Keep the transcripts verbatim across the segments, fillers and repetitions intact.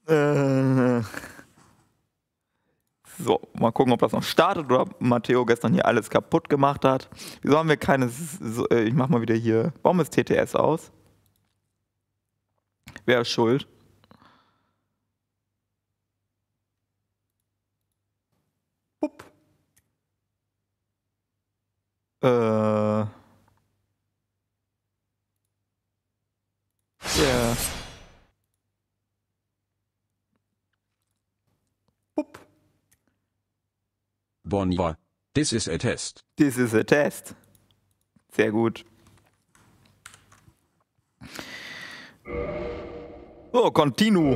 Äh, so, mal gucken, ob das noch startet oder Matteo gestern hier alles kaputt gemacht hat. Wieso haben wir keine... So, äh, ich mach mal wieder hier... Warum ist T T S aus? Wer ist schuld? Pup. Äh... Yeah. Pup. Bonjour. This is a test. This is a test. Sehr gut. So, continue.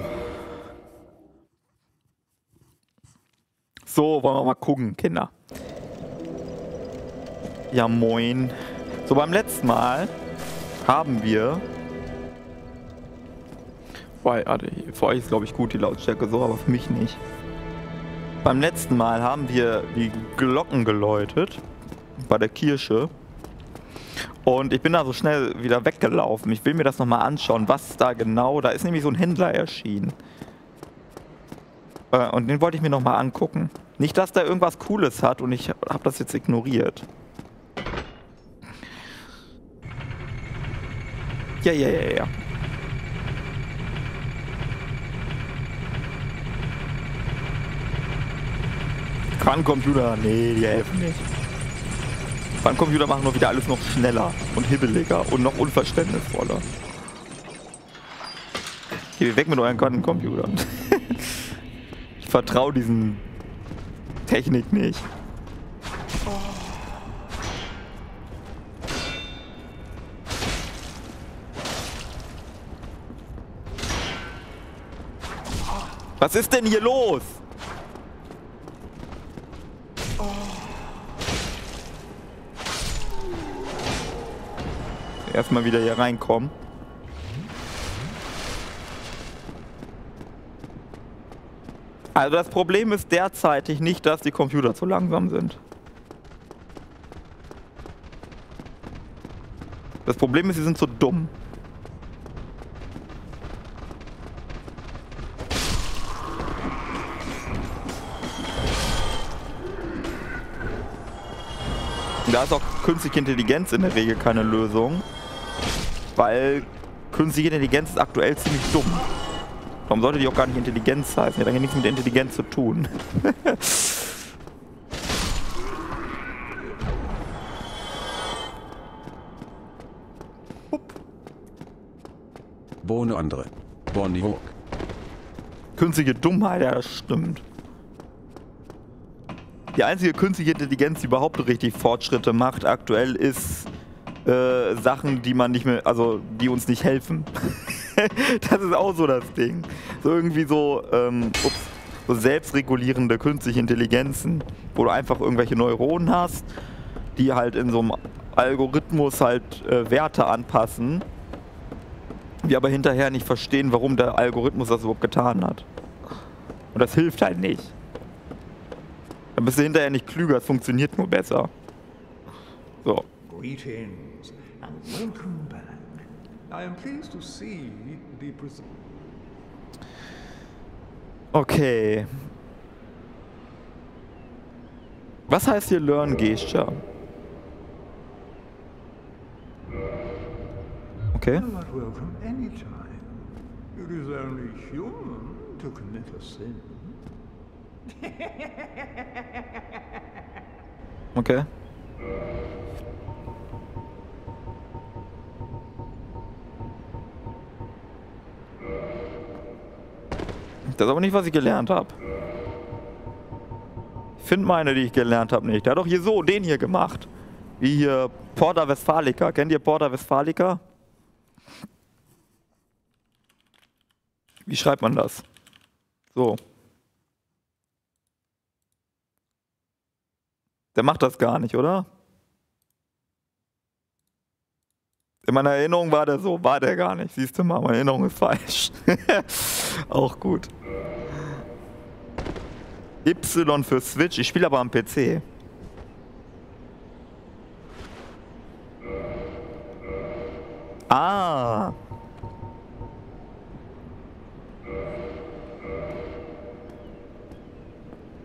So, wollen wir mal gucken, Kinder. Ja, moin. So, beim letzten Mal haben wir... Weil, also, für euch ist, glaube ich, gut die Lautstärke so, aber für mich nicht. Beim letzten Mal haben wir die Glocken geläutet bei der Kirche. Und ich bin da so schnell wieder weggelaufen. Ich will mir das nochmal anschauen, was da genau... Da ist nämlich so ein Händler erschienen. Äh, und den wollte ich mir nochmal angucken. Nicht, dass der irgendwas Cooles hat und ich habe das jetzt ignoriert. Ja, ja, ja, ja. Quantencomputer, nee, die helfen nicht. Quantencomputer machen nur wieder alles noch schneller und hibbeliger und noch unverständnisvoller. Geh weg mit euren Quantencomputern. Ich vertraue diesen Technik nicht. Was ist denn hier los? Erstmal wieder hier reinkommen. Also das Problem ist derzeitig nicht, dass die Computer zu langsam sind. Das Problem ist, sie sind zu dumm. Da ist auch künstliche Intelligenz in der Regel keine Lösung. Weil künstliche Intelligenz ist aktuell ziemlich dumm. Warum sollte die auch gar nicht Intelligenz heißen? Die hat ja nichts mit Intelligenz zu tun. Bohne andere. Bonjour. Künstliche Dummheit, ja, das stimmt. Die einzige künstliche Intelligenz, die überhaupt richtig Fortschritte macht aktuell, ist äh, Sachen, die man nicht mehr, also die uns nicht helfen. Das ist auch so das Ding. So irgendwie so, ähm, ups, so selbstregulierende künstliche Intelligenzen, wo du einfach irgendwelche Neuronen hast, die halt in so einem Algorithmus halt äh, Werte anpassen, wir aber hinterher nicht verstehen, warum der Algorithmus das überhaupt getan hat. Und das hilft halt nicht. Dann bist du hinterher nicht klüger, es funktioniert nur besser. So. Greetings and welcome back. I am pleased to see the pres- Okay. Was heißt hier Learn Gesture? Okay. You are not welcome anytime. It is only human to commit a sin. Okay. Das ist aber nicht, was ich gelernt habe. Ich finde meine, die ich gelernt habe, nicht. Der hat doch hier so den hier gemacht. Wie hier Porta Westfalica. Kennt ihr Porta Westfalica? Wie schreibt man das? So. Der macht das gar nicht, oder? In meiner Erinnerung war der so, war der gar nicht. Siehst du mal, meine Erinnerung ist falsch. Auch gut. Y für Switch, ich spiele aber am P C. Ah.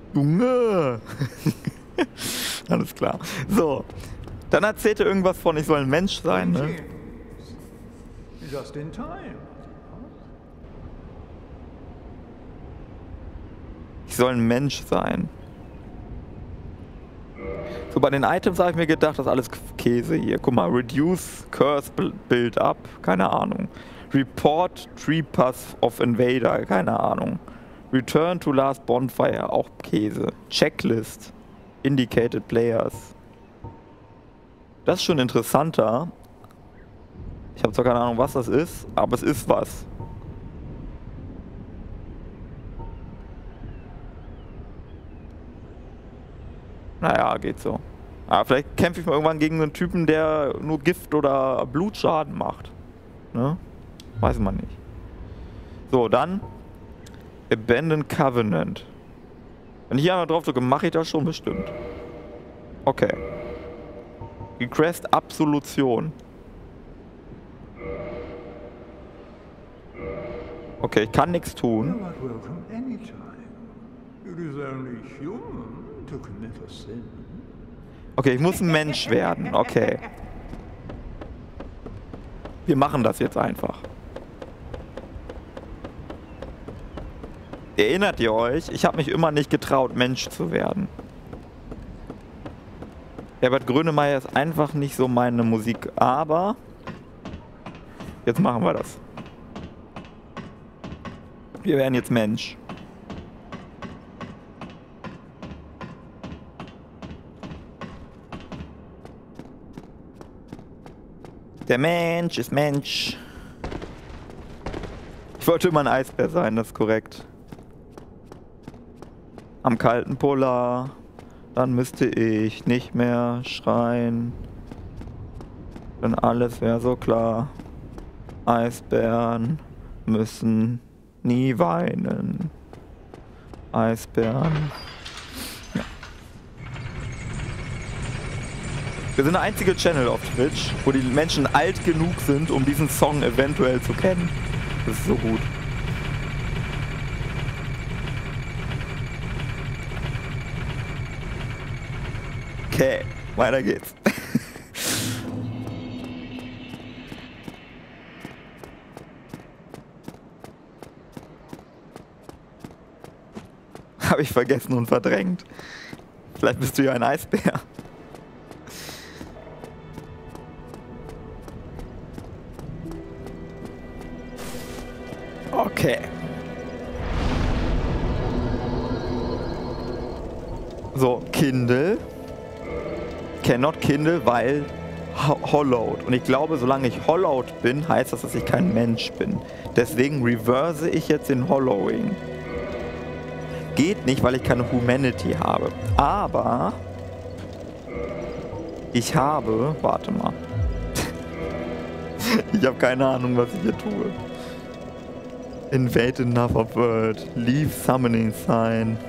Junge! Alles klar. So. Dann erzählt er irgendwas von, ich soll ein Mensch sein, ne? Just in time. Ich soll ein Mensch sein. So, bei den Items habe ich mir gedacht, das ist alles Käse hier. Guck mal, Reduce Curse Build Up, keine Ahnung. Report Tree Path of Invader, keine Ahnung. Return to Last Bonfire, auch Käse. Checklist, Indicated Players. Das ist schon interessanter. Ich habe zwar keine Ahnung, was das ist, aber es ist was. Naja, geht so. Aber vielleicht kämpfe ich mal irgendwann gegen einen Typen, der nur Gift oder Blutschaden macht. Ne? Weiß man nicht. So, dann Abandoned Covenant. Wenn ich hier einmal drauf drücke, mache ich das schon bestimmt. Okay. Request Absolution. Okay, ich kann nichts You're tun. not welcome anytime. It is only human to commit a sin. Okay, ich muss ein Mensch werden. Okay. Wir machen das jetzt einfach. Erinnert ihr euch? Ich habe mich immer nicht getraut, Mensch zu werden. Herbert Grönemeyer ist einfach nicht so meine Musik, aber jetzt machen wir das. Wir werden jetzt Mensch. Der Mensch ist Mensch. Ich wollte immer ein Eisbär sein, das ist korrekt. Am kalten Polar, dann müsste ich nicht mehr schreien. Denn alles wäre so klar. Eisbären müssen nie weinen. Eisbären. Ja. Wir sind der einzige Channel auf Twitch, wo die Menschen alt genug sind, um diesen Song eventuell zu kennen. Das ist so gut. Okay, weiter geht's. Habe ich vergessen und verdrängt. Vielleicht bist du ja ein Eisbär. Okay. So, Kindle. Cannot Kindle, weil ho Hollowed. Und ich glaube, solange ich Hollowed bin, heißt das, dass ich kein Mensch bin. Deswegen reverse ich jetzt den Hollowing. Geht nicht, weil ich keine Humanity habe. Aber ich habe... Warte mal. Ich habe keine Ahnung, was ich hier tue. Invade another world. Leave summoning sign.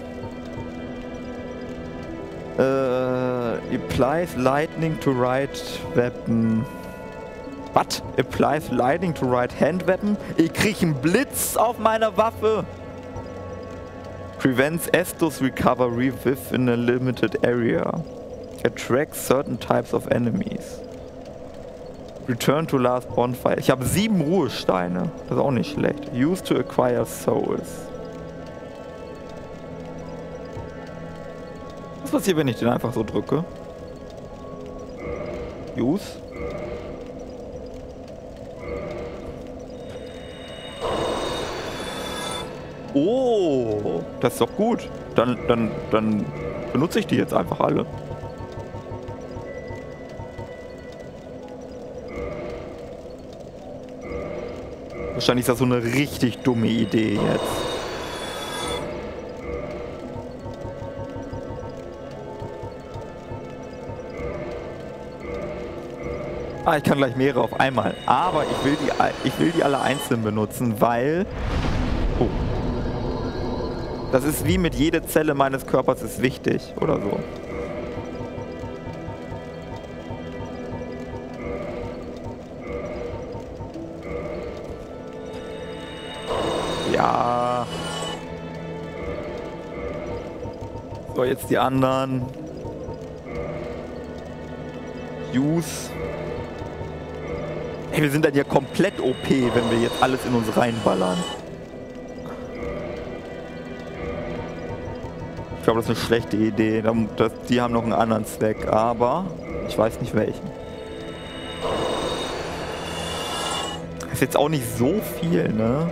Uh, applies lightning to right weapon. Was? Applies lightning to right hand weapon? Ich krieg einen Blitz auf meiner Waffe. Prevents Estus recovery within a limited area. Attracts certain types of enemies. Return to last bonfire. Ich habe sieben Ruhesteine. Das ist auch nicht schlecht. Used to acquire souls. Was passiert, wenn ich den einfach so drücke? Use. Oh, das ist doch gut. Dann, dann, dann benutze ich die jetzt einfach alle. Wahrscheinlich ist das so eine richtig dumme Idee jetzt. Ah, ich kann gleich mehrere auf einmal. Aber ich will die, ich will die alle einzeln benutzen, weil... Oh. Das ist wie mit jeder Zelle meines Körpers ist wichtig oder so. Ja. So, jetzt die anderen. Use. Ey, wir sind dann ja komplett O P, wenn wir jetzt alles in uns reinballern. Ich glaube, das ist eine schlechte Idee. Die haben noch einen anderen Zweck, aber ich weiß nicht welchen. Das ist jetzt auch nicht so viel, ne?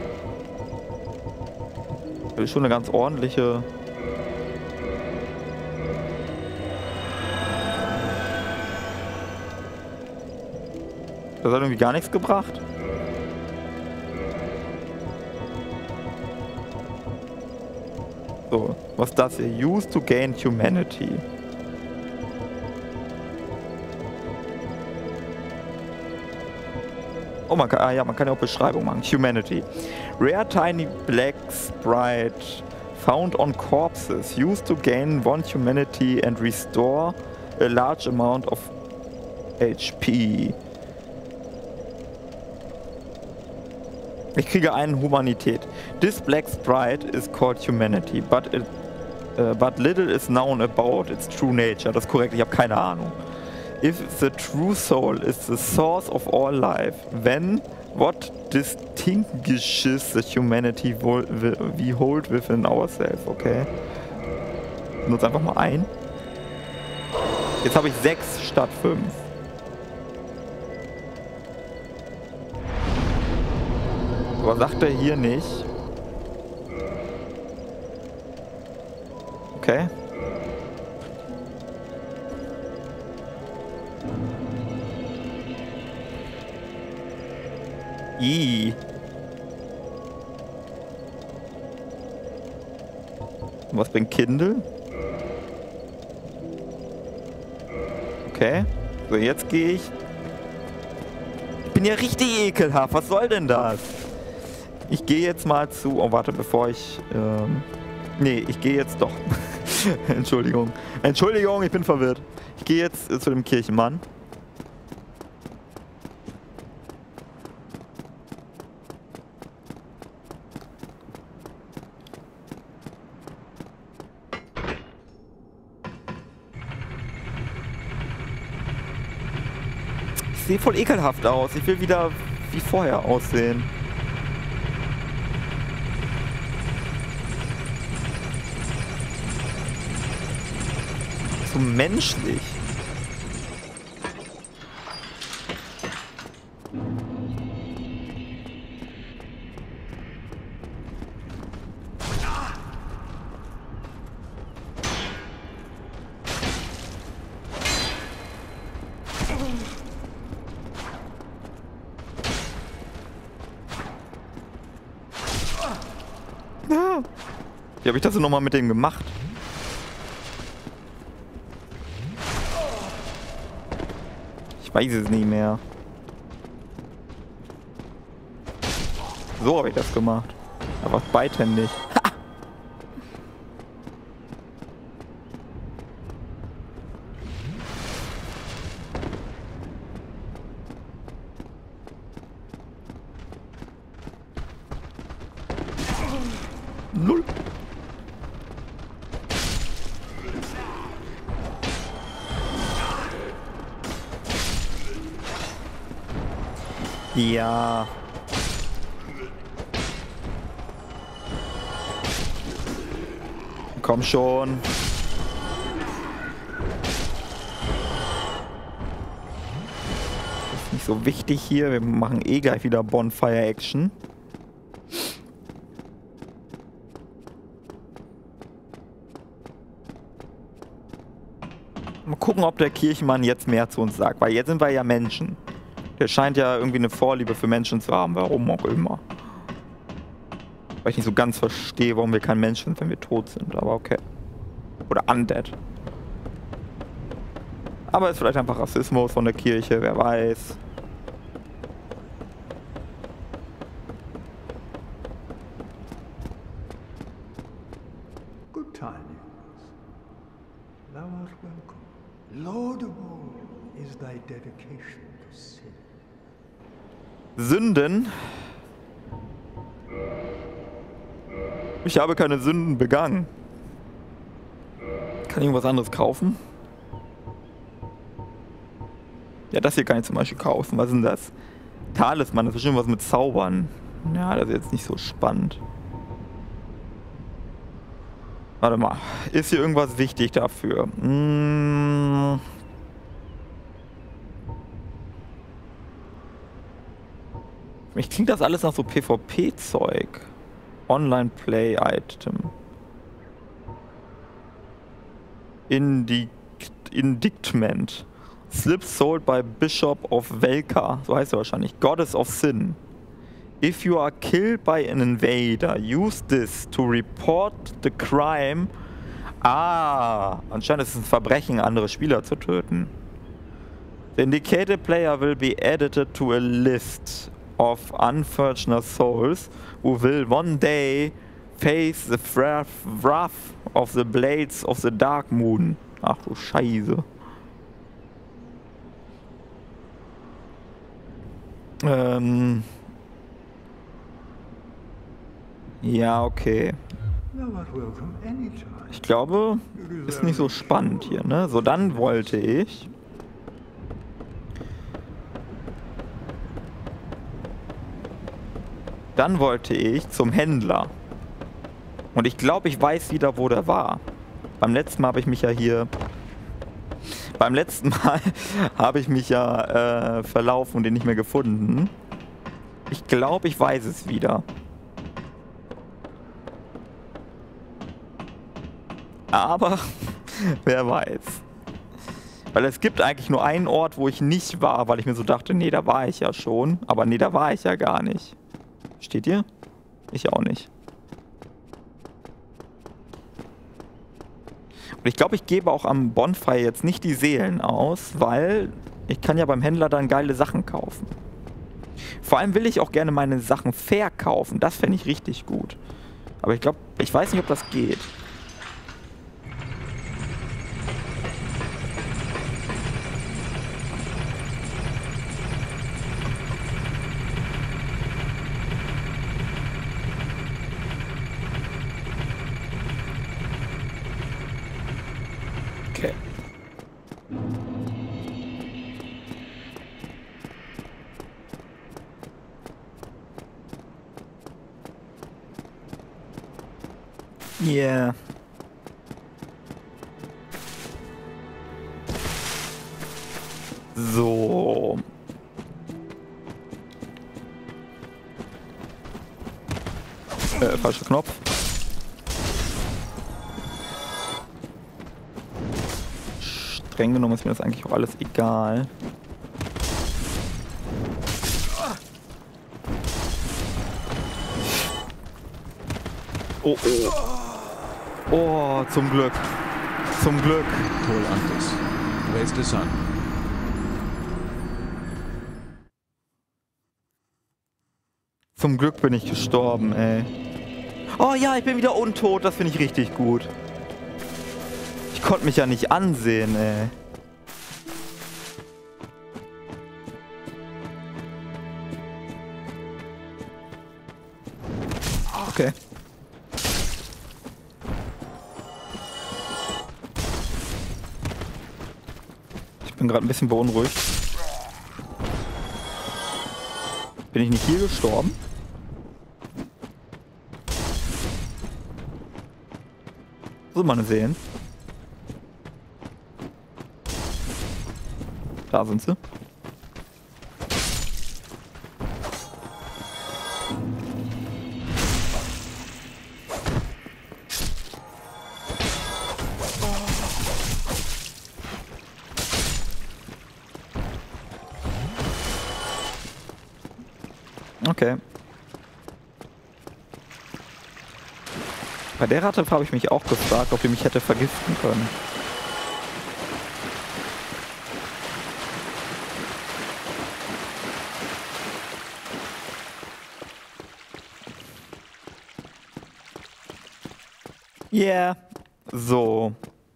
Das ist schon eine ganz ordentliche... Das hat irgendwie gar nichts gebracht. So, was ist das hier? Use to gain humanity. Oh, man kann, ah ja, man kann ja auch Beschreibung machen. Humanity. Rare tiny black sprite found on corpses. Used to gain one humanity and restore a large amount of H P. Ich kriege einen Humanität. This black sprite is called humanity, but, it, uh, but little is known about its true nature. Das ist korrekt, ich habe keine Ahnung. If the true soul is the source of all life, then what distinguishes the humanity we hold within ourselves? Okay. Nutze einfach mal ein. Jetzt habe ich sechs statt fünf. Aber sagt er hier nicht. Okay. I. Was bringt Kindle? Okay. So, jetzt gehe ich. Ich bin ja richtig ekelhaft. Was soll denn das? Ich gehe jetzt mal zu... Oh, warte, bevor ich... Ähm, nee, ich gehe jetzt doch. Entschuldigung. Entschuldigung, ich bin verwirrt. Ich gehe jetzt äh, zu dem Kirchenmann. Ich sehe voll ekelhaft aus. Ich will wieder wie vorher aussehen. So menschlich. Ja. Wie habe ich das denn nochmal mit dem gemacht? Ich weiß es nicht mehr. So habe ich das gemacht. Einfach beidhändig. Ha! Null. Ja. Komm schon. Ist nicht so wichtig hier. Wir machen eh gleich wieder Bonfire Action. Mal gucken, ob der Kirchenmann jetzt mehr zu uns sagt, weil jetzt sind wir ja Menschen. Der scheint ja irgendwie eine Vorliebe für Menschen zu haben, warum auch immer. Weil ich nicht so ganz verstehe, warum wir kein Mensch sind, wenn wir tot sind, aber okay. Oder undead. Aber ist vielleicht einfach Rassismus von der Kirche, wer weiß. Good tidings. Thou art welcome. Laudable is thy dedication to sin. Sünden? Ich habe keine Sünden begangen. Kann ich irgendwas anderes kaufen? Ja, das hier kann ich zum Beispiel kaufen. Was ist denn das? Talisman, das ist bestimmt was mit Zaubern. Ja, das ist jetzt nicht so spannend. Warte mal. Ist hier irgendwas wichtig dafür? Hm. Für mich klingt das alles nach so PvP-Zeug. Online-Play-Item. Indict Indictment. Slips sold by Bishop of Velka. So heißt er wahrscheinlich. Goddess of Sin. If you are killed by an invader, use this to report the crime. Ah, anscheinend ist es ein Verbrechen, andere Spieler zu töten. The indicated player will be added to a list of unfortunate souls who will one day face the wrath of the blades of the dark moon. Ach du Scheiße. Ähm. Ja, okay. Ich glaube, ist nicht so spannend hier, ne? So, dann wollte ich... Dann wollte ich zum Händler. Und ich glaube, ich weiß wieder, wo der war. Beim letzten Mal habe ich mich ja hier... Beim letzten Mal habe ich mich ja äh, verlaufen und den nicht mehr gefunden. Ich glaube, ich weiß es wieder. Aber wer weiß. Weil es gibt eigentlich nur einen Ort, wo ich nicht war, weil ich mir so dachte, nee, da war ich ja schon. Aber nee, da war ich ja gar nicht. Steht ihr? Ich auch nicht. Und ich glaube, ich gebe auch am Bonfire jetzt nicht die Seelen aus, weil ich kann ja beim Händler dann geile Sachen kaufen. Vor allem will ich auch gerne meine Sachen verkaufen. Das fände ich richtig gut. Aber ich glaube, ich weiß nicht, ob das geht. Okay. Yeah. So. Äh, falscher Knopf. Streng genommen ist mir das eigentlich auch alles egal. Oh, oh. Oh, zum Glück. Zum Glück. Paul Antes. Raise the sun. Zum Glück bin ich gestorben, ey. Oh ja, ich bin wieder untot. Das finde ich richtig gut. Ich konnte mich ja nicht ansehen, ey. Okay. Ich bin gerade ein bisschen beunruhigt. Bin ich nicht hier gestorben? So, meine Seelen. Da sind sie. Okay. Bei der Ratte habe ich mich auch gefragt, ob die mich hätte vergiften können. Yeah. So.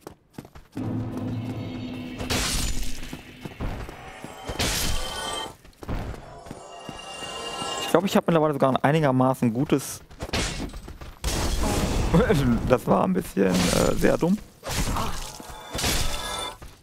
Ich glaube, ich habe mittlerweile sogar ein einigermaßen gutes... Das war ein bisschen äh, sehr dumm.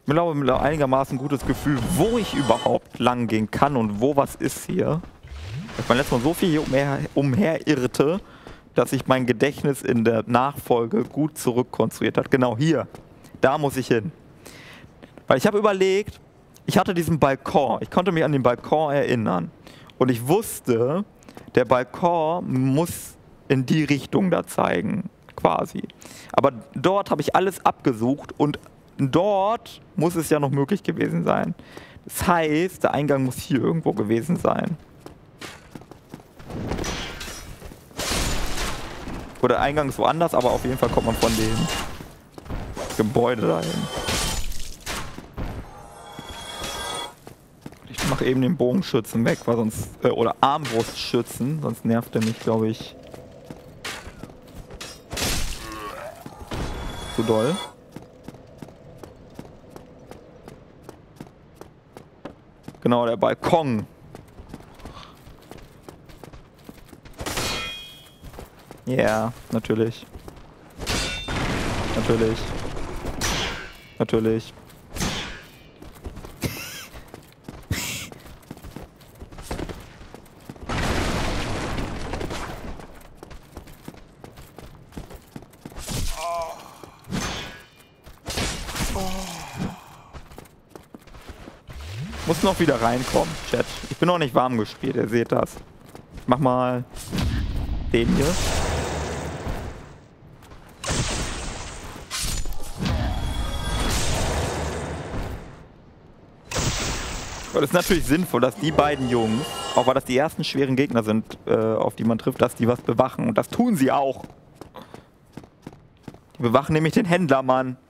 Ich glaube, mit einem einigermaßen gutes Gefühl, wo ich überhaupt lang gehen kann und wo was ist hier. Ich mein letztes Mal so viel hier umher, umherirrte, dass sich mein Gedächtnis in der Nachfolge gut zurückkonstruiert hat. Genau hier. Da muss ich hin. Weil ich habe überlegt, ich hatte diesen Balkon. Ich konnte mich an den Balkon erinnern. Und ich wusste, der Balkon muss in die Richtung da zeigen. Quasi. Aber dort habe ich alles abgesucht und dort muss es ja noch möglich gewesen sein. Das heißt, der Eingang muss hier irgendwo gewesen sein. Oder der Eingang ist woanders, aber auf jeden Fall kommt man von dem Gebäude dahin. Ich mache eben den Bogenschützen weg, weil sonst äh, oder Armbrustschützen, sonst nervt er mich, glaube ich, zu doll. Genau, der Balkon. Ja, yeah, natürlich. Natürlich. Natürlich. Muss noch wieder reinkommen, Chat. Ich bin noch nicht warm gespielt, ihr seht das. Ich mach mal den hier. Aber das ist natürlich sinnvoll, dass die beiden Jungs, auch weil das die ersten schweren Gegner sind, äh, auf die man trifft, dass die was bewachen. Und das tun sie auch. Die bewachen nämlich den Händlermann.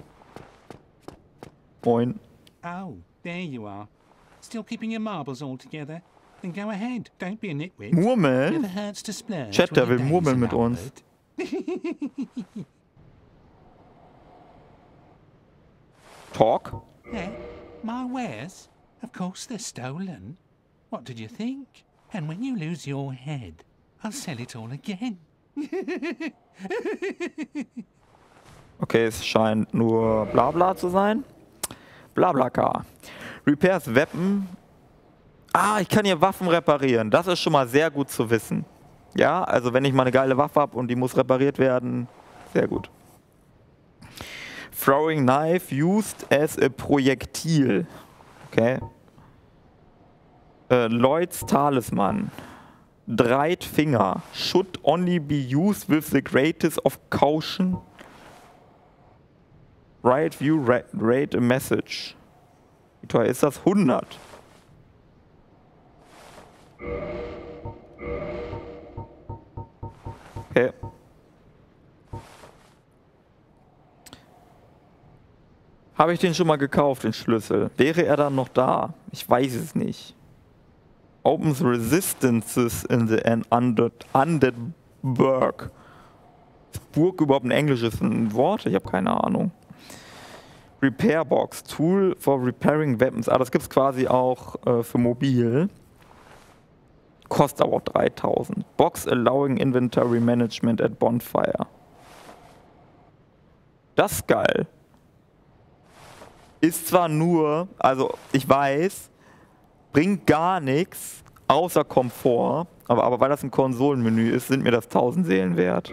Moin. Oh, there you are. Still keeping your marbles all together? Then go ahead. Don't be a nitwit. Murmeln? Never hurts to splurge. Chat, der when will your murmeln days mit are uns. numbered. Talk? Yeah, my wares? Of course they're stolen. What did you think? And when you lose your head, I'll sell it all again. Okay, es scheint nur Blabla zu sein. Blablacar. Repairs Weapon. Ah, ich kann hier Waffen reparieren. Das ist schon mal sehr gut zu wissen. Ja, also wenn ich mal eine geile Waffe habe und die muss repariert werden, sehr gut. Throwing Knife used as a Projektil. Okay. Äh, Lloyds Talisman. Dried Finger. Should only be used with the greatest of caution. Right view, ra rate a message. Wie teuer ist das? hundert. Okay. Habe ich den schon mal gekauft, den Schlüssel? Wäre er dann noch da? Ich weiß es nicht. Opens resistances in the undead, undead Burg. Ist Burg überhaupt ein englisches Wort? Ich habe keine Ahnung. Repair Box. Tool for repairing weapons. Ah, das gibt es quasi auch äh, für mobil. Kostet aber auch dreitausend. Box allowing inventory management at bonfire. Das ist geil. Ist zwar nur, also ich weiß, bringt gar nichts außer Komfort, aber, aber weil das ein Konsolenmenü ist, sind mir das tausend Seelen wert.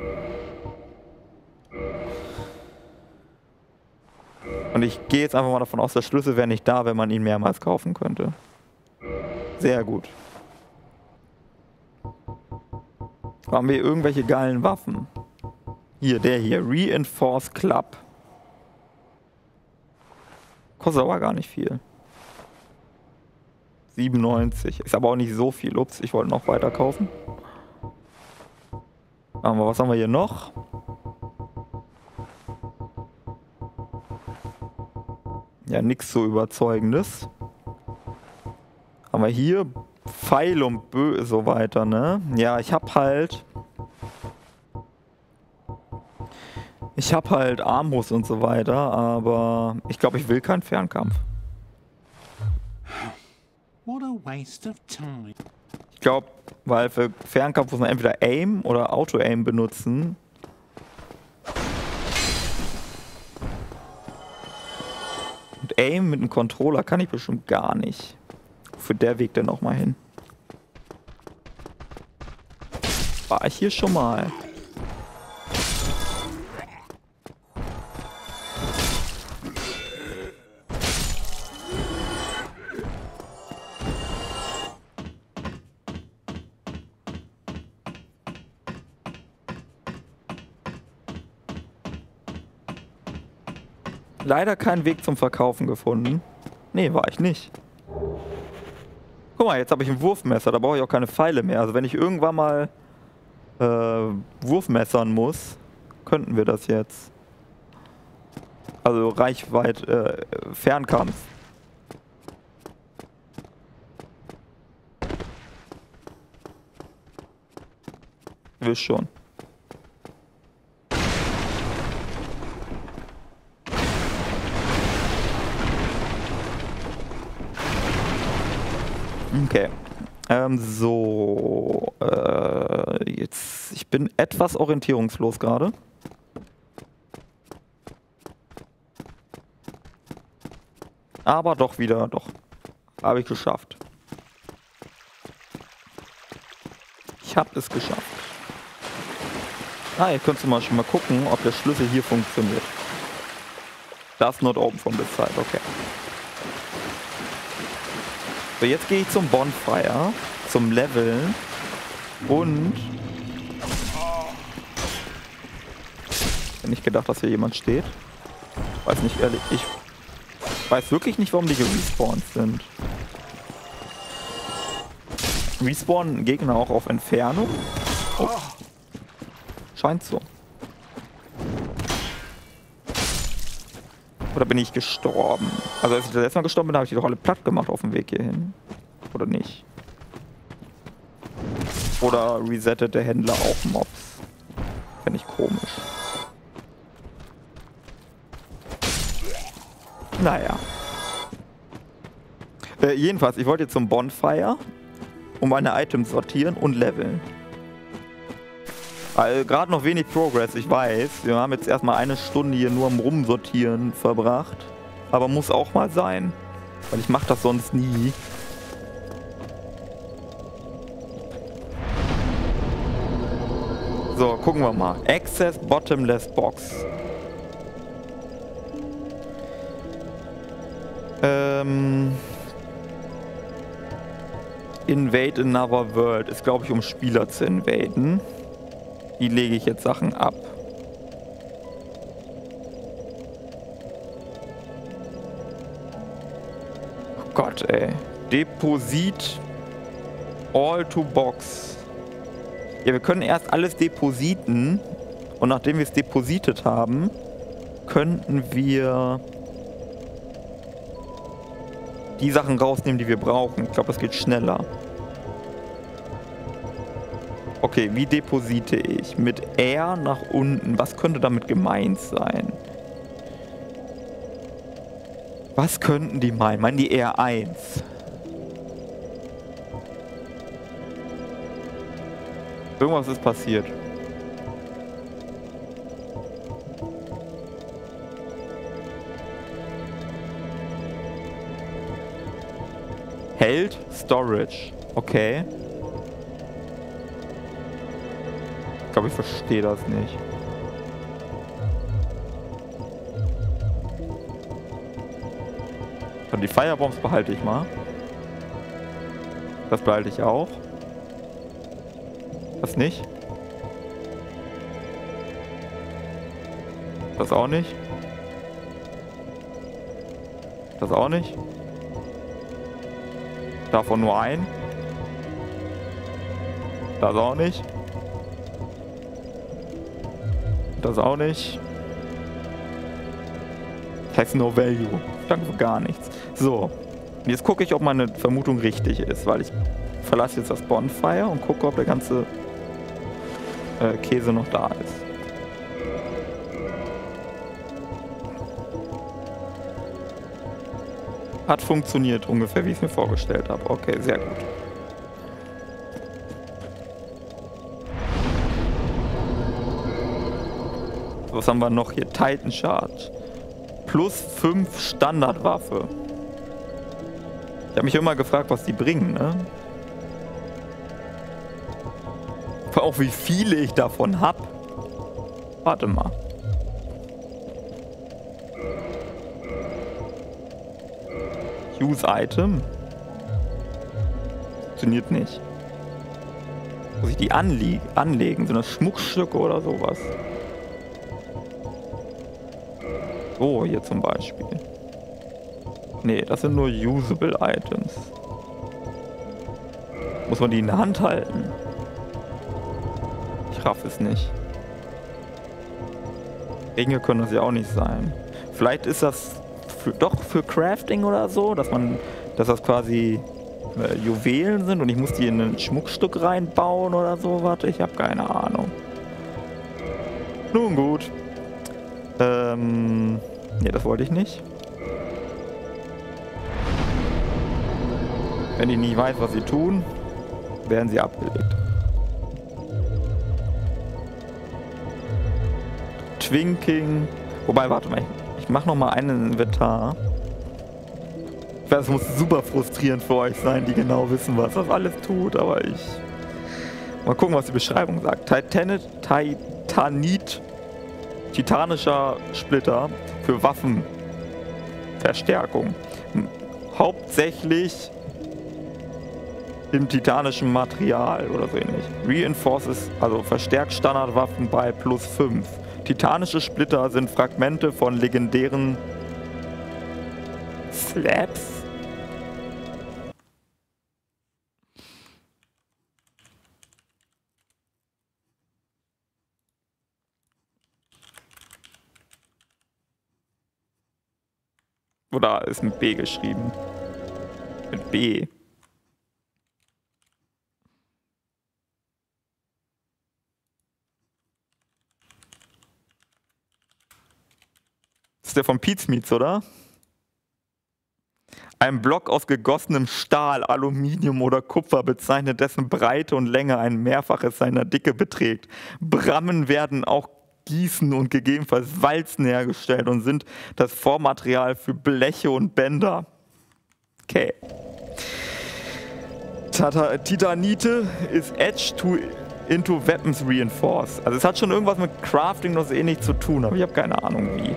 Und ich gehe jetzt einfach mal davon aus, der Schlüssel wäre nicht da, wenn man ihn mehrmals kaufen könnte. Sehr gut. Haben wir irgendwelche geilen Waffen? Hier, der hier. Reinforced Club. Kostet aber gar nicht viel. siebenundneunzig. Ist aber auch nicht so viel. Ups, ich wollte noch weiter kaufen. Aber was haben wir hier noch? Ja, nichts so Überzeugendes. Haben wir hier Pfeil und Bö so weiter, ne? Ja, ich hab halt... Ich hab halt Armbrust und so weiter, aber ich glaube, ich will keinen Fernkampf. What a waste of time. Ich glaube, weil für Fernkampf muss man entweder Aim oder Auto-Aim benutzen. Und Aim mit dem Controller kann ich bestimmt gar nicht. Für der Weg denn auch mal hin. War ich hier schon mal? Leider keinen Weg zum Verkaufen gefunden. Nee, war ich nicht. Guck mal, jetzt habe ich ein Wurfmesser, da brauche ich auch keine Pfeile mehr. Also wenn ich irgendwann mal äh, Wurfmessern muss, könnten wir das jetzt. Also Reichweite, äh, Fernkampf. Will schon. Okay. Ähm, so. Äh, jetzt. Ich bin etwas orientierungslos gerade. Aber doch wieder, doch. Habe ich geschafft. Ich habe es geschafft. Ah, ihr könnt mal schon mal gucken, ob der Schlüssel hier funktioniert. Das not open from this side, okay. So, jetzt gehe ich zum Bonfire, zum Leveln und... Ich hätte nicht gedacht, dass hier jemand steht. Weiß nicht ehrlich, ich weiß wirklich nicht, warum die gerespawnt sind. Respawnen Gegner auch auf Entfernung? Oh. Scheint so. Oder bin ich gestorben? Also als ich das letzte Mal gestorben bin, habe ich die doch alle platt gemacht auf dem Weg hierhin. Oder nicht? Oder resettet der Händler auch Mobs? Fände ich komisch. Naja. Äh, jedenfalls, ich wollte jetzt zum Bonfire, um meine Items sortieren und leveln. Also, gerade noch wenig Progress, ich weiß. Wir haben jetzt erstmal eine Stunde hier nur am Rumsortieren verbracht. Aber muss auch mal sein. Weil ich mache das sonst nie. So, gucken wir mal. Access Bottomless Box. Ähm... Invade Another World ist, glaube ich, um Spieler zu invaden. Die lege ich jetzt Sachen ab. Oh Gott, ey. Deposit all to box. Ja, wir können erst alles depositen. Und nachdem wir es depositet haben, könnten wir die Sachen rausnehmen, die wir brauchen. Ich glaube, das geht schneller. Okay, wie deposite ich? Mit R nach unten. Was könnte damit gemeint sein? Was könnten die meinen? Meinen die R eins? Irgendwas ist passiert. Held Storage. Okay. Ich glaube, ich verstehe das nicht. Und die Firebombs behalte ich mal. Das behalte ich auch. Das nicht. Das auch nicht. Das auch nicht. Davon nur ein. Das auch nicht. Das auch nicht. Has no value. Danke für gar nichts. So. Jetzt gucke ich, ob meine Vermutung richtig ist, weil ich verlasse jetzt das Bonfire und gucke, ob der ganze äh, Käse noch da ist. Hat funktioniert ungefähr, wie ich es mir vorgestellt habe. Okay, sehr gut. Was haben wir noch hier? Titan Charge. plus fünf Standardwaffe. Ich habe mich immer gefragt, was die bringen, ne? Auch wie viele ich davon habe. Warte mal. Use Item. Funktioniert nicht. Muss ich die anlie anlegen? Sind das Schmuckstücke oder sowas? So, hier zum Beispiel. Nee, das sind nur usable Items. Muss man die in der Hand halten? Ich raff es nicht. Ringe können das ja auch nicht sein. Vielleicht ist das für, doch für Crafting oder so, dass man, dass das quasi äh, Juwelen sind und ich muss die in ein Schmuckstück reinbauen oder so. Warte, ich habe keine Ahnung. Nun gut. Ähm, ne, das wollte ich nicht. Wenn ich nicht weiß, was sie tun, werden sie abgelegt. Twinking. Wobei, warte mal, ich, ich mache nochmal einen Inventar. Ich weiß, es muss super frustrierend für euch sein, die genau wissen, was das alles tut, aber ich... Mal gucken, was die Beschreibung sagt. Titanit, Titanit, titanischer Splitter für Waffenverstärkung. Hauptsächlich im titanischen Material oder so ähnlich. Reinforces, also verstärkt Standardwaffen bei plus fünf. Titanische Splitter sind Fragmente von legendären Slabs. Oder ist mit B geschrieben? Mit B. Das ist der von Pete's Meats, oder? Ein Block aus gegossenem Stahl, Aluminium oder Kupfer bezeichnet, dessen Breite und Länge ein Mehrfaches seiner Dicke beträgt. Brammen werden auch Gießen und gegebenenfalls Walzen hergestellt und sind das Vormaterial für Bleche und Bänder. Okay. Tata Titanite ist etched to into weapons reinforced. Also es hat schon irgendwas mit Crafting noch so ähnlich zu tun, aber ich habe keine Ahnung wie.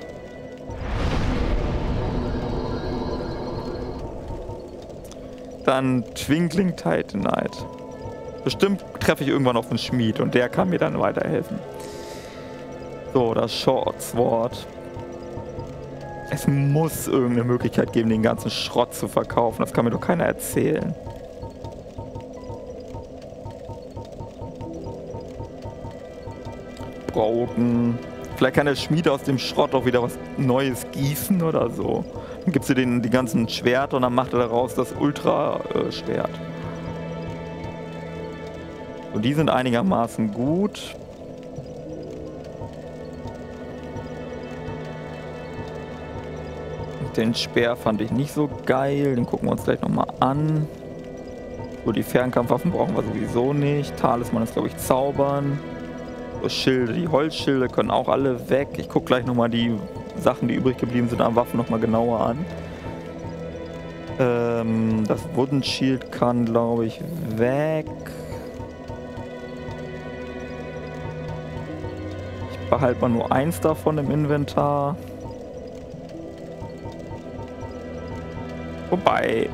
Dann Twinkling Titanite. Bestimmt treffe ich irgendwann auf einen Schmied und der kann mir dann weiterhelfen. So, das Short Sword. Es muss irgendeine Möglichkeit geben, den ganzen Schrott zu verkaufen. Das kann mir doch keiner erzählen. Broken. Vielleicht kann der Schmied aus dem Schrott auch wieder was Neues gießen oder so. Dann gibst du denen die ganzen Schwerter und dann macht er daraus das Ultra-Schwert. So, die sind einigermaßen gut. Den Speer fand ich nicht so geil. Den gucken wir uns gleich nochmal an. So, die Fernkampfwaffen brauchen wir sowieso nicht. Talisman ist, glaube ich, Zaubern. So, Schilde, die Holzschilde können auch alle weg. Ich gucke gleich nochmal die Sachen, die übrig geblieben sind, an Waffen nochmal genauer an. Ähm, das Wooden Shield kann, glaube ich, weg. Ich behalte mal nur eins davon im Inventar. Wobei,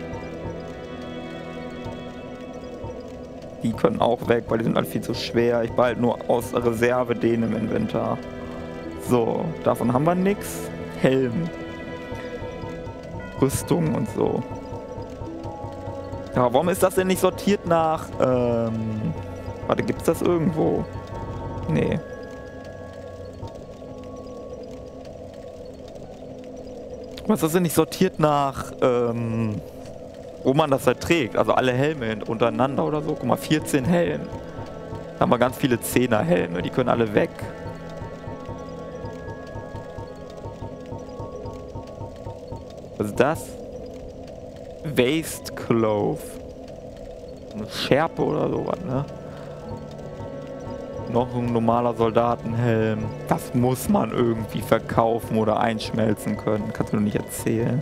die können auch weg, weil die sind halt viel zu schwer. Ich behalte nur aus Reserve den im Inventar. So, davon haben wir nichts. Helm. Rüstung und so. Ja, warum ist das denn nicht sortiert nach... Ähm, warte, gibt's das irgendwo? Nee. Was ist das denn nicht sortiert nach, ähm, wo man das halt trägt? Also alle Helme untereinander oder so. Guck mal, vierzehn Helme. Da haben wir ganz viele Zehner-Helme. Die können alle weg. Was ist das? Waist Clove. Eine Schärpe oder sowas, ne? Noch ein normaler Soldatenhelm. Das muss man irgendwie verkaufen oder einschmelzen können. Kannst du mir nicht erzählen.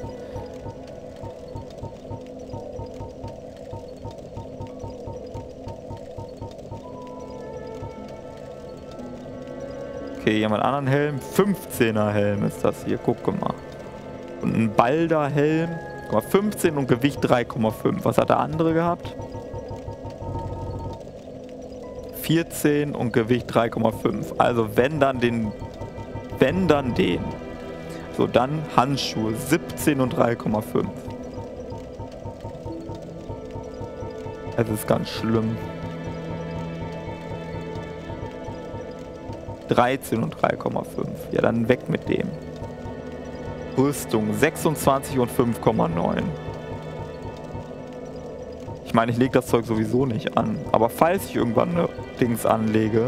Okay, hier haben wir einen anderen Helm. fünfzehner Helm ist das hier. Guck mal. Und ein Balder Helm. Guck mal, fünfzehn und Gewicht drei Komma fünf. Was hat der andere gehabt? vierzehn und Gewicht drei Komma fünf. Also wenn dann den, wenn dann den. So, dann Handschuhe siebzehn und drei Komma fünf. Es ist ganz schlimm. dreizehn und drei Komma fünf. Ja, dann weg mit dem. Rüstung sechsundzwanzig und fünf Komma neun. Ich meine, ich lege das Zeug sowieso nicht an. Aber falls ich irgendwann eine Dings anlege...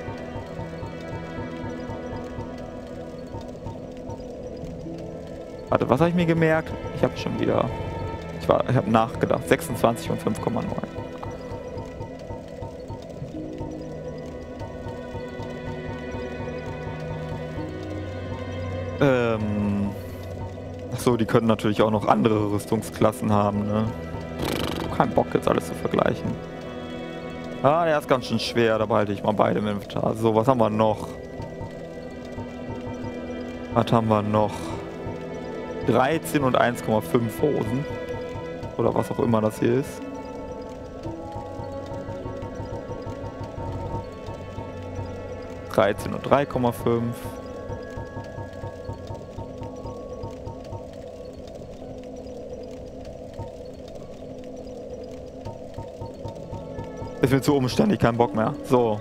Warte, was habe ich mir gemerkt? Ich habe schon wieder... Ich, war, ich habe nachgedacht. sechsundzwanzig und fünf Komma neun. Ähm... Achso, die können natürlich auch noch andere Rüstungsklassen haben, ne? Kein Bock jetzt alles zu vergleichen. Ah, der ist ganz schön schwer, da behalte ich mal beide im Inventar. So, was haben wir noch? Was haben wir noch? dreizehn und eins Komma fünf Hosen. Oder was auch immer das hier ist. dreizehn und drei Komma fünf. Ist mir zu umständlich, kein Bock mehr. So.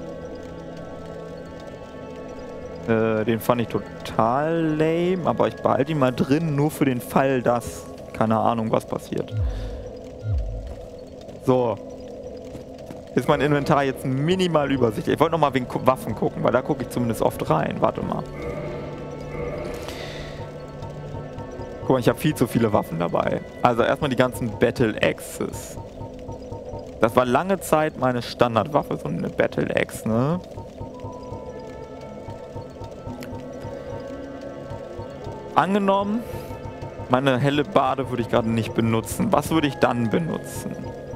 Äh, den fand ich total lame, aber ich behalte ihn mal drin, nur für den Fall, dass... Keine Ahnung, was passiert. So. Ist mein Inventar jetzt minimal übersichtlich. Ich wollte nochmal wegen Waffen gucken, weil da gucke ich zumindest oft rein. Warte mal. Guck mal, ich habe viel zu viele Waffen dabei. Also erstmal die ganzen Battle Axes. Das war lange Zeit meine Standardwaffe, so eine Battle Axe, ne? Angenommen, meine helle Bade würde ich gerade nicht benutzen. Was würde ich dann benutzen?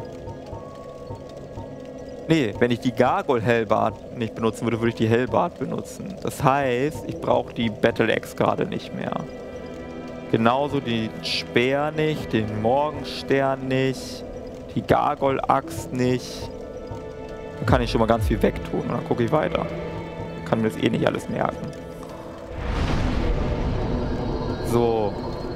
Nee, wenn ich die Gargoyle Hellbart nicht benutzen würde, würde ich die Hellbart benutzen. Das heißt, ich brauche die Battle Axe gerade nicht mehr. Genauso die Speer nicht, den Morgenstern nicht. Die Gargoyle-Axt nicht. Da kann ich schon mal ganz viel wegtun und dann gucke ich weiter. Kann mir das eh nicht alles merken. So.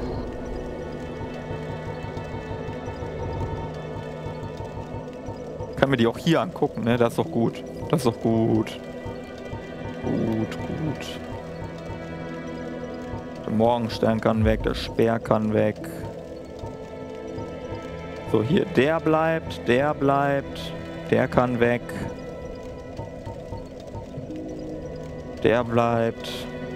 Kann mir die auch hier angucken, ne? Das ist doch gut. Das ist doch gut. Gut, gut. Der Morgenstern kann weg, der Speer kann weg. So, hier, der bleibt, der bleibt, der kann weg. Der bleibt.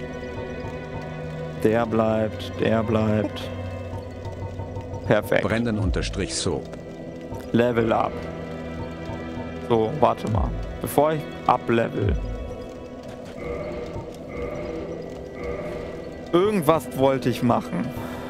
Der bleibt, der bleibt. Perfekt. Brandon unterstrich Soap. Level up. So, warte mal. Bevor ich uplevel. Irgendwas wollte ich machen.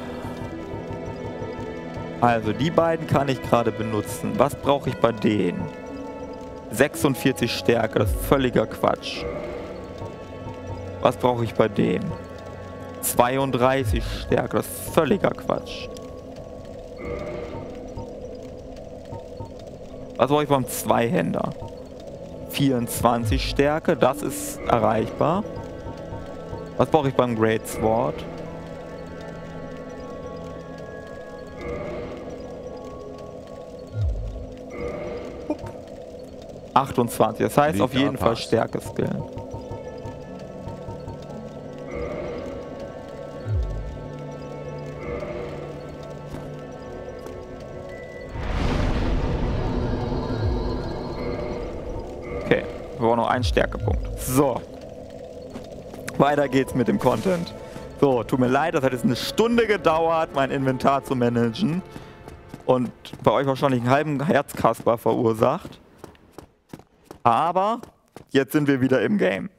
Also, die beiden kann ich gerade benutzen. Was brauche ich bei denen? sechsundvierzig Stärke, das ist völliger Quatsch. Was brauche ich bei denen? zweiunddreißig Stärke, das ist völliger Quatsch. Was brauche ich beim Zweihänder? vierundzwanzig Stärke, das ist erreichbar. Was brauche ich beim Great Sword? achtundzwanzig, das heißt auf jeden Fall Stärke skillen. Okay, wir brauchen noch einen Stärkepunkt. So. Weiter geht's mit dem Content. So, tut mir leid, das hat jetzt eine Stunde gedauert, mein Inventar zu managen. Und bei euch wahrscheinlich einen halben Herzkasper verursacht. Aber Jetzt sind wir wieder im Game.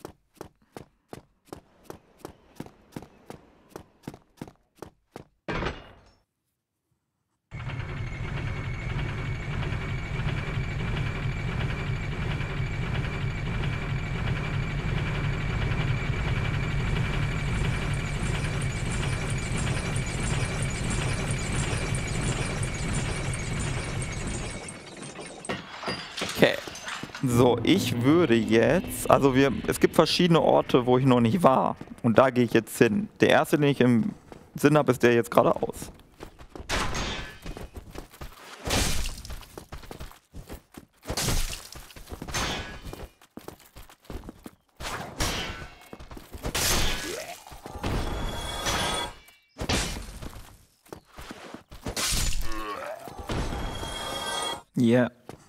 Okay. So, ich würde jetzt, also wir, es gibt verschiedene Orte, wo ich noch nicht war. Und da gehe ich jetzt hin. Der erste, den ich im Sinn habe, ist der jetzt geradeaus. Ja. Yeah.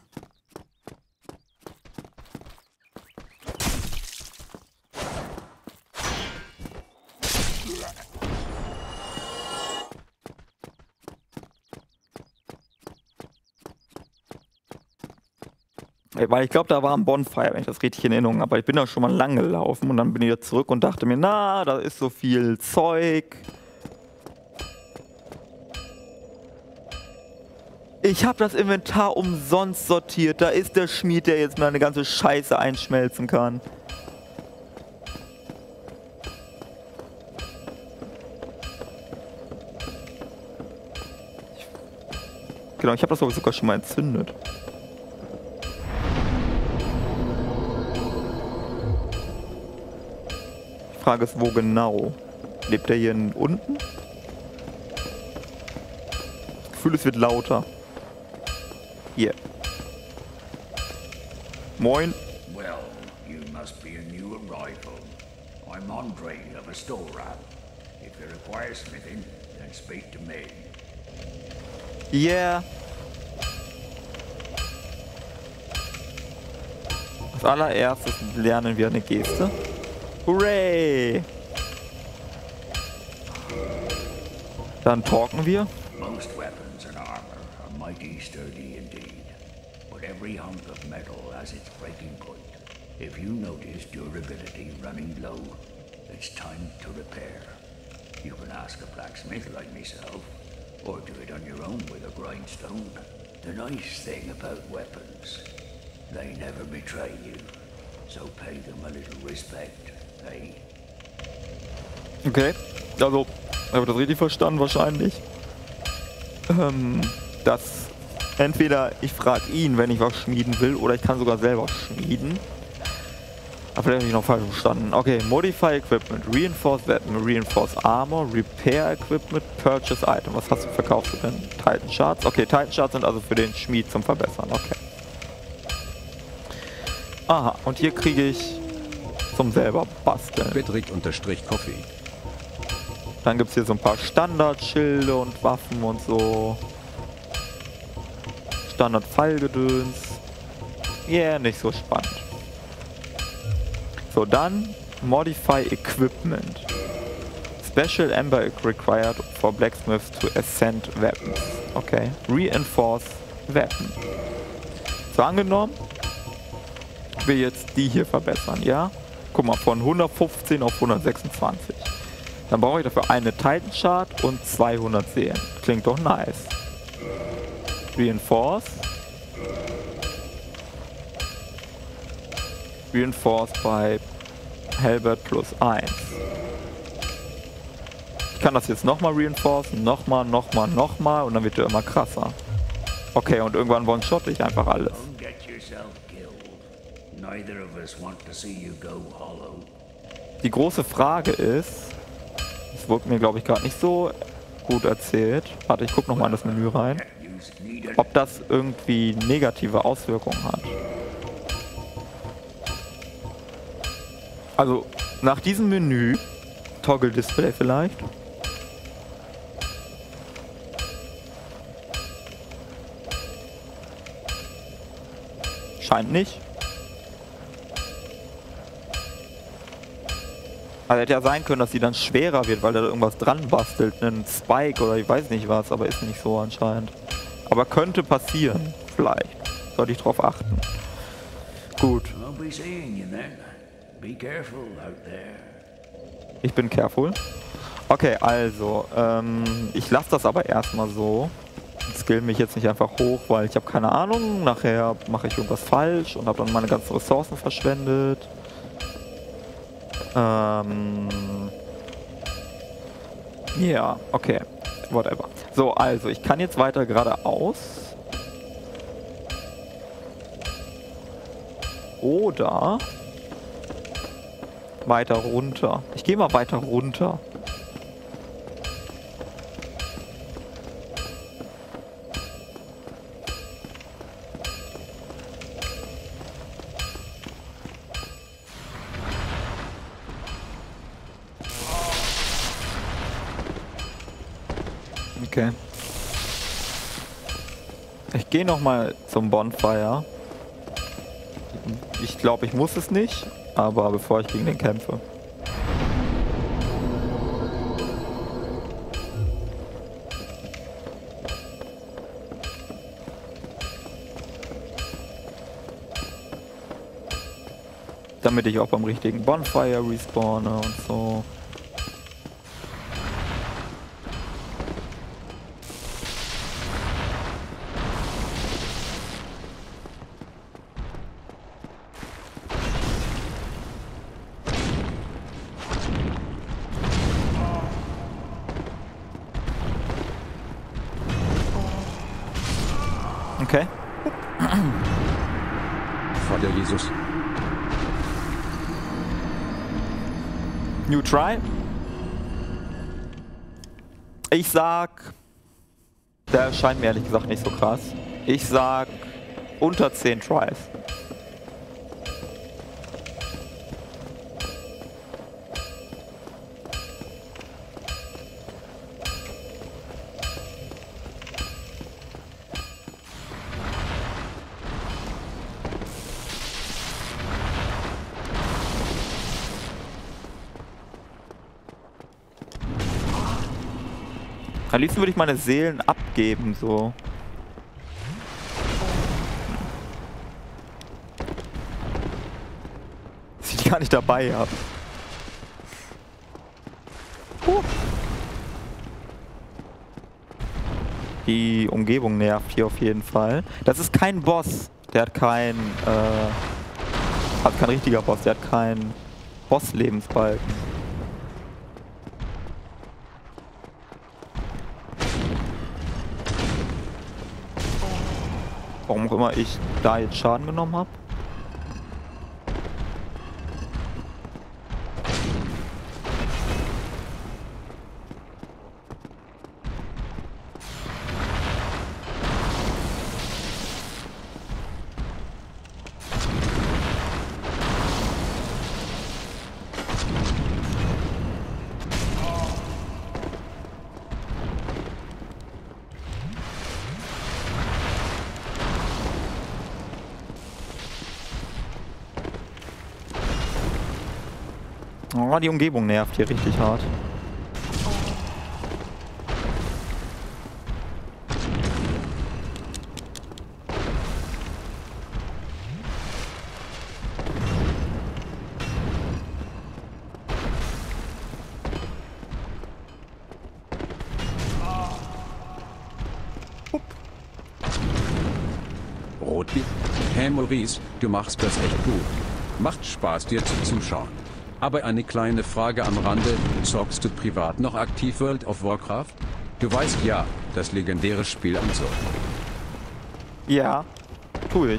Weil ich glaube, da war ein Bonfire, wenn ich das richtig in Erinnerung habe. Aber ich bin da schon mal lang gelaufen und dann bin ich wieder zurück und dachte mir, na, da ist so viel Zeug. Ich habe das Inventar umsonst sortiert. Da ist der Schmied, der jetzt meine ganze Scheiße einschmelzen kann. Genau, ich habe das glaube ich sogar schon mal entzündet. Die Frage ist, wo genau? Lebt der hier unten? Das Gefühl, es wird lauter. Hier. Moin. Well, you must be a new arrival. I'm Andre of Astora. If you require smithing, then speak to me. Yeah. Als allererstes lernen wir eine Geste. Hooray! Dann talken wir. Most weapons and armor are mighty sturdy indeed, but every hunk of metal has its breaking point. If you notice durability running low, it's time to repair. You can ask a blacksmith like myself, or do it on your own with a grindstone. The nice thing about weapons, they never betray you, so pay them a little respect. Hey. Okay, also, habe ich das richtig verstanden wahrscheinlich? Ähm, dass entweder ich frage ihn, wenn ich was schmieden will, oder ich kann sogar selber schmieden. Aber vielleicht habe ich noch falsch verstanden. Okay, Modify Equipment, Reinforce Weapon, Reinforce Armor, Repair Equipment, Purchase Item. Was hast du verkauft du denn? Titan Shards? Okay, Titan Shards sind also für den Schmied zum Verbessern. Okay. Aha, und hier kriege ich zum selber basteln. Bittrick unterstrich Coffee. Dann gibt es hier so ein paar Standardschilde und Waffen und so. Standard-Fallgedöns. Yeah, nicht so spannend. So, dann Modify Equipment. Special Amber required for blacksmiths to ascend weapons. Okay. Reinforce Weapon. So, angenommen, ich will jetzt die hier verbessern, ja? Guck mal, von hundertfünfzehn auf hundertsechsundzwanzig. Dann brauche ich dafür eine Titan Shard und zweihundert Seelen. Klingt doch nice. Reinforce. Reinforce bei Halberd plus eins. Ich kann das jetzt nochmal reinforcen, nochmal, nochmal, nochmal und dann wird er immer krasser. Okay, und irgendwann one-shot ich einfach alles. Don't get yourself killed. Neither of us want to see you go hollow. Die große Frage ist, das wurde mir glaube ich gerade nicht so gut erzählt. Warte, ich gucke nochmal in das Menü rein. Ob das irgendwie negative Auswirkungen hat. Also, nach diesem Menü, Toggle Display vielleicht. Scheint nicht. Also hätte ja sein können, dass sie dann schwerer wird, weil da irgendwas dran bastelt, einen Spike oder ich weiß nicht was, aber ist nicht so anscheinend. Aber könnte passieren, vielleicht. Sollte ich drauf achten. Gut. I'll be seeing you then. Be careful out there. Ich bin careful. Okay, also, ähm, ich lasse das aber erstmal so. Ich skill mich jetzt nicht einfach hoch, weil ich habe keine Ahnung. Nachher mache ich irgendwas falsch und habe dann meine ganzen Ressourcen verschwendet. Ähm... Ja, yeah, okay. Whatever. So, also, ich kann jetzt weiter geradeaus. Oder weiter runter. Ich gehe mal weiter runter. Okay. Ich gehe noch mal zum Bonfire. Ich glaube, ich muss es nicht, aber bevor ich gegen den kämpfe. Damit ich auch beim richtigen Bonfire respawne und so. Okay. Vater Jesus. New try. Ich sag, der erscheint mir ehrlich gesagt nicht so krass. Ich sag unter zehn Tries. Am liebsten würde ich meine Seelen abgeben, so. Dass ich die gar nicht dabei habe. Huh. Die Umgebung nervt hier auf jeden Fall. Das ist kein Boss. Der hat kein, äh, also kein richtiger Boss. Der hat keinen Boss-Lebensbalken. Warum auch immer ich da jetzt Schaden genommen habe. Oh, die Umgebung nervt hier richtig hart. Rotlicht? Hey Maurice, du machst das echt gut. Macht Spaß dir zuzuschauen. Aber eine kleine Frage am Rande, zockst du privat noch aktiv World of Warcraft? Du weißt ja, das legendäre Spiel und so. Ja, tue ich.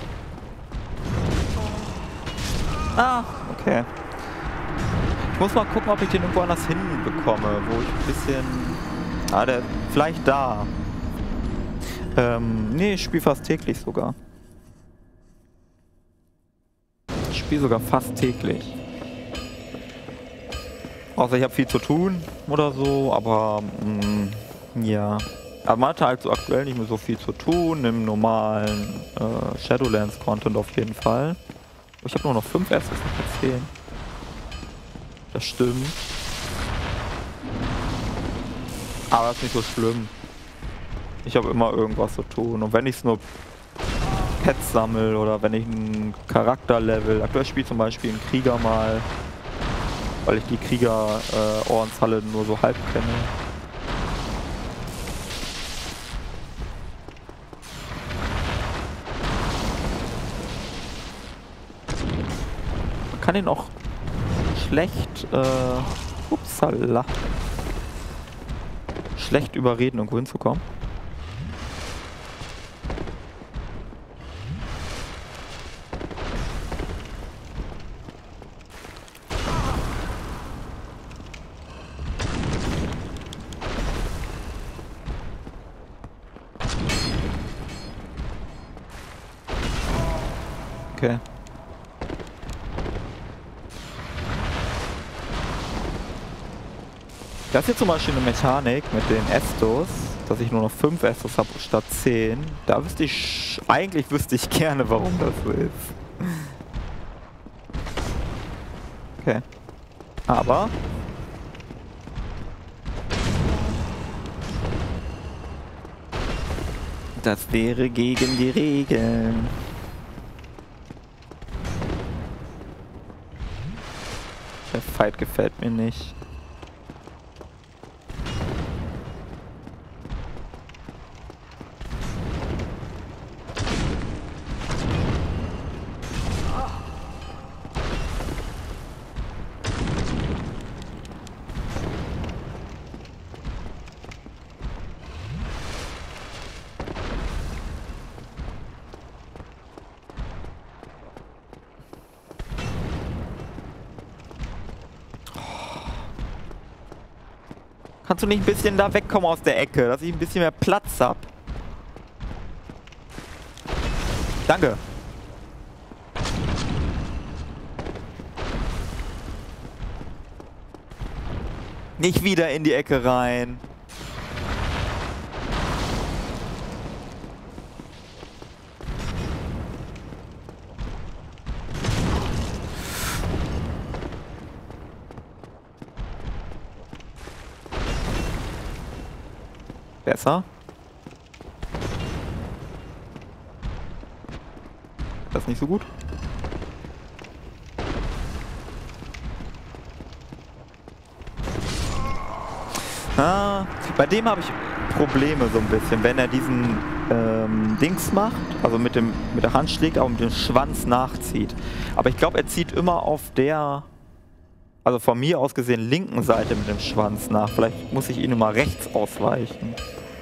Ah, okay. Ich muss mal gucken, ob ich den irgendwo anders hinbekomme, wo ich ein bisschen... Ah, der... Vielleicht da. Ähm, nee, ich spiele fast täglich sogar. Ich spiele sogar fast täglich. Außer ich habe viel zu tun oder so, aber mh, ja. Aber man hatte halt so aktuell nicht mehr so viel zu tun im normalen äh, Shadowlands-Content auf jeden Fall. Ich habe nur noch fünf Assets, nicht zehn. Das stimmt. Aber das ist nicht so schlimm. Ich habe immer irgendwas zu tun. Und wenn ich es nur Pets sammle oder wenn ich einen Charakter level. Aktuell spiele ich zum Beispiel einen Krieger mal, weil ich die Krieger-Ordenshalle äh, nur so halb kenne. Man kann ihn auch schlecht, äh, upsala, schlecht überreden, irgendwo hinzukommen. Okay. Das ist jetzt zum Beispiel eine Mechanik mit den Estos, dass ich nur noch fünf Estos habe statt zehn. Da wüsste ich, eigentlich wüsste ich gerne, warum das so ist. Okay. Aber das wäre gegen die Regeln. Der Fight gefällt mir nicht. Kannst du nicht ein bisschen da wegkommen aus der Ecke, dass ich ein bisschen mehr Platz hab? Danke. Nicht wieder in die Ecke rein. Besser. Das ist nicht so gut. Ah, bei dem habe ich Probleme so ein bisschen, wenn er diesen ähm, Dings macht, also mit dem mit der Hand schlägt, aber mit dem Schwanz nachzieht. Aber ich glaube, er zieht immer auf der, also von mir aus gesehen, linken Seite mit dem Schwanz nach. Vielleicht muss ich ihn immer rechts ausweichen.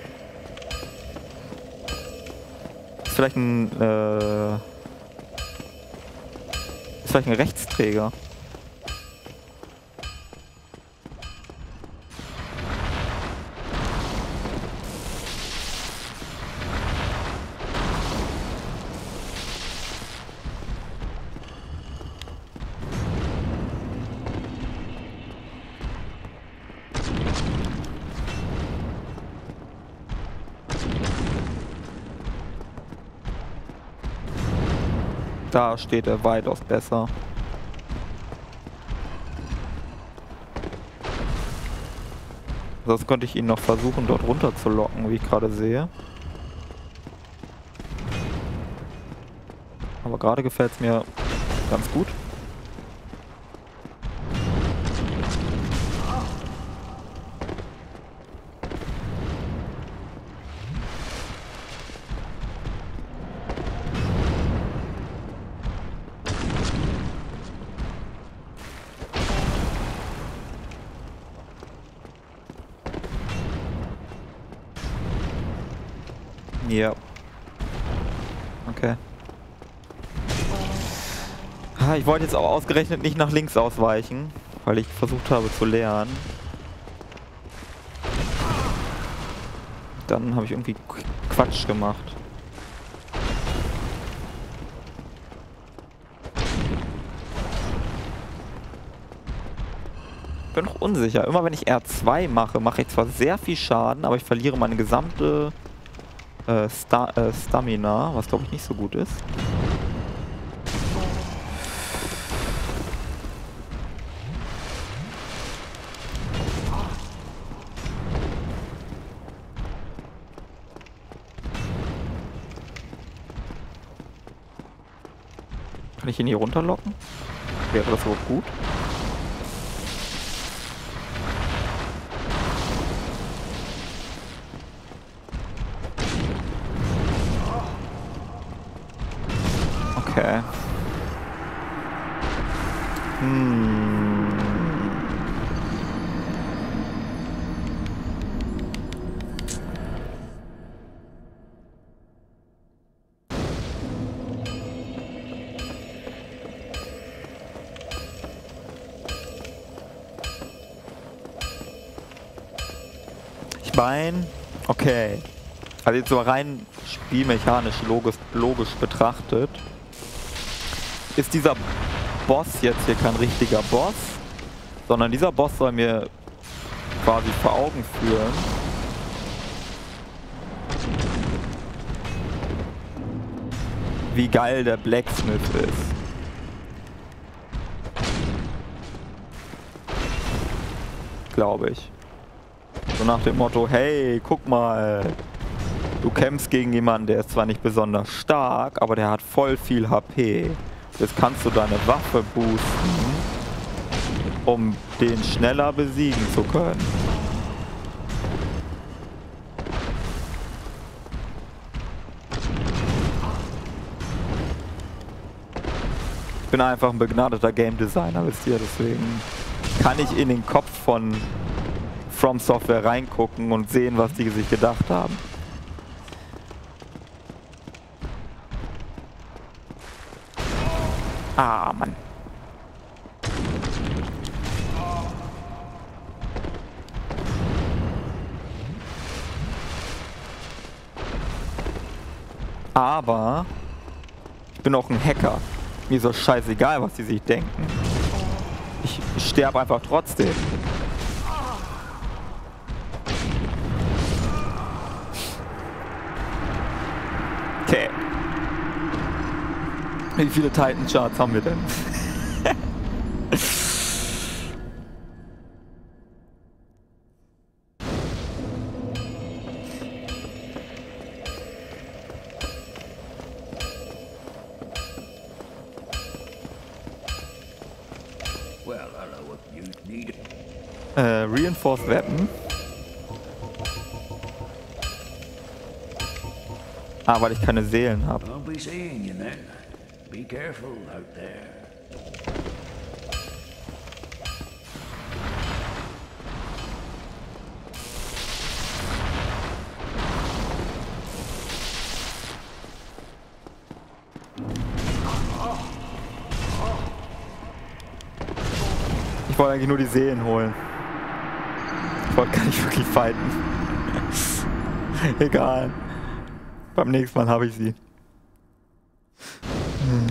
Ist vielleicht ein, äh, ist vielleicht ein Rechtsträger. Da steht er weitaus besser. Sonst könnte ich ihn noch versuchen, dort runter zu locken, wie ich gerade sehe. Aber gerade gefällt es mir ganz gut. Ja. Okay. Ah, ich wollte jetzt auch ausgerechnet nicht nach links ausweichen, weil ich versucht habe zu lernen. Dann habe ich irgendwie Quatsch gemacht. Ich bin noch unsicher. Immer wenn ich R zwei mache, mache ich zwar sehr viel Schaden, aber ich verliere meine gesamte Äh, Sta äh, Stamina, was glaube ich nicht so gut ist. Kann ich ihn hier runterlocken? Wäre das so gut? Okay. Hm. Ich meine, okay. Also jetzt so rein spielmechanisch, logisch, logisch betrachtet, ist dieser Boss jetzt hier kein richtiger Boss, sondern dieser Boss soll mir quasi vor Augen führen, wie geil der Blacksmith ist. Glaube ich. So nach dem Motto, hey, guck mal, du kämpfst gegen jemanden, der ist zwar nicht besonders stark, aber der hat voll viel H P. Jetzt kannst du deine Waffe boosten, um den schneller besiegen zu können. Ich bin einfach ein begnadeter Game Designer, wisst ihr, deswegen kann ich in den Kopf von From Software reingucken und sehen, was die sich gedacht haben. Ah, Mann. Aber ich bin auch ein Hacker. Mir ist doch scheißegal, was die sich denken. Ich sterbe einfach trotzdem. Okay. Wie viele Titan Charts haben wir denn? Well, hello, what you need. Äh, Reinforced Weapon. Ah, weil ich keine Seelen habe. I'll be seeing you then. Be careful out there. Ich wollte eigentlich nur die Seelen holen. Ich wollte gar nicht wirklich fighten. Egal. Beim nächsten Mal habe ich sie. Hm.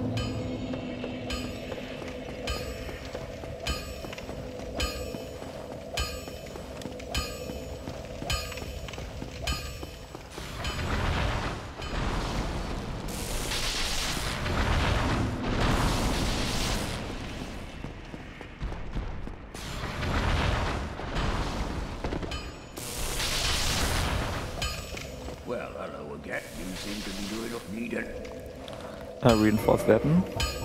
Well, hello again. You seem to be doing what needed. Äh, Reinforced Weapon.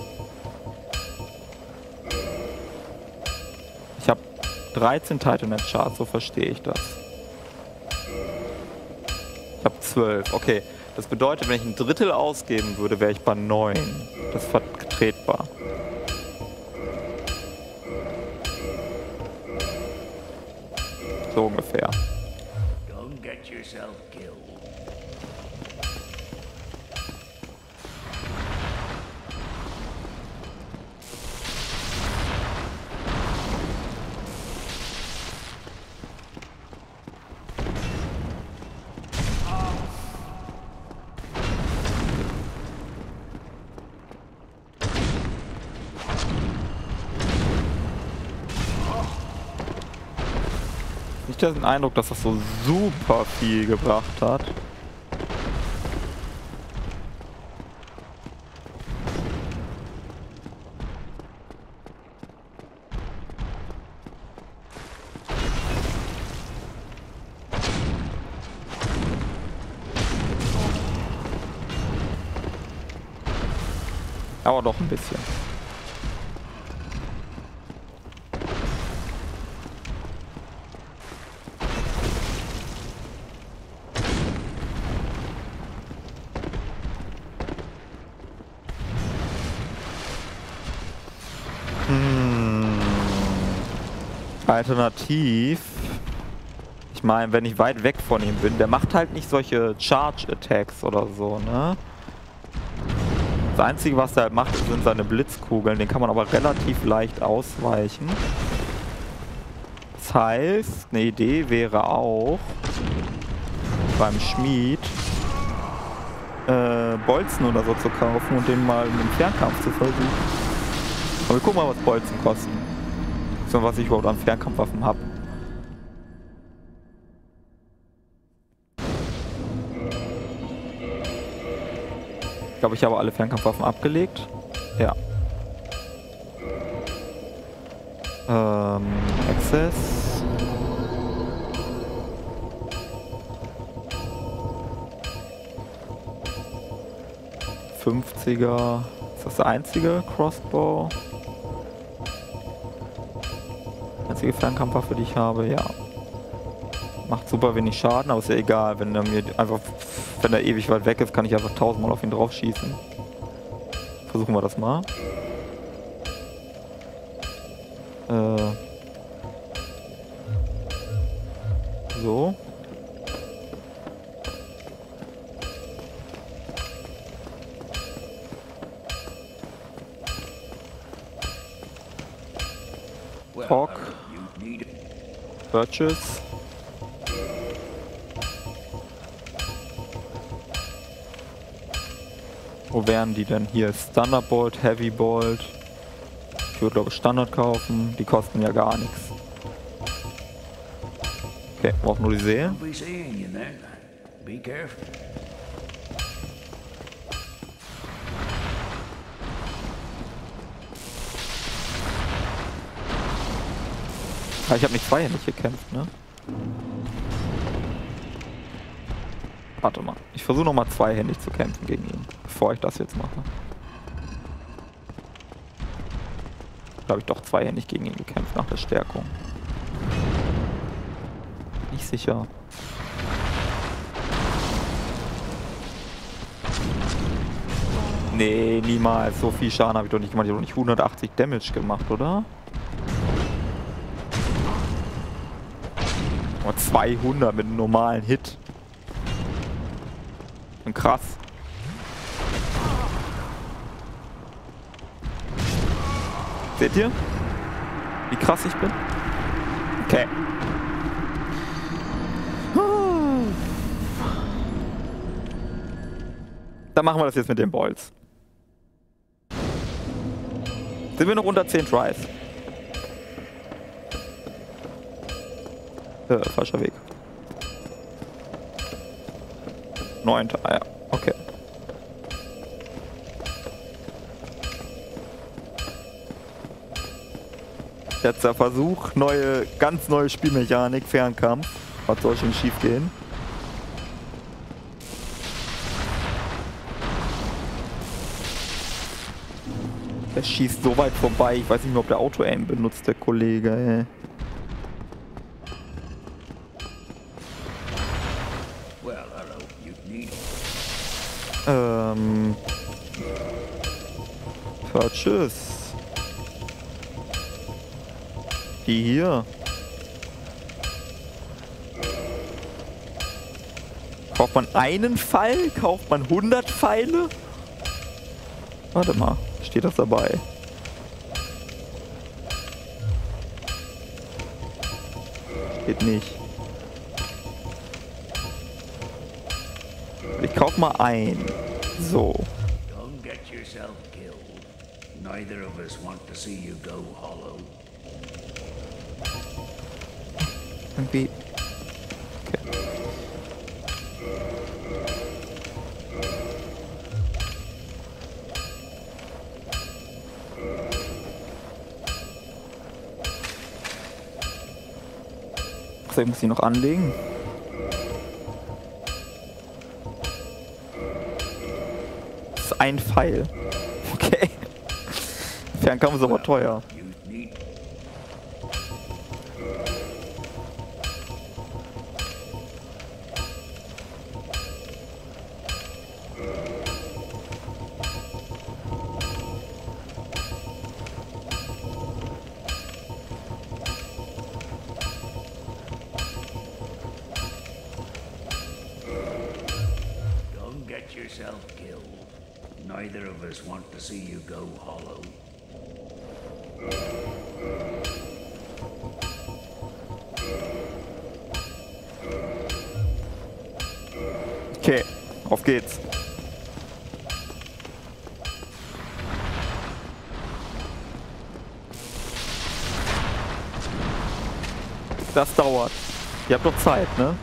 Ich habe dreizehn Titan Charts, so verstehe ich das. Ich habe zwölf. Okay, das bedeutet, wenn ich ein Drittel ausgeben würde, wäre ich bei neun. Das ist vertretbar. So ungefähr. Don't get yourself killed. Nicht den Eindruck, dass das so super viel gebracht hat. Aber doch ein bisschen. Hm. Alternativ. Ich meine, wenn ich weit weg von ihm bin, der macht halt nicht solche Charge-Attacks oder so, ne? Das Einzige, was er halt macht, sind seine Blitzkugeln. Den kann man aber relativ leicht ausweichen. Das heißt, eine Idee wäre auch, beim Schmied äh, Bolzen oder so zu kaufen und den mal im Fernkampf zu versuchen. Aber wir gucken mal, was Bolzen kosten. So, was ich überhaupt an Fernkampfwaffen habe. Ich glaube, ich habe alle Fernkampfwaffen abgelegt. Ja. Ähm, Access. fünfziger. Ist das der einzige Crossbow? Einzige Fernkampfwaffe, die ich habe, ja. Macht super wenig Schaden, aber ist ja egal, wenn er mir einfach, wenn er ewig weit weg ist, kann ich einfach tausendmal auf ihn drauf schießen. Versuchen wir das mal. Äh. So. Talk. Purchase. Wo wären die denn? Hier Standard Bolt, Heavy Bolt. Ich würde glaube ich Standard kaufen. Die kosten ja gar nichts. Okay, braucht nur die Säge. Ah, ich habe nicht zweihändig gekämpft, ne? Warte mal. Ich versuche nochmal zweihändig zu kämpfen gegen ihn, bevor ich das jetzt mache. Da habe ich doch zweihändig gegen ihn gekämpft nach der Stärkung. Nicht sicher. Nee, niemals. So viel Schaden habe ich doch nicht gemacht. Ich habe doch nicht hundertachtzig Damage gemacht, oder? Aber zweihundert mit einem normalen Hit. Und krass. Seht ihr, wie krass ich bin? Okay. Dann machen wir das jetzt mit den Bolts. Sind wir noch unter zehn Tries? Äh, falscher Weg. Neunter, ah ja, okay. Jetzt der Versuch, neue, ganz neue Spielmechanik, Fernkampf. Was soll schon schief gehen? Der schießt so weit vorbei, ich weiß nicht mehr, ob der Auto-Aim benutzt, der Kollege, ey. Ähm. Purchase. Die hier. Kauft man einen Pfeil? Kauft man hundert Pfeile? Warte mal, steht das dabei? Steht nicht. Ich kauf mal ein. So. Don't get yourself killed. Neither of us want to see you go hollow. Irgendwie. Okay. So, ich muss sie noch anlegen. Das ist ein Pfeil. Okay. Fernkampf ist aber teuer. You need Don't get yourself killed. Neither of us want to see you go hollow. Okay, auf geht's. Das dauert. Ihr habt doch Zeit, ne?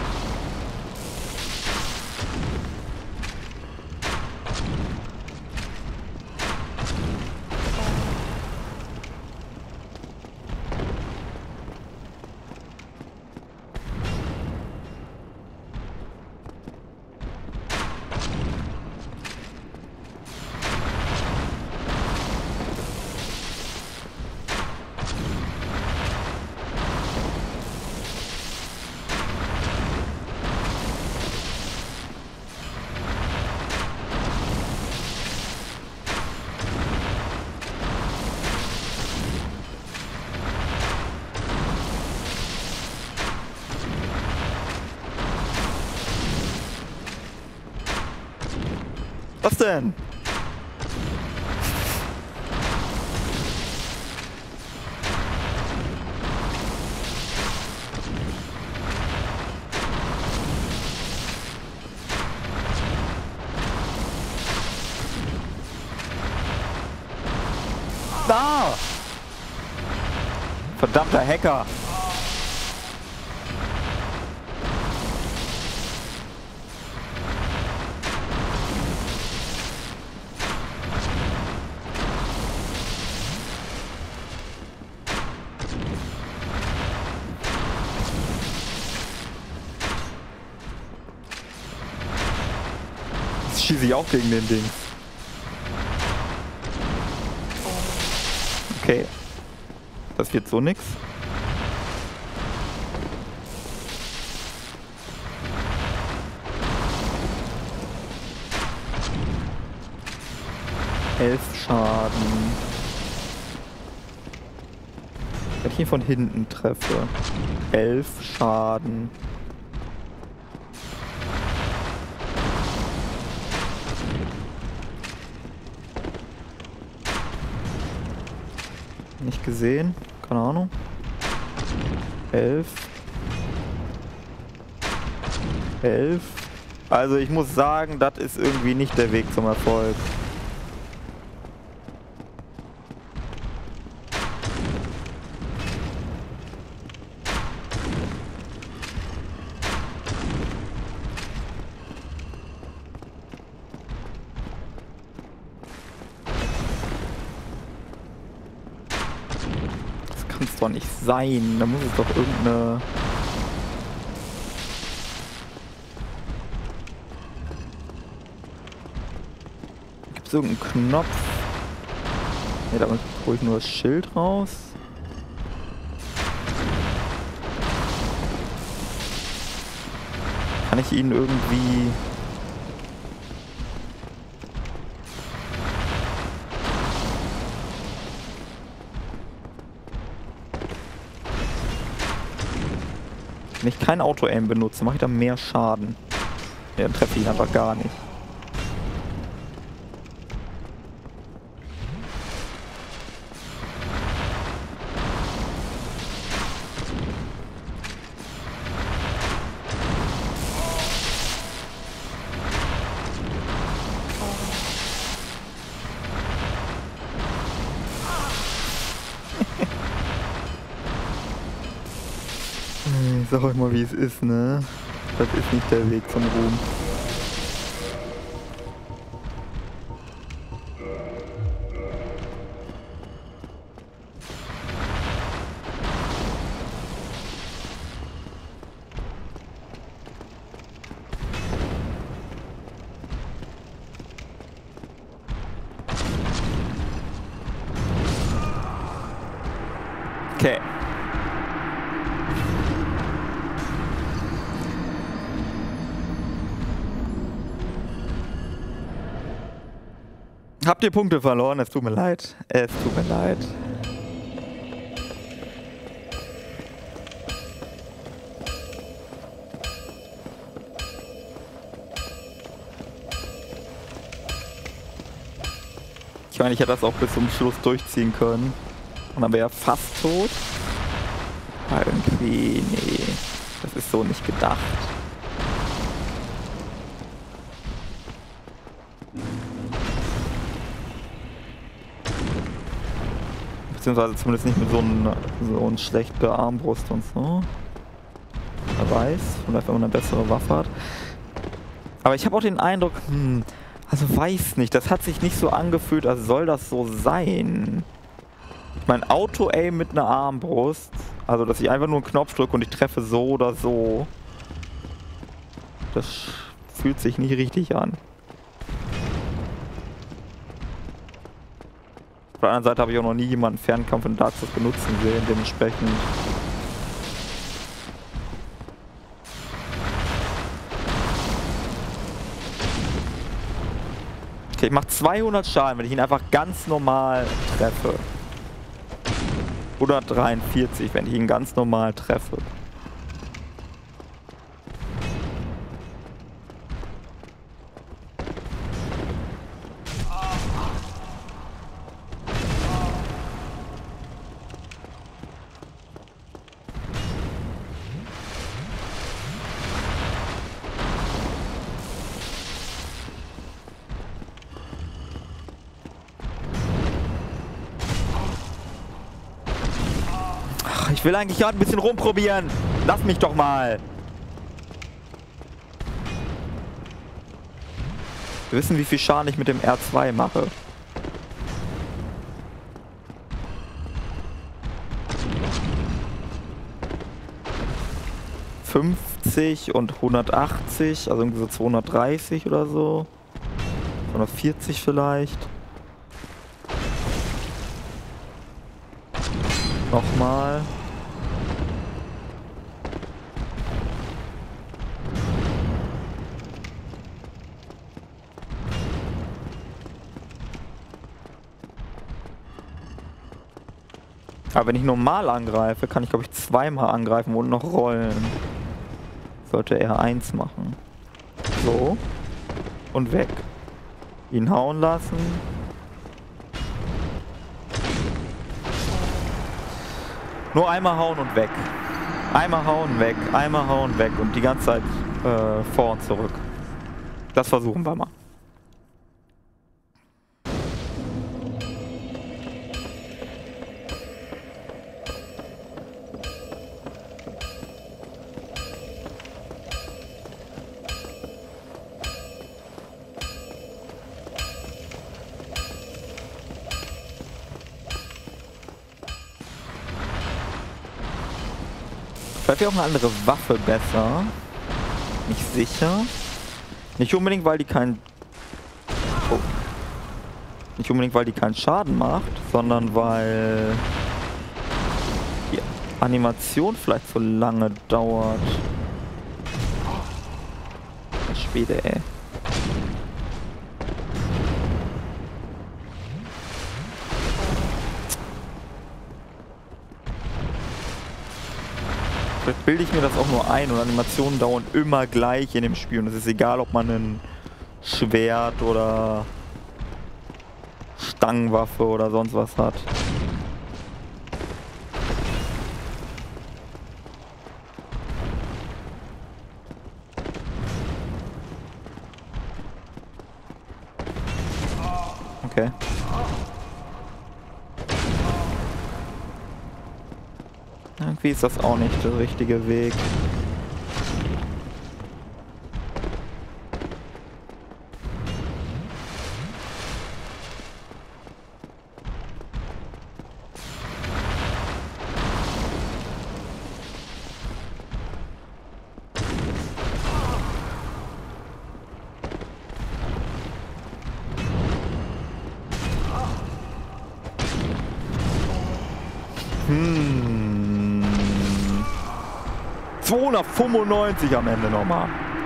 Was denn? Da! Verdammter Hacker! Jetzt schieße ich auch gegen den Ding. Okay. Das wird so nix. Elf Schaden. Wenn ich ihn von hinten treffe. Elf Schaden. Nicht gesehen. Keine Ahnung. Elf. Elf. Also ich muss sagen, das ist irgendwie nicht der Weg zum Erfolg. Kann es doch nicht sein. Da muss es doch irgendeine... Gibt es irgendeinen Knopf? Ne, damit hole ich nur das Schild raus. Kann ich ihn irgendwie... Wenn ich kein Auto-Aim benutze, mache ich da mehr Schaden. Ja, dann treffe ich ihn einfach gar nicht. Ich sag euch mal, wie es ist, ne? Das ist nicht der Weg zum Ruhm. Okay. Habt ihr Punkte verloren? Es tut mir leid. Es tut mir leid. Ich meine, ich hätte das auch bis zum Schluss durchziehen können. Und dann wäre er fast tot. Aber irgendwie, nee. Das ist so nicht gedacht. Beziehungsweise zumindest nicht mit so einer so ein schlechter Armbrust und so. Wer weiß, vielleicht wenn man eine bessere Waffe hat. Aber ich habe auch den Eindruck, hm, also weiß nicht, das hat sich nicht so angefühlt, als soll das so sein. Mein Auto-Aim mit einer Armbrust, also dass ich einfach nur einen Knopf drücke und ich treffe so oder so. Das fühlt sich nicht richtig an. Auf der anderen Seite habe ich auch noch nie jemanden Fernkampf in Dark Souls benutzen sehen, dementsprechend. Okay, ich mache zweihundert Schaden, wenn ich ihn einfach ganz normal treffe. Oder dreiundvierzig, wenn ich ihn ganz normal treffe. Ich will eigentlich gerade ein bisschen rumprobieren. Lass mich doch mal. Wir wissen, wie viel Schaden ich mit dem R zwei mache. fünfzig und hundertachtzig, also irgendwie so zweihundertdreißig oder so. zweihundertvierzig vielleicht. Nochmal. Aber wenn ich normal angreife, kann ich glaube ich zweimal angreifen und noch rollen. Sollte er eins machen. So. Und weg. Ihn hauen lassen. Nur einmal hauen und weg. Einmal hauen, weg. Einmal hauen, weg. Und die ganze Zeit äh, vor und zurück. Das versuchen wir mal. Vielleicht wäre auch eine andere Waffe besser. Nicht sicher. Nicht unbedingt, weil die keinen... Oh. Nicht unbedingt, weil die keinen Schaden macht, sondern weil die Animation vielleicht so lange dauert. Später, ey. Vielleicht bilde ich mir das auch nur ein und Animationen dauern immer gleich in dem Spiel und es ist egal, ob man ein Schwert oder Stangenwaffe oder sonst was hat. Okay. Irgendwie ist das auch nicht der richtige Weg. Hm. zweihundertfünfundneunzig am Ende nochmal.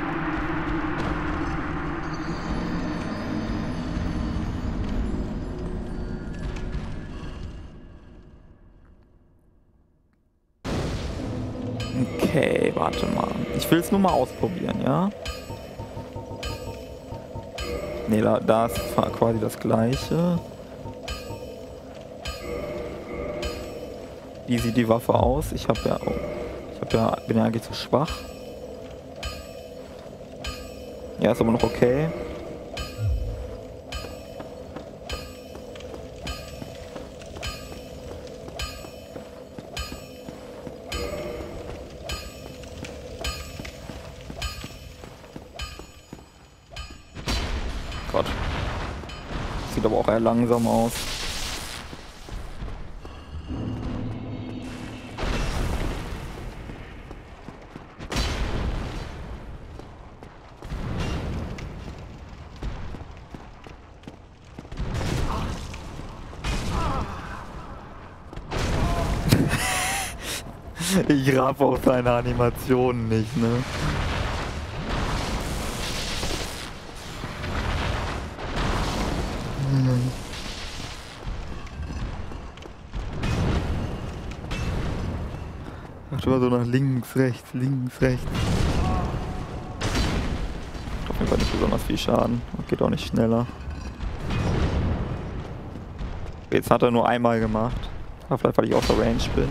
Okay, warte mal. Ich will es nur mal ausprobieren, ja? Ne, da, da ist quasi das Gleiche. Wie sieht die Waffe aus? Ich habe ja, oh, ich habe ja, bin ja eigentlich zu schwach. Ja, ist aber noch okay. Gott. Sieht aber auch eher langsam aus. Ich raff auch seine Animationen nicht, ne? Hm. Macht immer so nach links, rechts, links, rechts. Auf jeden Fall nicht besonders viel Schaden. Geht auch nicht schneller. Jetzt hat er nur einmal gemacht. Aber vielleicht, weil ich außer Range bin.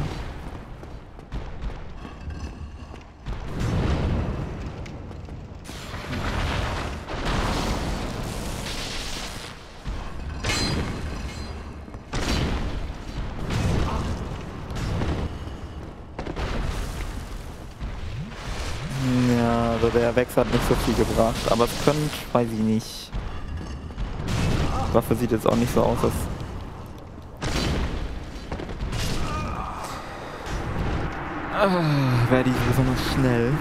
Ja, also der Wechsel hat nicht so viel gebracht, aber es könnte, weiß ich nicht. Die Waffe sieht jetzt auch nicht so aus, als ah, wäre die besonders schnell.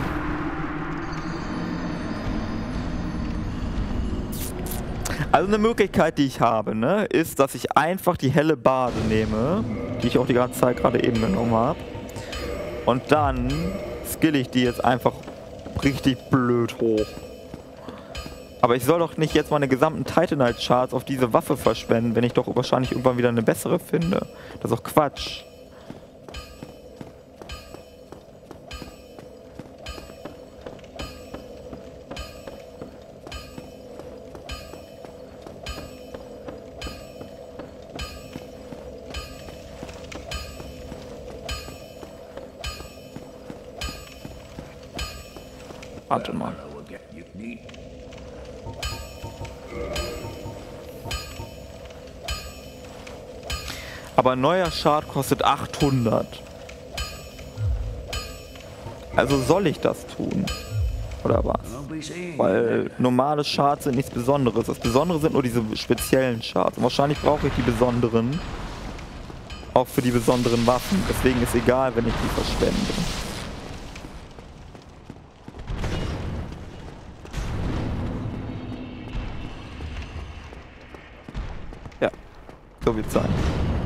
Also eine Möglichkeit, die ich habe, ne, ist, dass ich einfach die helle Bade nehme, die ich auch die ganze Zeit gerade eben genommen habe. Und dann skill ich die jetzt einfach richtig blöd hoch. Aber ich soll doch nicht jetzt meine gesamten Titanite Charts auf diese Waffe verschwenden, wenn ich doch wahrscheinlich irgendwann wieder eine bessere finde. Das ist doch Quatsch. Warte mal. Aber ein neuer Shard kostet achthundert. Also soll ich das tun? Oder was? Weil normale Shards sind nichts Besonderes. Das Besondere sind nur diese speziellen Shards. Und wahrscheinlich brauche ich die besonderen. Auch für die besonderen Waffen. Deswegen ist egal, wenn ich die verschwende. Ja, so wird's sein.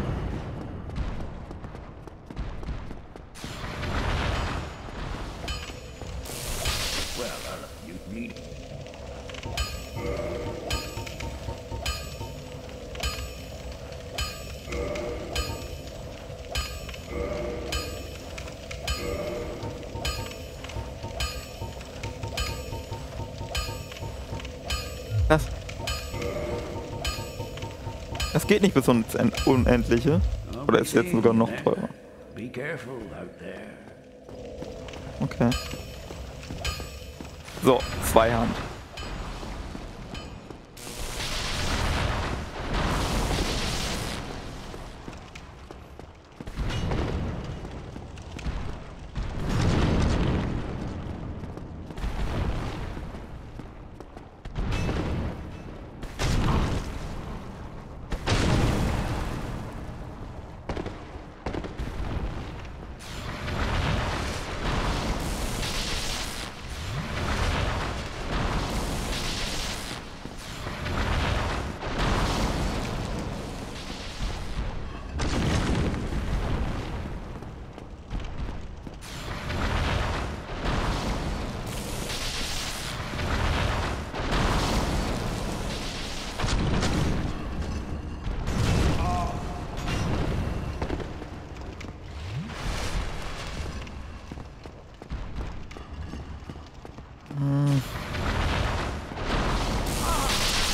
Das, das geht nicht bis ins Unendliche. Oder ist jetzt sogar noch teurer? Okay. So, Zweihand.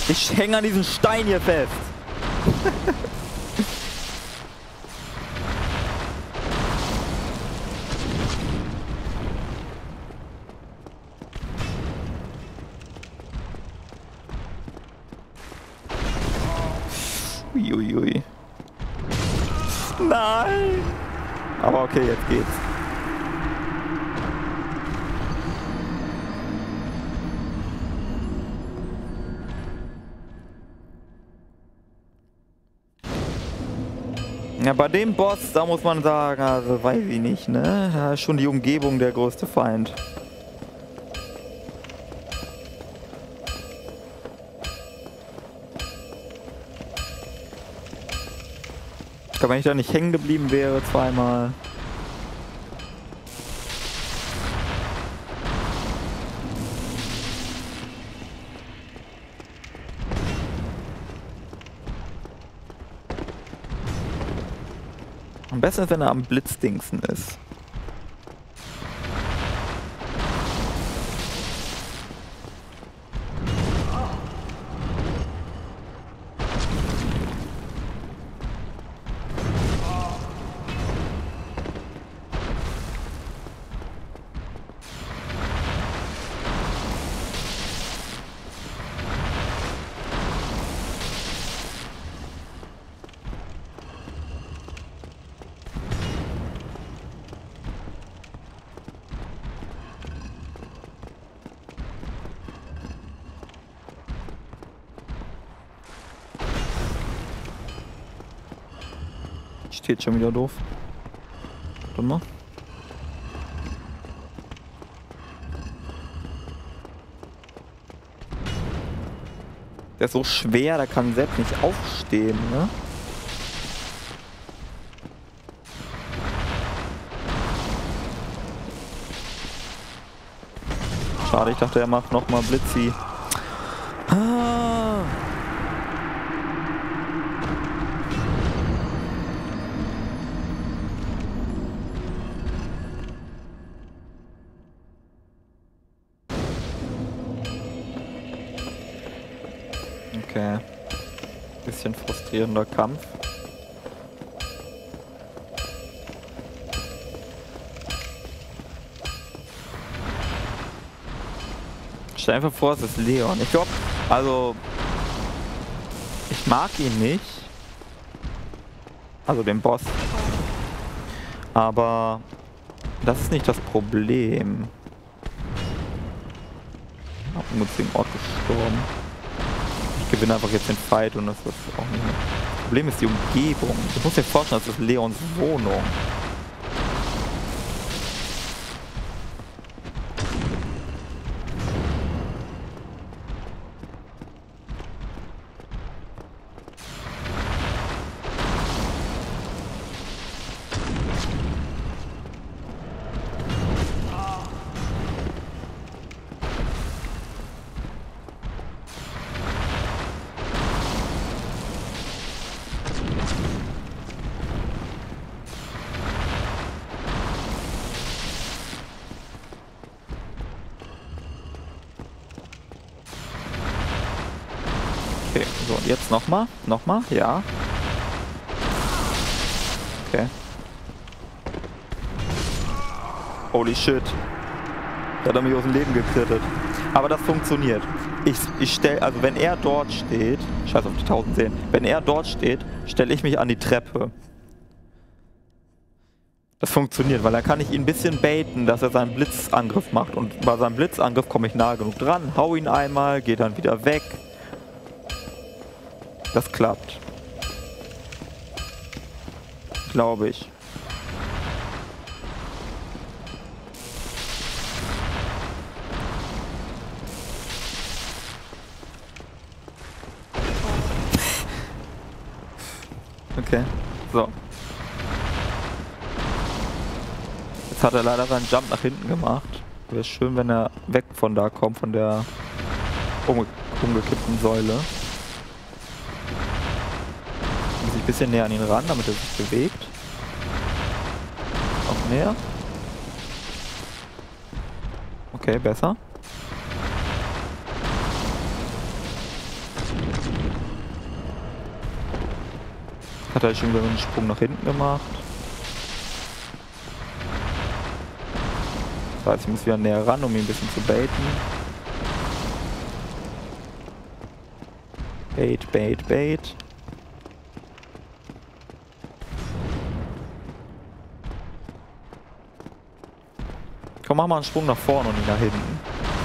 Ich hänge an diesem Stein hier fest. Uiuiui. Nein! Aber okay, jetzt geht's. Ja, bei dem Boss, da muss man sagen, also weiß ich nicht, ne? Da ist schon die Umgebung der größte Feind. Ich glaube, wenn ich da nicht hängen geblieben wäre zweimal. Am besten ist, wenn er am Blitzdingsen ist. Steht schon wieder doof. Warte mal. Der ist so schwer, der kann selbst nicht aufstehen, ne? Schade, ich dachte, er macht nochmal Blitzi. Ah. Okay. Bisschen frustrierender Kampf. Stell einfach vor, es ist Leon. Ich glaube, also ich mag ihn nicht. Also den Boss. Aber das ist nicht das Problem. Auf dem günstigen Ort gestorben. Ich gewinne einfach jetzt den Fight und das ist auch nicht mehr. Das Problem ist die Umgebung. Ich muss mir vorstellen, das ist Leons Wohnung. Okay, so und jetzt nochmal, nochmal, ja. Okay. Holy shit. Da hat er mich aus dem Leben gekrittet. Aber das funktioniert. Ich, ich stelle, also wenn er dort steht, scheiß auf die tausend Seelen, wenn er dort steht, stelle ich mich an die Treppe. Das funktioniert, weil dann kann ich ihn ein bisschen baiten, dass er seinen Blitzangriff macht. Und bei seinem Blitzangriff komme ich nahe genug dran, hau ihn einmal, gehe dann wieder weg. Das klappt. Glaube ich. Okay, so. Jetzt hat er leider seinen Jump nach hinten gemacht. Wäre schön, wenn er weg von da kommt, von der umge umgekippten Säule. Muss ich ein bisschen näher an ihn ran, damit er sich bewegt. Noch näher. Okay, besser. Hat er schon wieder einen Sprung nach hinten gemacht. Das heißt, ich muss wieder näher ran, um ihn ein bisschen zu baiten. Bait, bait, bait. Komm, mach mal einen Sprung nach vorne und nicht nach hinten.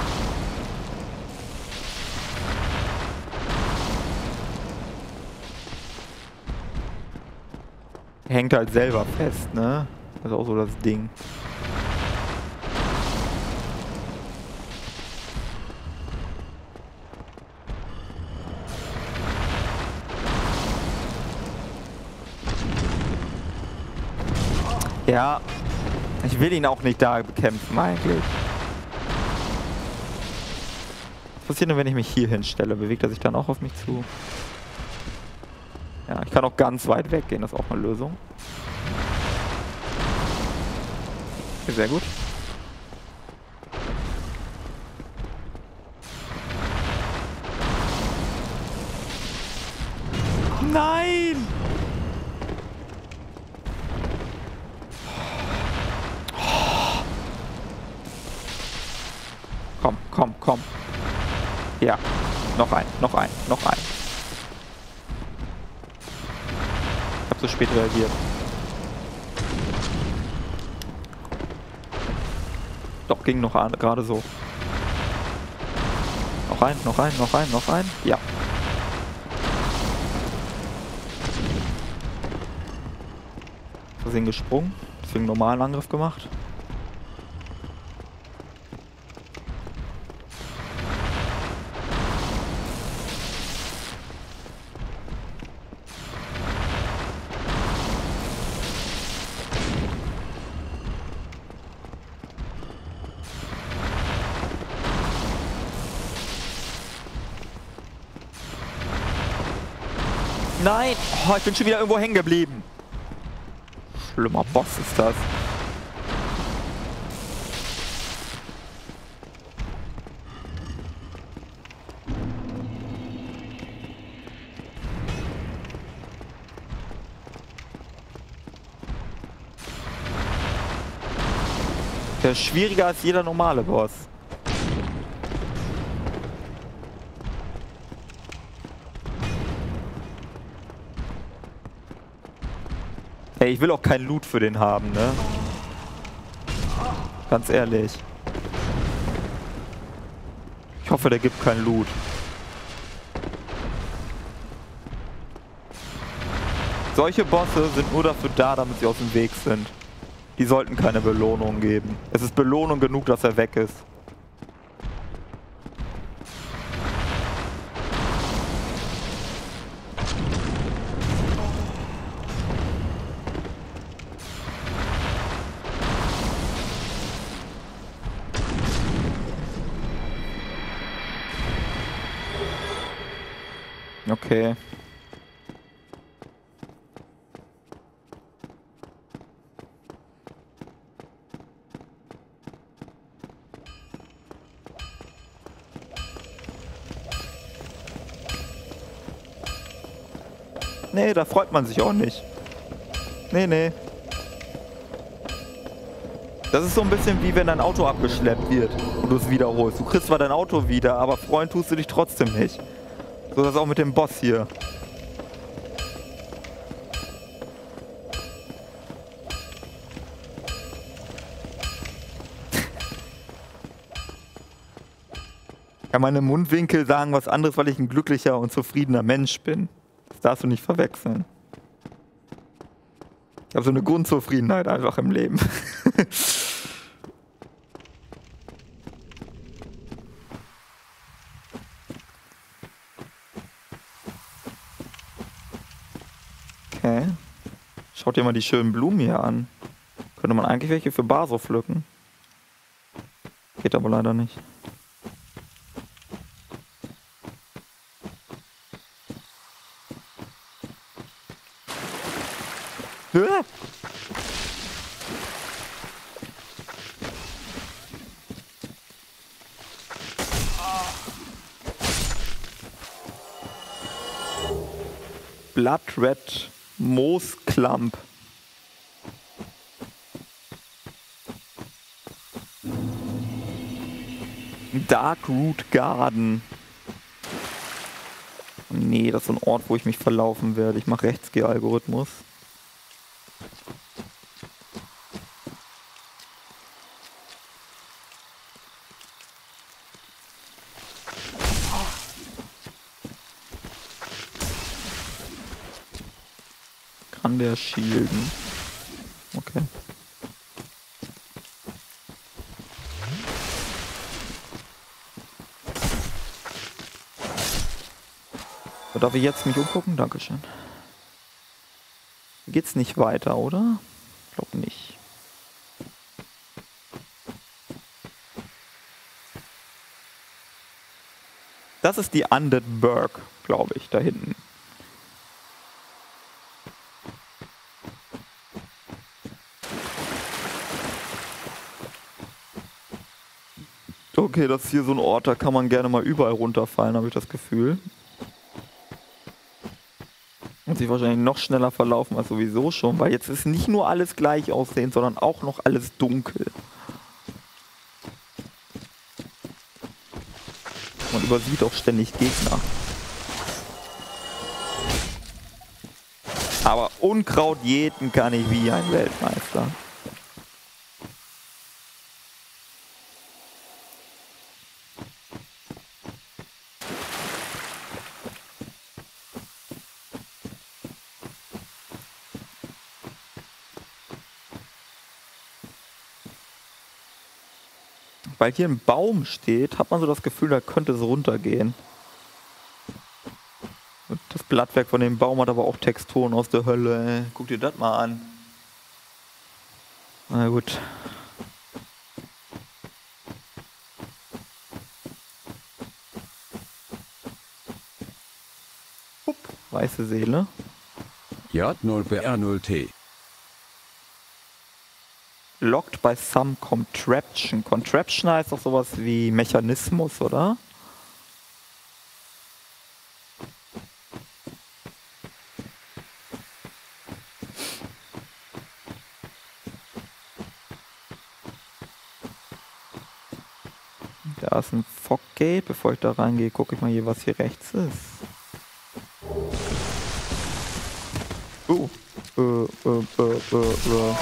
Hängt halt selber fest, ne? Das ist auch so das Ding. Ja, ich will ihn auch nicht da bekämpfen eigentlich. Was passiert denn, wenn ich mich hier hinstelle? Bewegt er sich dann auch auf mich zu? Ja, ich kann auch ganz weit weggehen, das ist auch eine Lösung. Okay, sehr gut. Nein! Komm, komm, komm. Ja, noch ein, noch ein, noch ein. Ich hab so spät reagiert. Doch, ging noch gerade so. Noch ein, noch ein, noch ein, noch ein. Ja. Versehen gesprungen. Deswegen normalen Angriff gemacht. Nein! Oh, ich bin schon wieder irgendwo hängen geblieben. Schlimmer Boss ist das. Der ist schwieriger als jeder normale Boss. Ey, ich will auch keinen Loot für den haben, ne? Ganz ehrlich. Ich hoffe, der gibt keinen Loot. Solche Bosse sind nur dafür da, damit sie aus dem Weg sind. Die sollten keine Belohnung geben. Es ist Belohnung genug, dass er weg ist. Okay. Nee, da freut man sich auch nicht. Nee, nee. Das ist so ein bisschen wie wenn dein Auto abgeschleppt wird und du es wiederholst. Du kriegst zwar dein Auto wieder, aber freuen tust du dich trotzdem nicht. So das auch mit dem Boss hier. Ja, meine Mundwinkel sagen was anderes, weil ich ein glücklicher und zufriedener Mensch bin. Das darfst du nicht verwechseln. Ich habe so eine Grundzufriedenheit einfach im Leben. Okay. Schaut dir mal die schönen Blumen hier an. Könnte man eigentlich welche für Baso pflücken. Geht aber leider nicht. Hä? Blood Red Moosklamp. Darkroot Garden. Nee, das ist so ein Ort, wo ich mich verlaufen werde. Ich mache Rechtsgeh-Algorithmus. Kann der shielden? Okay. Darf ich jetzt mich umgucken? Dankeschön. Geht's nicht weiter, oder? Ich glaube nicht. Das ist die Undead Burg, glaube ich, da hinten. Okay, das ist hier so ein Ort, da kann man gerne mal überall runterfallen, habe ich das Gefühl. Und sich wahrscheinlich noch schneller verlaufen als sowieso schon, weil jetzt ist nicht nur alles gleich aussehend, sondern auch noch alles dunkel. Man übersieht auch ständig Gegner. Aber Unkraut jäten kann ich wie ein Weltmeister. Weil hier ein Baum steht, hat man so das Gefühl, da könnte es runtergehen. Das Blattwerk von dem Baum hat aber auch Texturen aus der Hölle. Ey. Guck dir das mal an. Na gut. Upp, weiße Seele. J null B R null T. Locked by some contraption. Contraption heißt doch sowas wie Mechanismus, oder? Da ist ein Foggate. Bevor ich da reingehe, gucke ich mal hier, was hier rechts ist. Oh. Äh, äh, äh, äh, äh.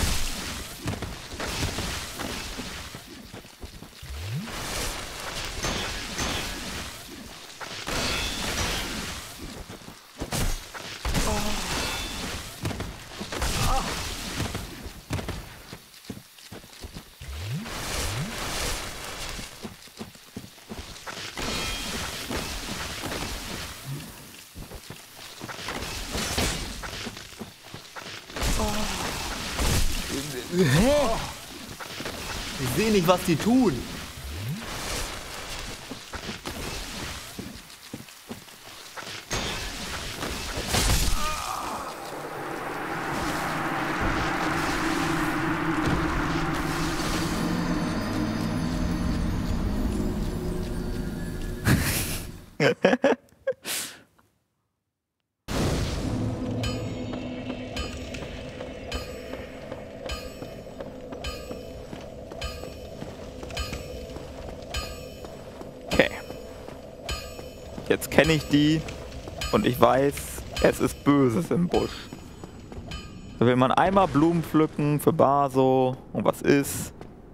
Hä? Ich sehe nicht, was die tun. Jetzt kenne ich die und ich weiß, es ist Böses im Busch. Da will man einmal Blumen pflücken für Baso und was ist?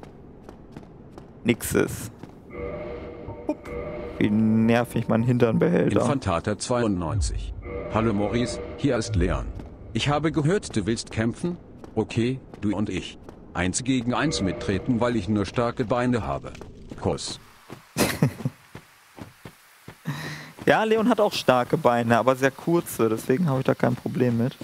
Nix ist. Hup. Wie nervig mein Hinternbehälter. Infantata zweiundneunzig. Hallo Maurice, hier ist Leon. Ich habe gehört, du willst kämpfen? Okay, du und ich. Eins gegen eins mittreten, weil ich nur starke Beine habe. Kuss. Ja, Leon hat auch starke Beine, aber sehr kurze, deswegen habe ich da kein Problem mit.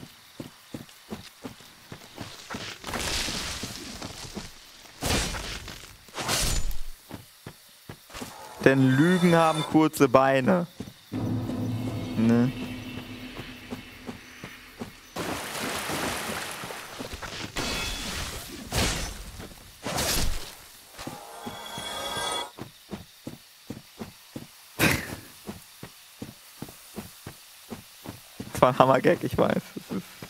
Denn Lügen haben kurze Beine. Ne? Das war ein Hammergag, ich weiß. Das ist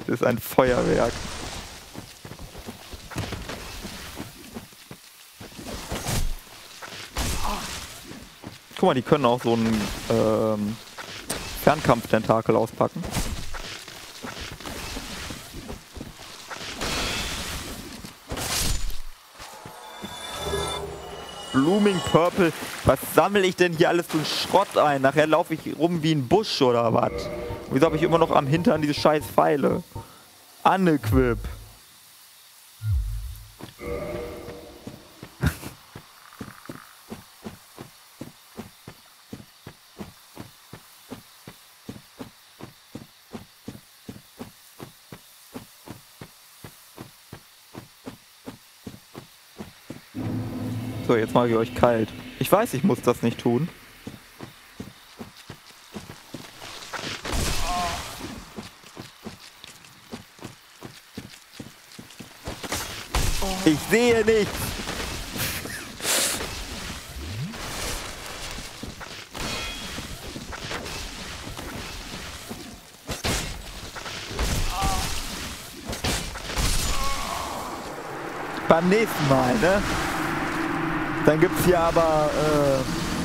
ist ein Feuerwerk. Guck mal, die können auch so einen ähm, Fernkampftentakel auspacken. Blooming Purple. Was sammle ich denn hier alles für einen Schrott ein? Nachher laufe ich rum wie ein Busch oder was? Wieso habe ich immer noch am Hintern diese scheiß Pfeile? Unequip. So, jetzt mache ich euch kalt. Ich weiß, ich muss das nicht tun. Ich sehe nichts. Beim nächsten Mal, ne? Dann gibt's hier aber äh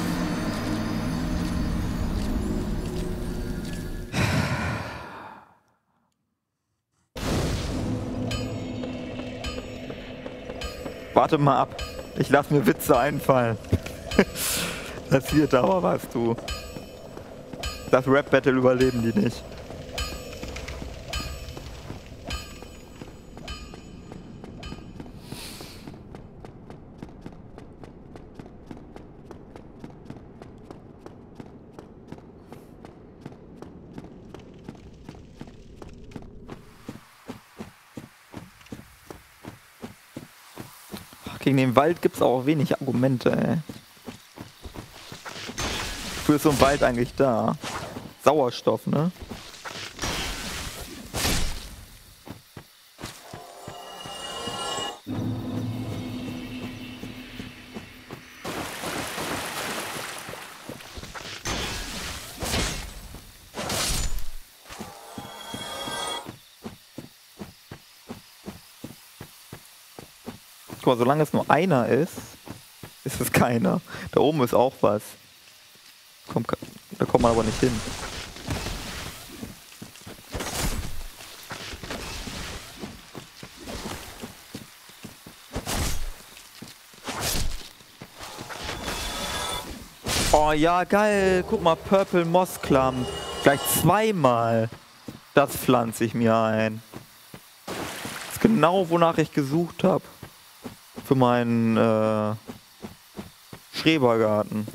warte mal ab. Ich lass mir Witze einfallen. Das wird aber was, du. Das Rap-Battle überleben die nicht. Gegen den Wald gibt es auch wenig Argumente, ey. Wofür ist so ein Wald eigentlich da? Sauerstoff, ne? Guck mal, solange es nur einer ist, ist es keiner. Da oben ist auch was. Komm, da kommt man aber nicht hin. Oh ja, geil. Guck mal, Purple Moss Clump. Gleich zweimal. Das pflanze ich mir ein. Das ist genau, wonach ich gesucht habe. Für meinen äh, Schrebergarten.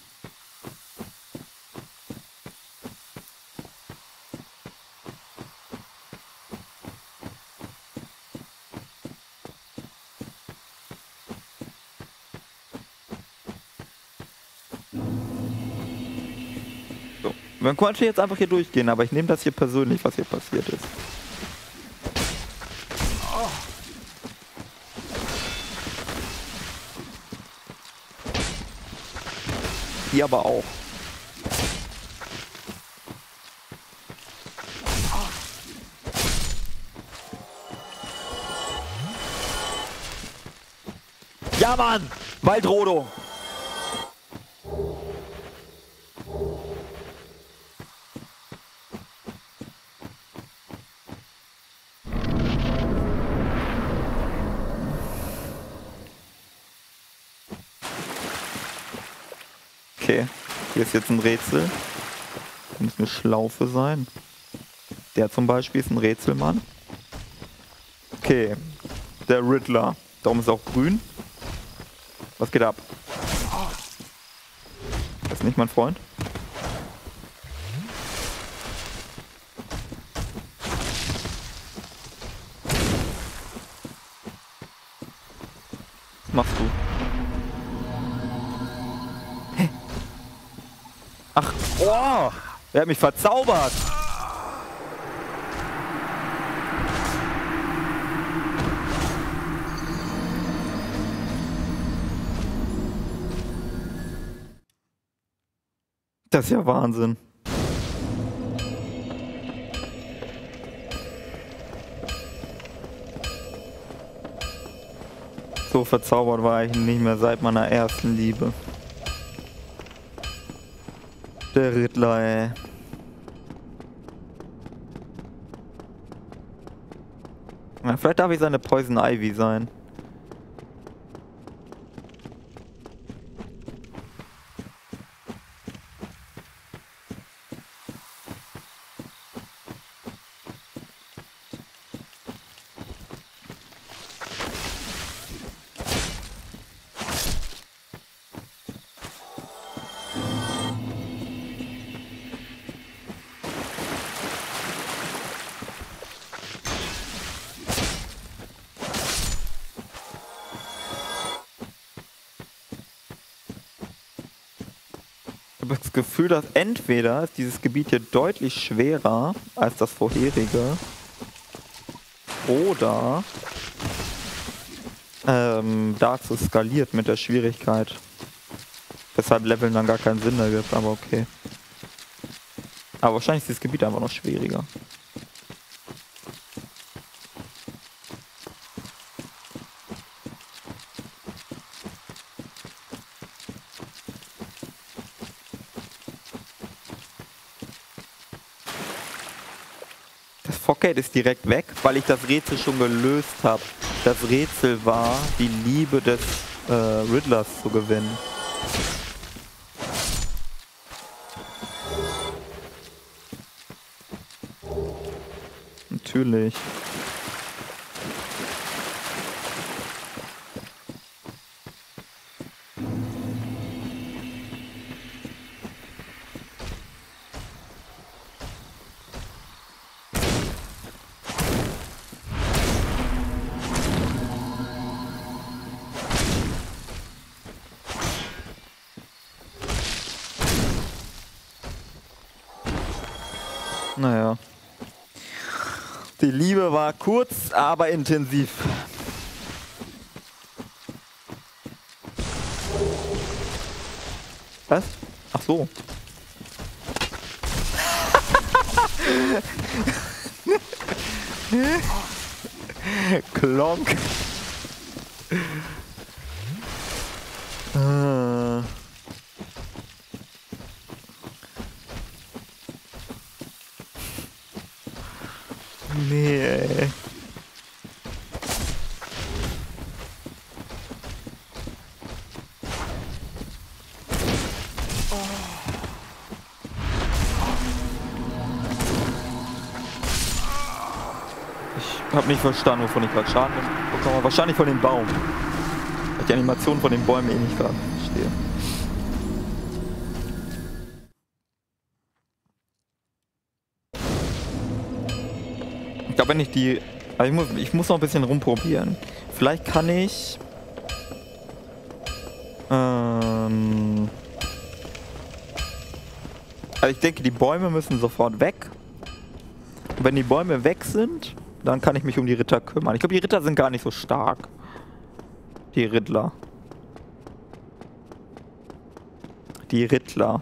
So. Man könnte jetzt einfach hier durchgehen, aber ich nehme das hier persönlich, was hier passiert ist. Hier aber auch. Ja, Mann! Waldrodung! Okay, hier ist jetzt ein Rätsel. Das muss eine Schlaufe sein. Der zum Beispiel ist ein Rätselmann. Okay, der Riddler. Darum ist auch grün. Was geht ab? Das ist nicht mein Freund. Was machst du? Hä? Ach, oh! Er hat mich verzaubert! Das ist ja Wahnsinn. So verzaubert war ich nicht mehr seit meiner ersten Liebe. Der Riddler, ey. Ja, vielleicht darf ich seine Poison Ivy sein. Ich habe das Gefühl, dass entweder ist dieses Gebiet hier deutlich schwerer als das vorherige oder ähm, dazu skaliert mit der Schwierigkeit. Weshalb Leveln dann gar keinen Sinn ergibt, aber okay. Aber wahrscheinlich ist dieses Gebiet einfach noch schwieriger. Fockgate ist direkt weg, weil ich das Rätsel schon gelöst habe. Das Rätsel war, die Liebe des äh, Riddlers zu gewinnen. Natürlich. Naja. Die Liebe war kurz, aber intensiv. Was? Ach so. Klonk. Ah. Nee, ey. Ich hab nicht verstanden, wovon ich gerade Schaden bekomme. Wahrscheinlich von dem Baum. Weil ich die Animation von den Bäumen eh nicht gerade verstehe. Ich glaube, wenn ich die... Also ich, muss, ich muss noch ein bisschen rumprobieren. Vielleicht kann ich... Ähm... Also ich denke, die Bäume müssen sofort weg. Und wenn die Bäume weg sind, dann kann ich mich um die Ritter kümmern. Ich glaube, die Ritter sind gar nicht so stark. Die Riddler. Die Riddler.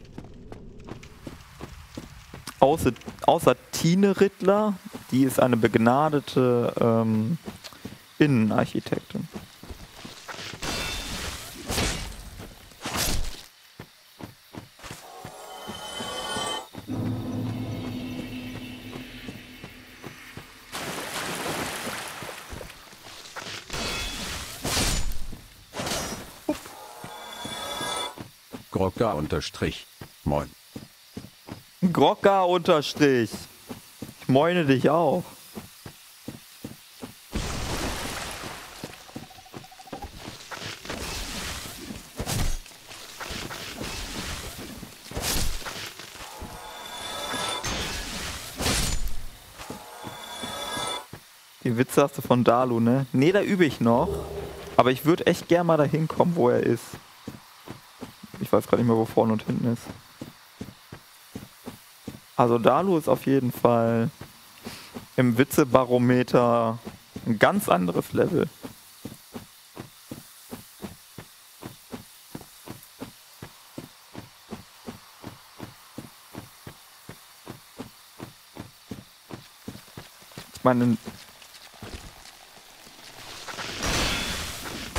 Außer, außer Tine Riddler, die ist eine begnadete ähm, Innenarchitektin. Grogga unterstrich. Moin. Grogga unterstrich. Ich moine dich auch. Die Witze hast du von Dalu, ne? Ne, da übe ich noch. Aber ich würde echt gern mal dahin kommen, wo er ist. Ich weiß gerade nicht mehr, wo vorne und hinten ist. Also Dalu ist auf jeden Fall im Witzebarometer ein ganz anderes Level. Ich meine...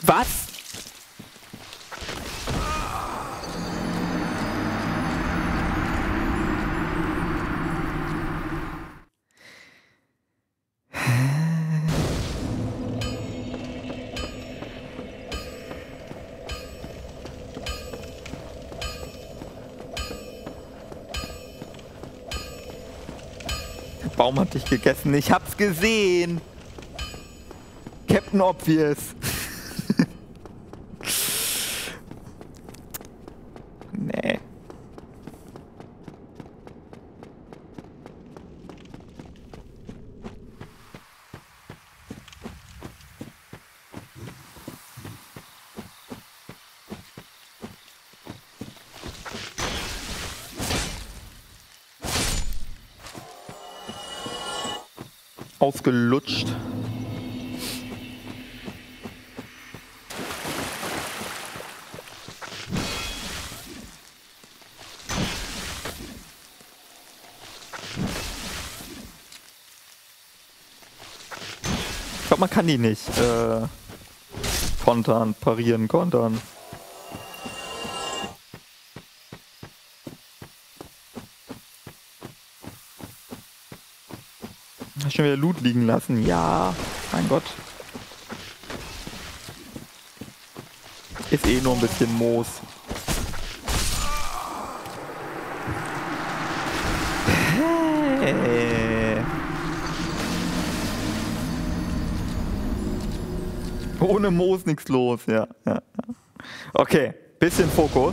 Was? Der Baum hat dich gegessen. Ich hab's gesehen. Captain Obvious. Nee. Ausgelutscht. Ich glaube, man kann die nicht äh, kontern, parieren, kontern. Hast du schon wieder Loot liegen lassen? Ja, mein Gott. Ist eh nur ein bisschen Moos. Hey. Ohne Moos nichts los, ja, ja, ja. Okay, bisschen Fokus.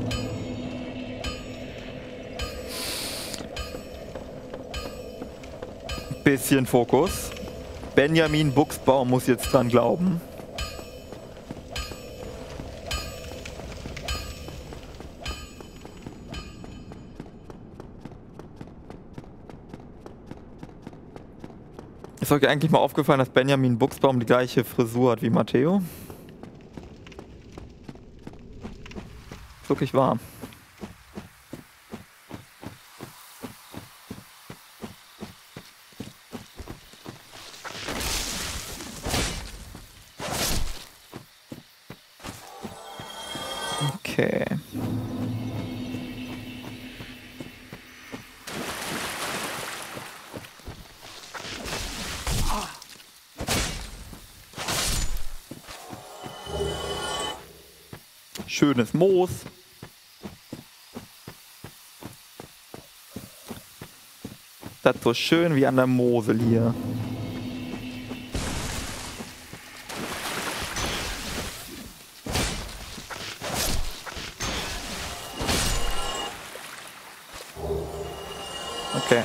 Bisschen Fokus. Benjamin Buchsbaum muss jetzt dran glauben. Ist euch eigentlich mal aufgefallen, dass Benjamin Buchsbaum die gleiche Frisur hat wie Matteo? Ist wirklich wahr. Okay. Schönes Moos. Das ist so schön wie an der Mosel hier. Okay.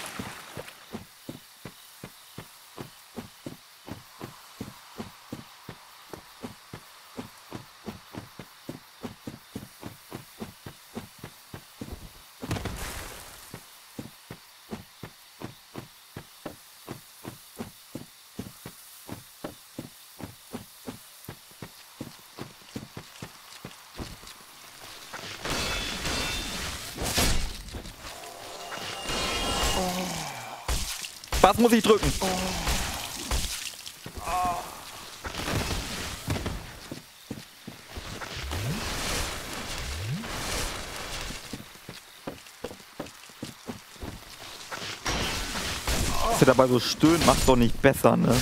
Was muss ich drücken? Oh. Oh. Dass er dabei so stöhnt, macht doch nicht besser, ne?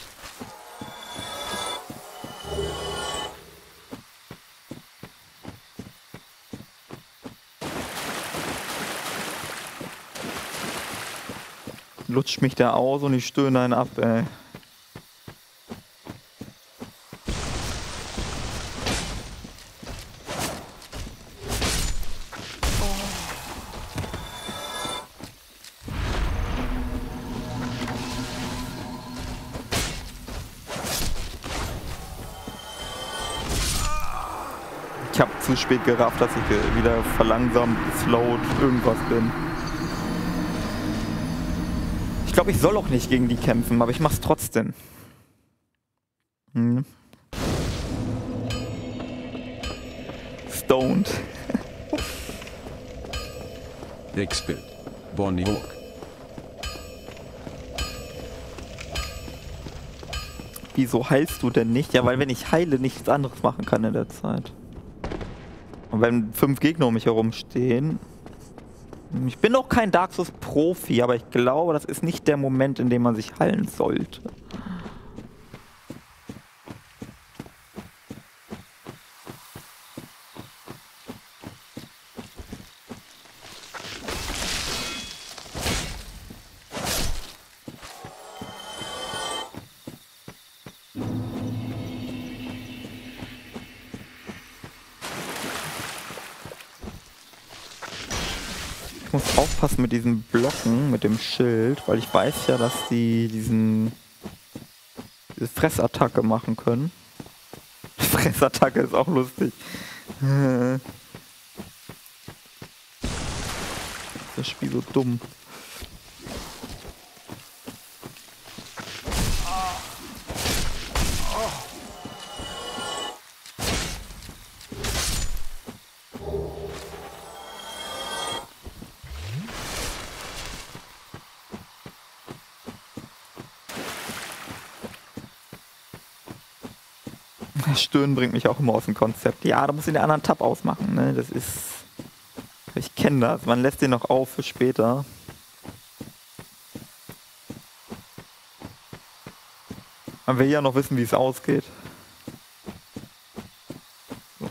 Lutscht mich da aus und ich stöhne einen ab, ey. Ich habe zu spät gerafft, dass ich wieder verlangsamt, slowed, irgendwas bin. Ich glaube, ich soll auch nicht gegen die kämpfen, aber ich mach's trotzdem. Hm. Stoned. X-Bild. Bonnie Hook. Wieso heilst du denn nicht? Ja, weil wenn ich heile, nichts anderes machen kann in der Zeit. Und wenn fünf Gegner um mich herum stehen... Ich bin auch kein Dark Souls Profi, aber ich glaube, das ist nicht der Moment, in dem man sich heilen sollte. Ich muss aufpassen mit diesen Blocken, mit dem Schild, weil ich weiß ja, dass die diesen diese Fressattacke machen können. Fressattacke ist auch lustig. Das Spiel so dumm. Stöhnen bringt mich auch immer aus dem Konzept. Ja, da muss ich den anderen Tab ausmachen, ne? Das ist... Ich kenne das. Man lässt den noch auf für später. Man will ja noch wissen, wie es ausgeht. So.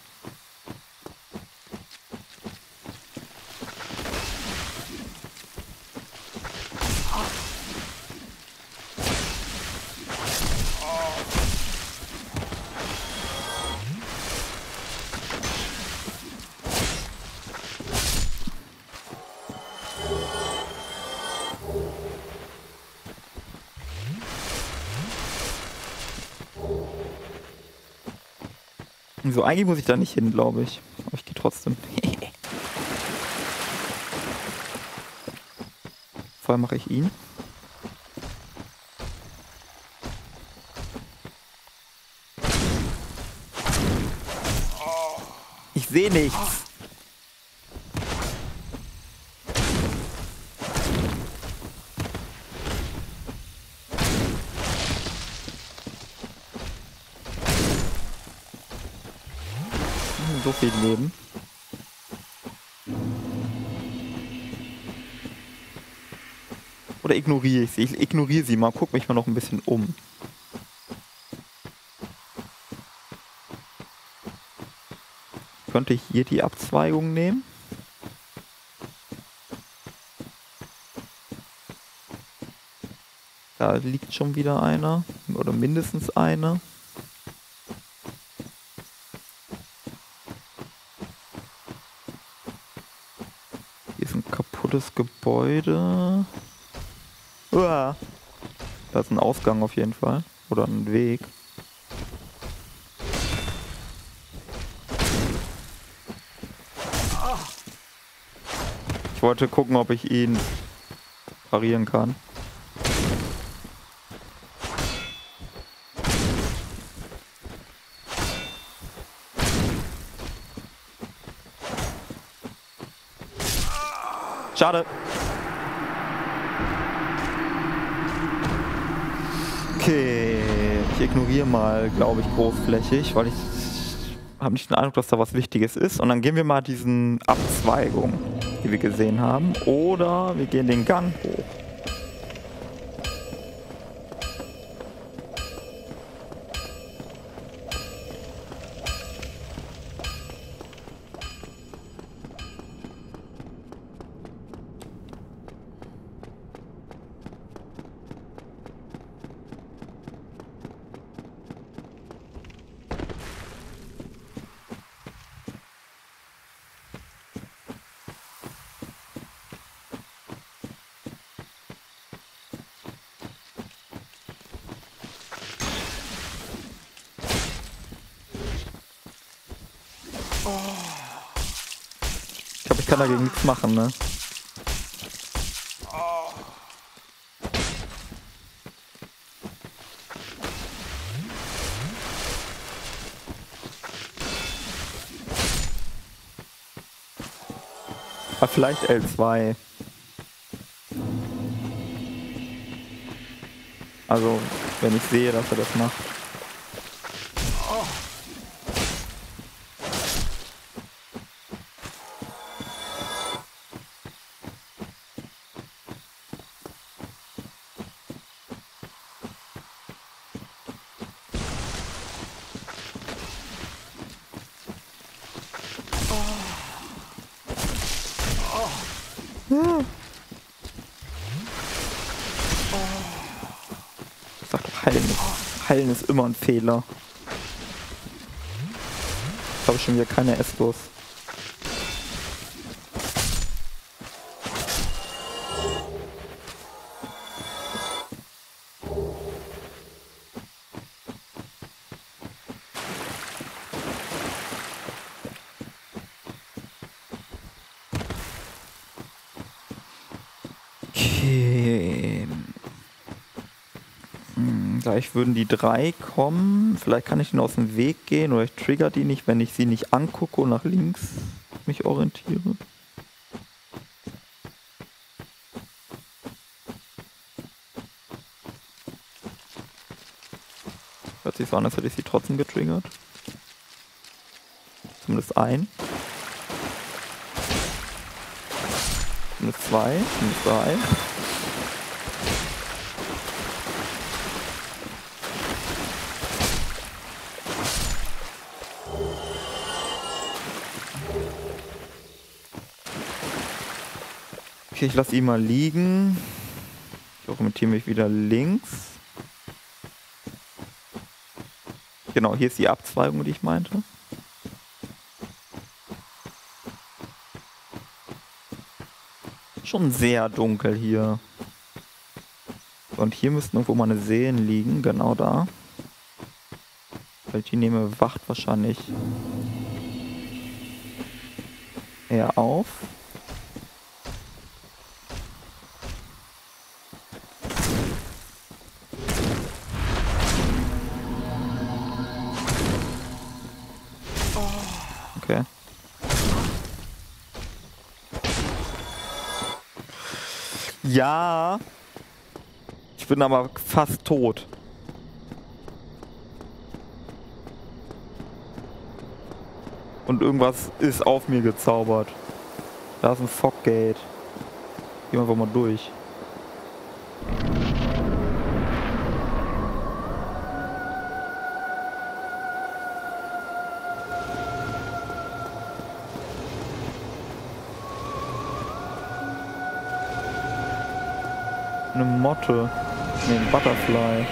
So, eigentlich muss ich da nicht hin, glaube ich. Aber ich gehe trotzdem. Vorher mache ich ihn. Ich sehe nichts. So viel Leben. Oder ignoriere ich sie? Ich ignoriere sie mal, guck mich mal noch ein bisschen um. Könnte ich hier die Abzweigung nehmen? Da liegt schon wieder einer. Oder mindestens einer. Das Gebäude. Uah. Da ist ein Ausgang auf jeden Fall. Oder ein Weg. Ich wollte gucken, ob ich ihn parieren kann. Schade. Okay, ich ignoriere mal, glaube ich, großflächig, weil ich habe nicht den Eindruck, dass da was Wichtiges ist. Und dann gehen wir mal diesen Abzweigung, die wir gesehen haben. Oder wir gehen den Gang hoch. Ich glaube, ich kann dagegen nichts machen, ne? Aber vielleicht L zwei. Also, wenn ich sehe, dass er das macht. Ich sag doch, heilen ist, heilen ist immer ein Fehler. Jetzt habe ich schon wieder keine Estus. Okay. Hm, gleich würden die drei kommen. Vielleicht kann ich ihnen aus dem Weg gehen oder ich trigger die nicht, wenn ich sie nicht angucke und nach links mich orientiere. Hört sich so an, als hätte ich sie trotzdem getriggert. Zumindest ein. Zumindest zwei. Zumindest drei. Okay, ich lasse ihn mal liegen. Ich orientiere mich wieder links. Genau, hier ist die Abzweigung, die ich meinte. Schon sehr dunkel hier. Und hier müssten irgendwo meine Seelen liegen, genau da. Weil ich die nehme, wacht wahrscheinlich eher auf. Okay. Ja. Ich bin aber fast tot. Und irgendwas ist auf mir gezaubert. Da ist ein Foggate. Gehen wir einfach mal durch. Eine Motte. Ne, ein Butterfly.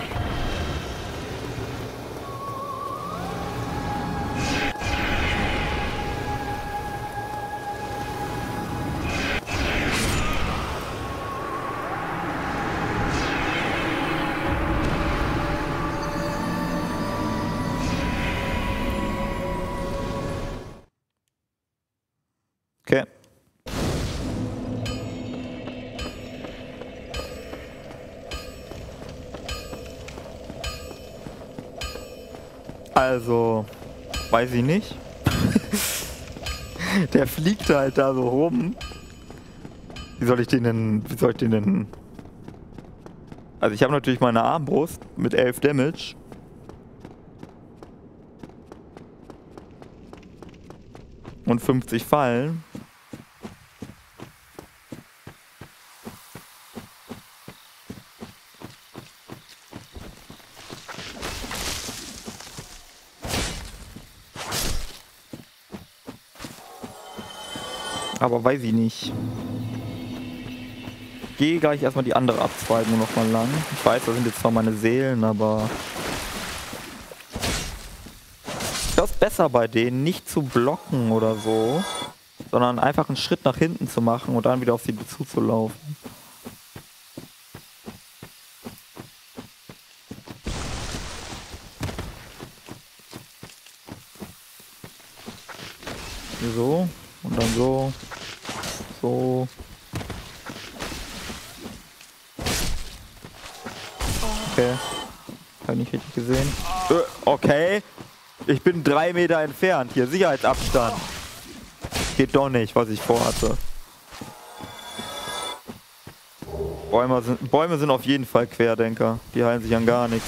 Okay. Also, weiß ich nicht. Der fliegt halt da so rum. Wie soll ich den denn, wie soll ich den denn... Also ich habe natürlich meine Armbrust mit elf Damage. Und fünfzig Fallen. Aber weiß ich nicht. Ich gehe gleich erstmal die andere Abzweigung nochmal lang. Ich weiß, das sind jetzt zwar meine Seelen, aber... Das ist besser bei denen, nicht zu blocken oder so, sondern einfach einen Schritt nach hinten zu machen und dann wieder auf sie zuzulaufen. So, und dann so, so. Okay, habe ich nicht richtig gesehen. Äh, okay. Ich bin drei Meter entfernt. Hier, Sicherheitsabstand. Geht doch nicht, was ich vorhatte. Bäume sind, Bäume sind auf jeden Fall Querdenker. Die heilen sich an gar nichts.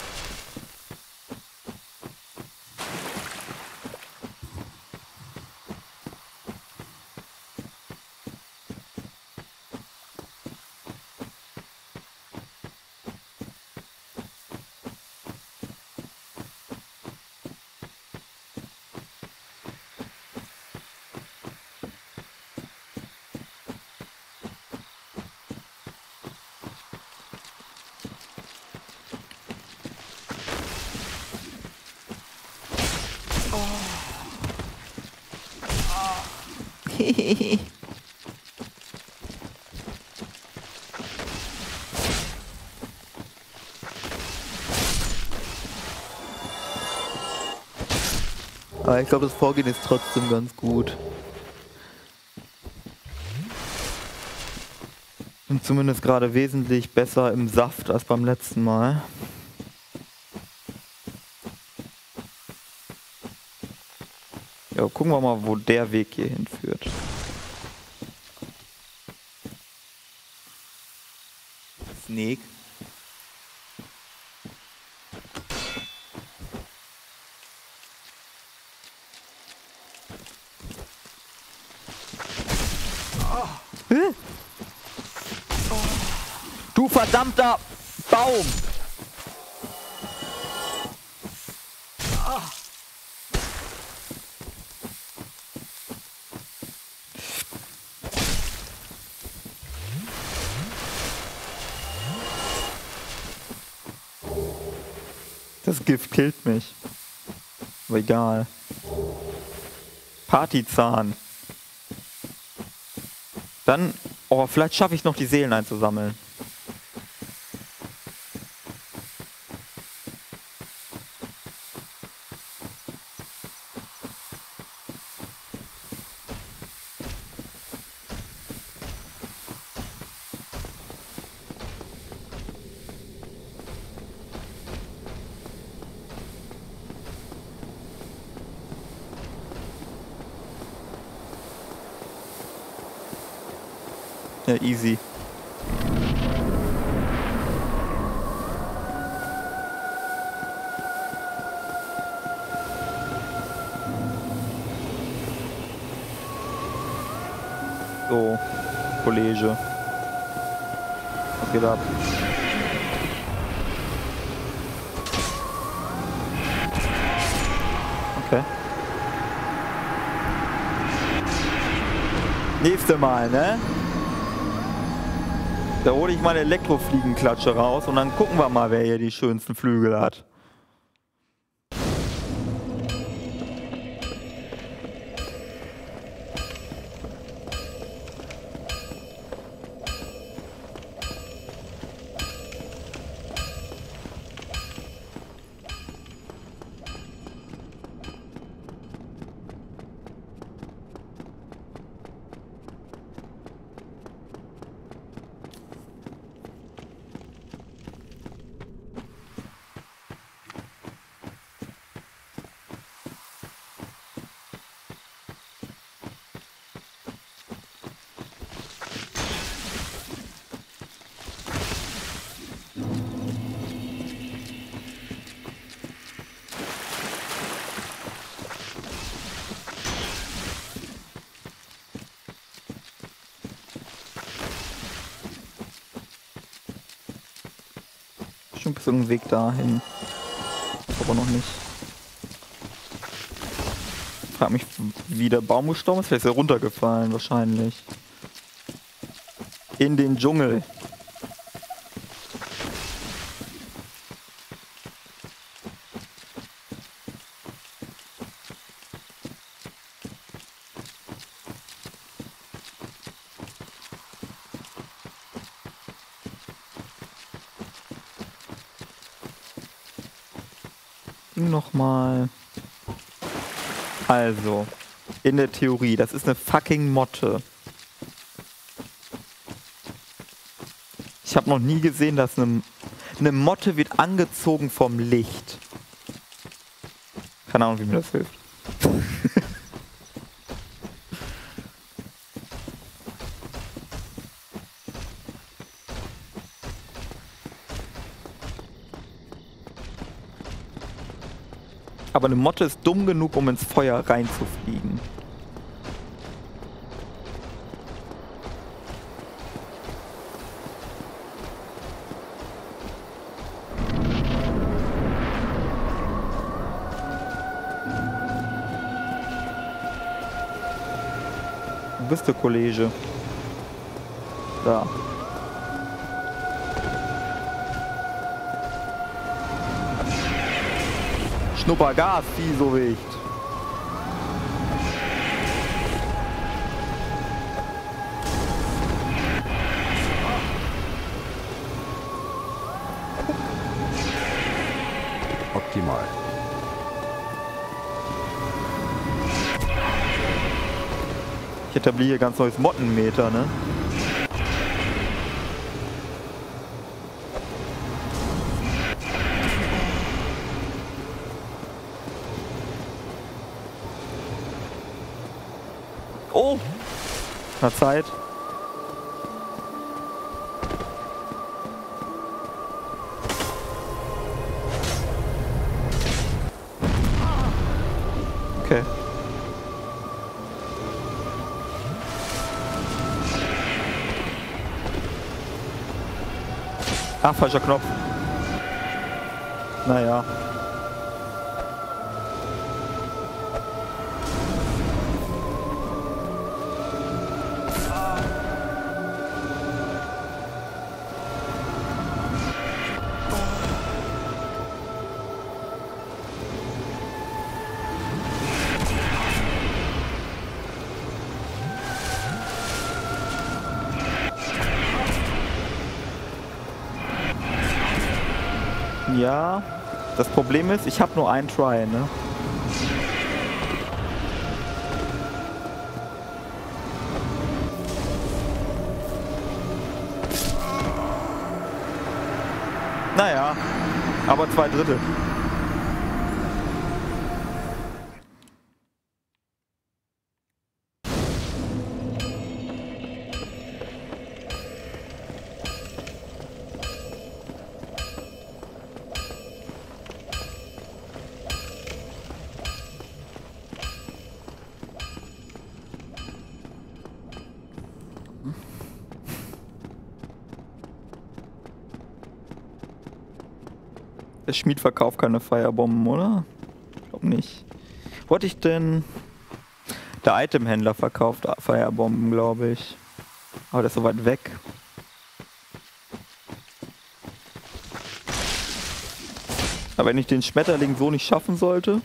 Aber ich glaube, das Vorgehen ist trotzdem ganz gut. Und zumindest gerade wesentlich besser im Saft als beim letzten Mal. Ja, gucken wir mal, wo der Weg hier hinführt. Snake. Du verdammter Baum! Das Gift killt mich. Aber egal. Partyzahn. Dann, oh, vielleicht schaffe ich noch die Seelen einzusammeln. Ja, easy. So, Kollege. Was geht ab? Okay. Nächste Mal, ne? Da hole ich meine Elektrofliegenklatsche raus und dann gucken wir mal, wer hier die schönsten Flügel hat. Bestimmt ist irgendein Weg dahin. Aber noch nicht. Ich frage mich, wie der Baum gestorben ist. Vielleicht ist er runtergefallen, wahrscheinlich. In den Dschungel. Nochmal. Also, in der Theorie, das ist eine fucking Motte. Ich habe noch nie gesehen, dass eine, eine Motte wird angezogen vom Licht. Keine Ahnung, wie mir das hilft. Aber eine Motte ist dumm genug, um ins Feuer reinzufliegen. Wo bist du, Kollege? Da. Schnuppergas, Viehsowicht. Optimal. Ich etabliere hier ganz neues Mottenmeter, ne? Oh! Na Zeit. Okay. Ach, falscher Knopf. Naja. Ja, das Problem ist, ich habe nur einen Try, ne? Naja, aber zwei Drittel. Der Schmied verkauft keine Feuerbomben, oder? Ich glaube nicht. Wo hatte ich denn? Der Itemhändler verkauft Feuerbomben, glaube ich. Aber der ist so weit weg. Aber wenn ich den Schmetterling so nicht schaffen sollte.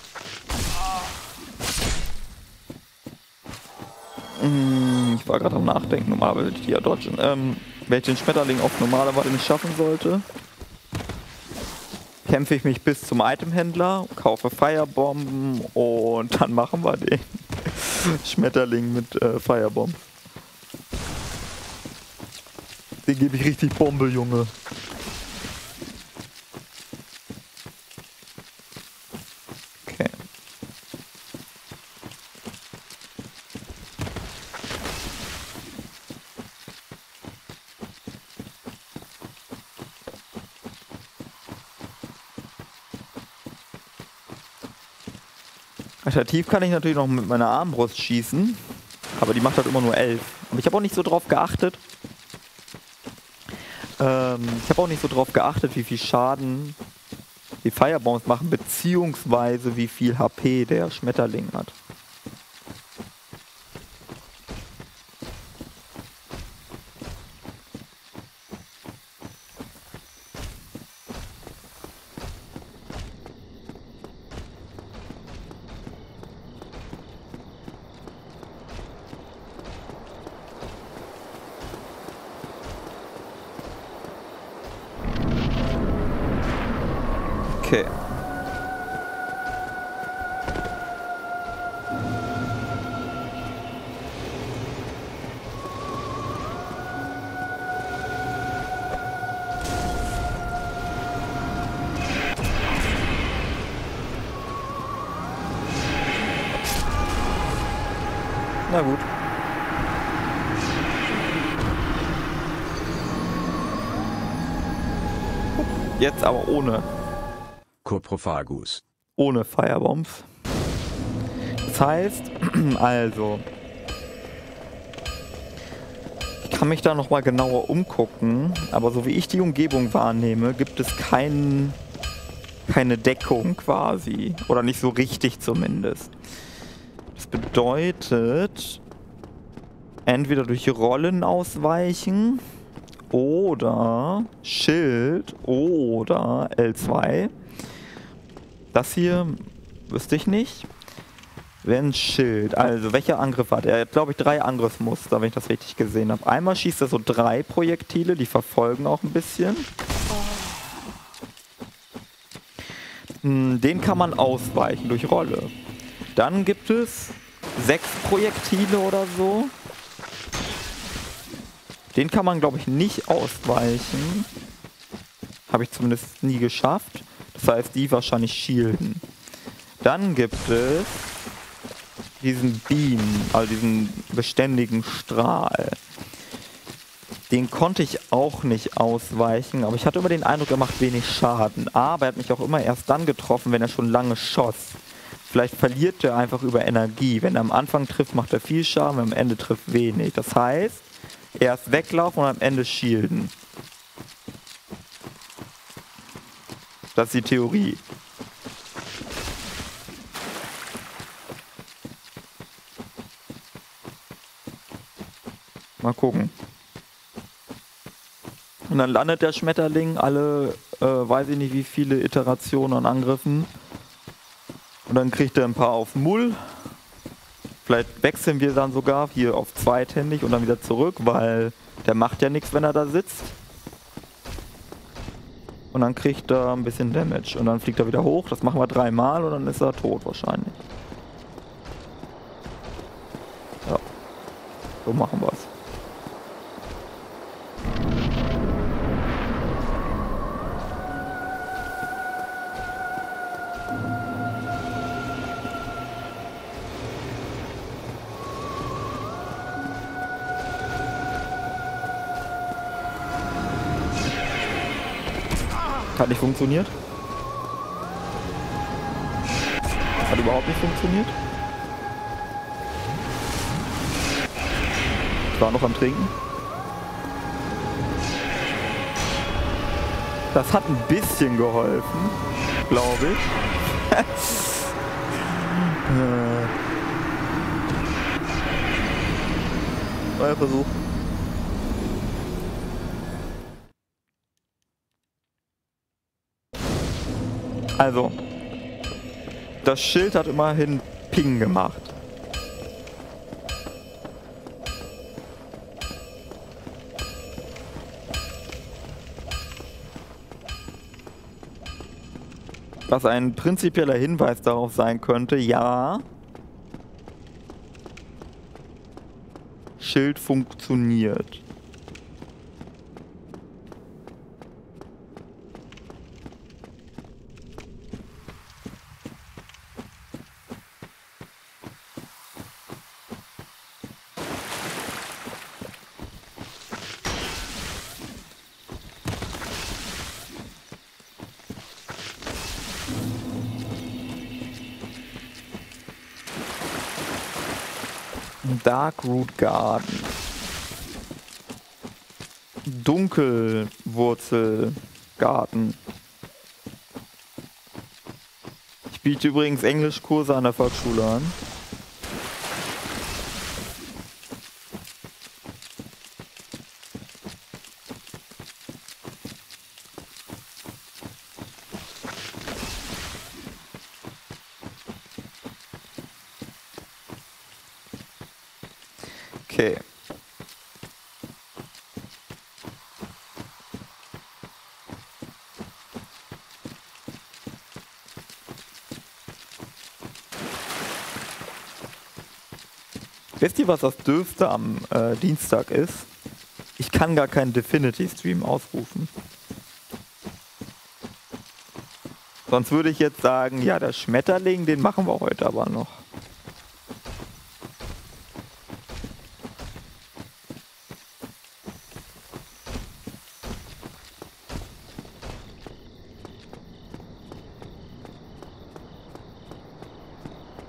Ich war gerade am Nachdenken, normalerweise würde ich die ja dodgen. Ähm, wenn ich den Schmetterling auf normale Weise nicht schaffen sollte, kämpfe ich mich bis zum Itemhändler, kaufe Firebomben und dann machen wir den Schmetterling mit äh, Firebomben. Den gebe ich richtig Bombe, Junge. Okay. Alternativ kann ich natürlich noch mit meiner Armbrust schießen, aber die macht halt immer nur elf. Und ich habe auch nicht so drauf geachtet. Ähm, ich habe auch nicht so drauf geachtet, wie viel Schaden die Firebombs machen, beziehungsweise wie viel H P der Schmetterling hat. Okay. Na gut. Jetzt aber ohne. Coprophagus. ohne Firebombs. Das heißt, also, ich kann mich da nochmal genauer umgucken, aber so wie ich die Umgebung wahrnehme, gibt es kein, keine Deckung quasi. Oder nicht so richtig zumindest. Das bedeutet, entweder durch Rollen ausweichen oder Schild oder L zwei. Das hier wüsste ich nicht. Wenn Schild, also welcher Angriff hat er? Er hat, glaube ich, drei Angriffsmuster, wenn ich das richtig gesehen habe. Einmal schießt er so drei Projektile, die verfolgen auch ein bisschen. Den kann man ausweichen durch Rolle. Dann gibt es sechs Projektile oder so. Den kann man, glaube ich, nicht ausweichen. Habe ich zumindest nie geschafft. Das heißt, die wahrscheinlich shielden. Dann gibt es diesen Beam, also diesen beständigen Strahl. Den konnte ich auch nicht ausweichen, aber ich hatte immer den Eindruck, er macht wenig Schaden. Aber er hat mich auch immer erst dann getroffen, wenn er schon lange schoss. Vielleicht verliert er einfach über Energie. Wenn er am Anfang trifft, macht er viel Schaden, wenn er am Ende trifft, wenig. Das heißt, erst weglaufen und am Ende shielden. Das ist die Theorie. Mal gucken. Und dann landet der Schmetterling alle, äh, weiß ich nicht wie viele Iterationen an Angriffen. Und dann kriegt er ein paar auf Mull. Vielleicht wechseln wir dann sogar hier auf zweithändig und dann wieder zurück, weil der macht ja nichts, wenn er da sitzt. Und dann kriegt er ein bisschen Damage. Und dann fliegt er wieder hoch. Das machen wir dreimal und dann ist er tot wahrscheinlich. Ja. So machen wir es. Hat nicht funktioniert. Hat überhaupt nicht funktioniert. Ich war noch am Trinken. Das hat ein bisschen geholfen, glaube ich. Neuer Versuch. Also, das Schild hat immerhin Ping gemacht. Was ein prinzipieller Hinweis darauf sein könnte, ja, Schild funktioniert. Darkroot Garden. Dunkelwurzelgarten. Ich biete übrigens Englischkurse an der Volksschule an. Okay. Wisst ihr, was das Dürfste am äh, Dienstag ist? Ich kann gar keinen Definity-Stream ausrufen. Sonst würde ich jetzt sagen, ja, der Schmetterling, den machen wir heute aber noch.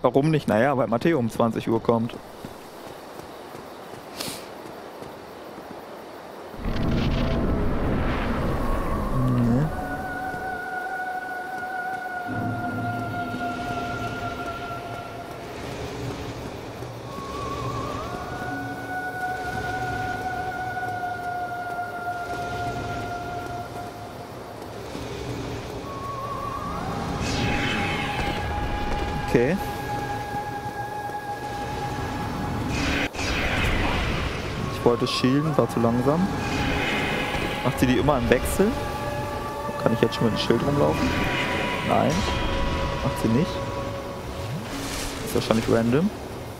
Warum nicht? Naja, weil Matteo um zwanzig Uhr kommt. Nee. Okay. Ich wollte shielden, war zu langsam. Macht sie die immer im Wechsel? Kann ich jetzt schon mit dem Schild rumlaufen? Nein. Macht sie nicht. Ist wahrscheinlich random.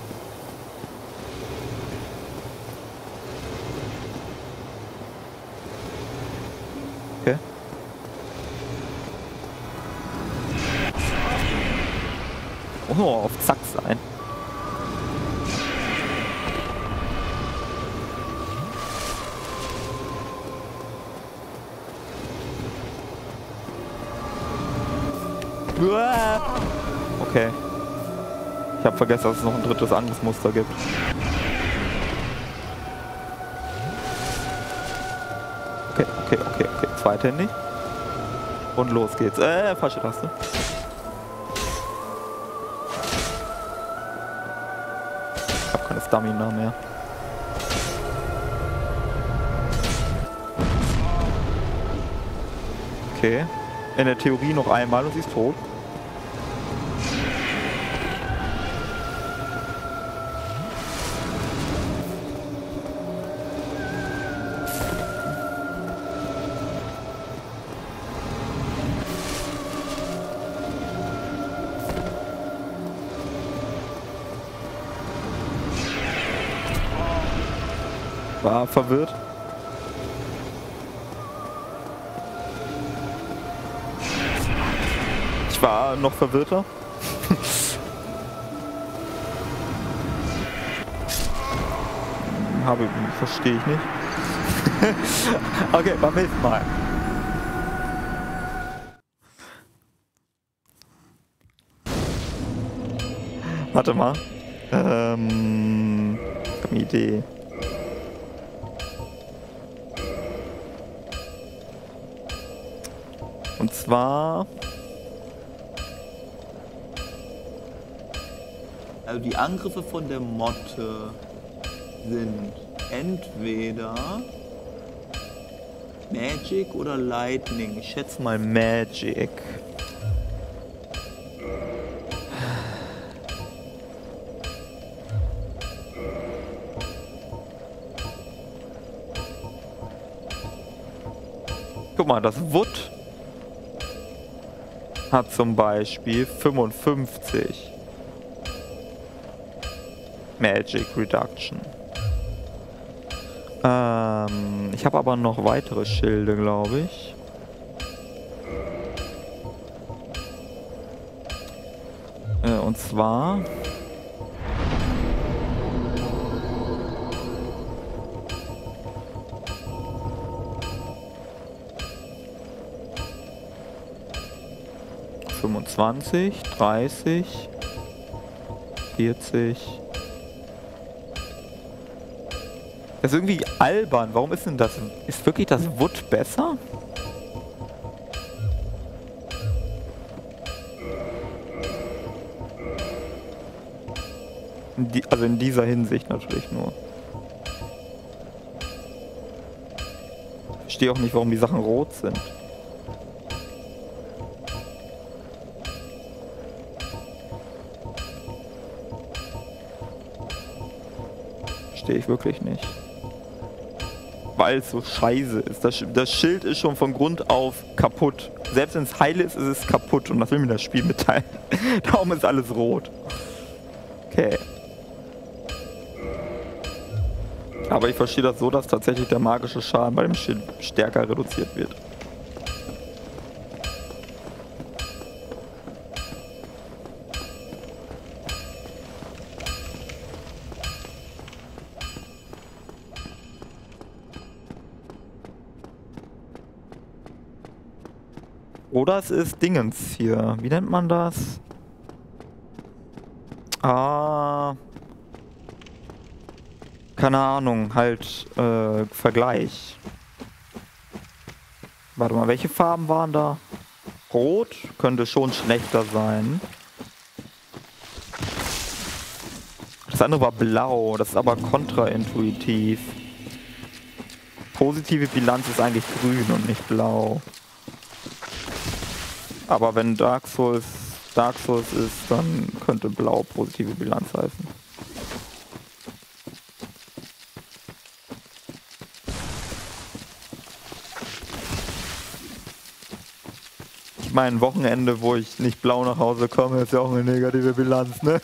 Okay. Oh, auf Zack sein. Okay. Ich habe vergessen, dass es noch ein drittes Angriffsmuster gibt. Okay, okay, okay, okay. Zweithändig. Und los geht's. Äh, falsche Taste. Ich habe keine Stamina mehr. Okay. In der Theorie noch einmal und sie ist tot. War verwirrt. Ich war noch verwirrter. Habe verstehe ich nicht. Okay, beim nächsten Mal. Warte mal. Ähm, ich habe eine Idee. Und zwar... Also die Angriffe von der Motte sind entweder Magic oder Lightning. Ich schätze mal Magic. Guck mal, das Wood hat zum Beispiel fünfundfünfzig Magic Reduction. Ähm, ich habe aber noch weitere Schilde, glaube ich. Äh, und zwar... fünfundzwanzig, dreißig, vierzig. Das ist irgendwie albern. Warum ist denn das? Ist wirklich das Wood besser? In die, also in dieser Hinsicht natürlich nur. Ich verstehe auch nicht, warum die Sachen rot sind. Verstehe ich wirklich nicht. Weil es so scheiße ist. Das, das Schild ist schon von Grund auf kaputt. Selbst wenn es heil ist, ist es kaputt. Und das will mir das Spiel mitteilen. Darum ist alles rot. Okay. Aber ich verstehe das so, dass tatsächlich der magische Schaden bei dem Schild stärker reduziert wird. Oder es ist Dingens hier. Wie nennt man das? Ah. Keine Ahnung, halt äh, Vergleich. Warte mal, welche Farben waren da? Rot könnte schon schlechter sein. Das andere war blau, das ist aber kontraintuitiv. Positive Bilanz ist eigentlich grün und nicht blau. Aber wenn Dark Souls Dark Souls ist, dann könnte blau positive Bilanz heißen. Ich meine, Wochenende, wo ich nicht blau nach Hause komme, ist ja auch eine negative Bilanz, ne?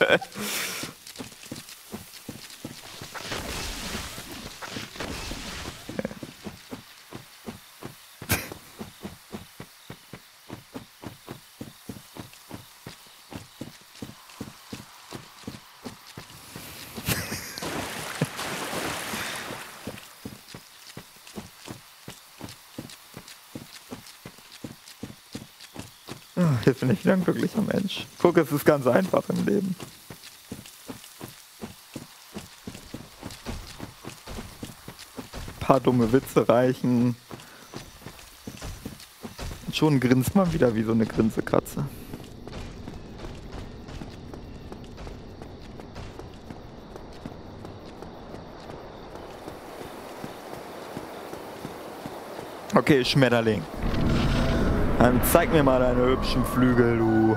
Jetzt bin ich wieder ein glücklicher Mensch. Guck, es ist ganz einfach im Leben. Ein paar dumme Witze reichen. Und schon grinst man wieder wie so eine Grinsekatze. Okay, Schmetterling. Dann zeig mir mal deine hübschen Flügel, du.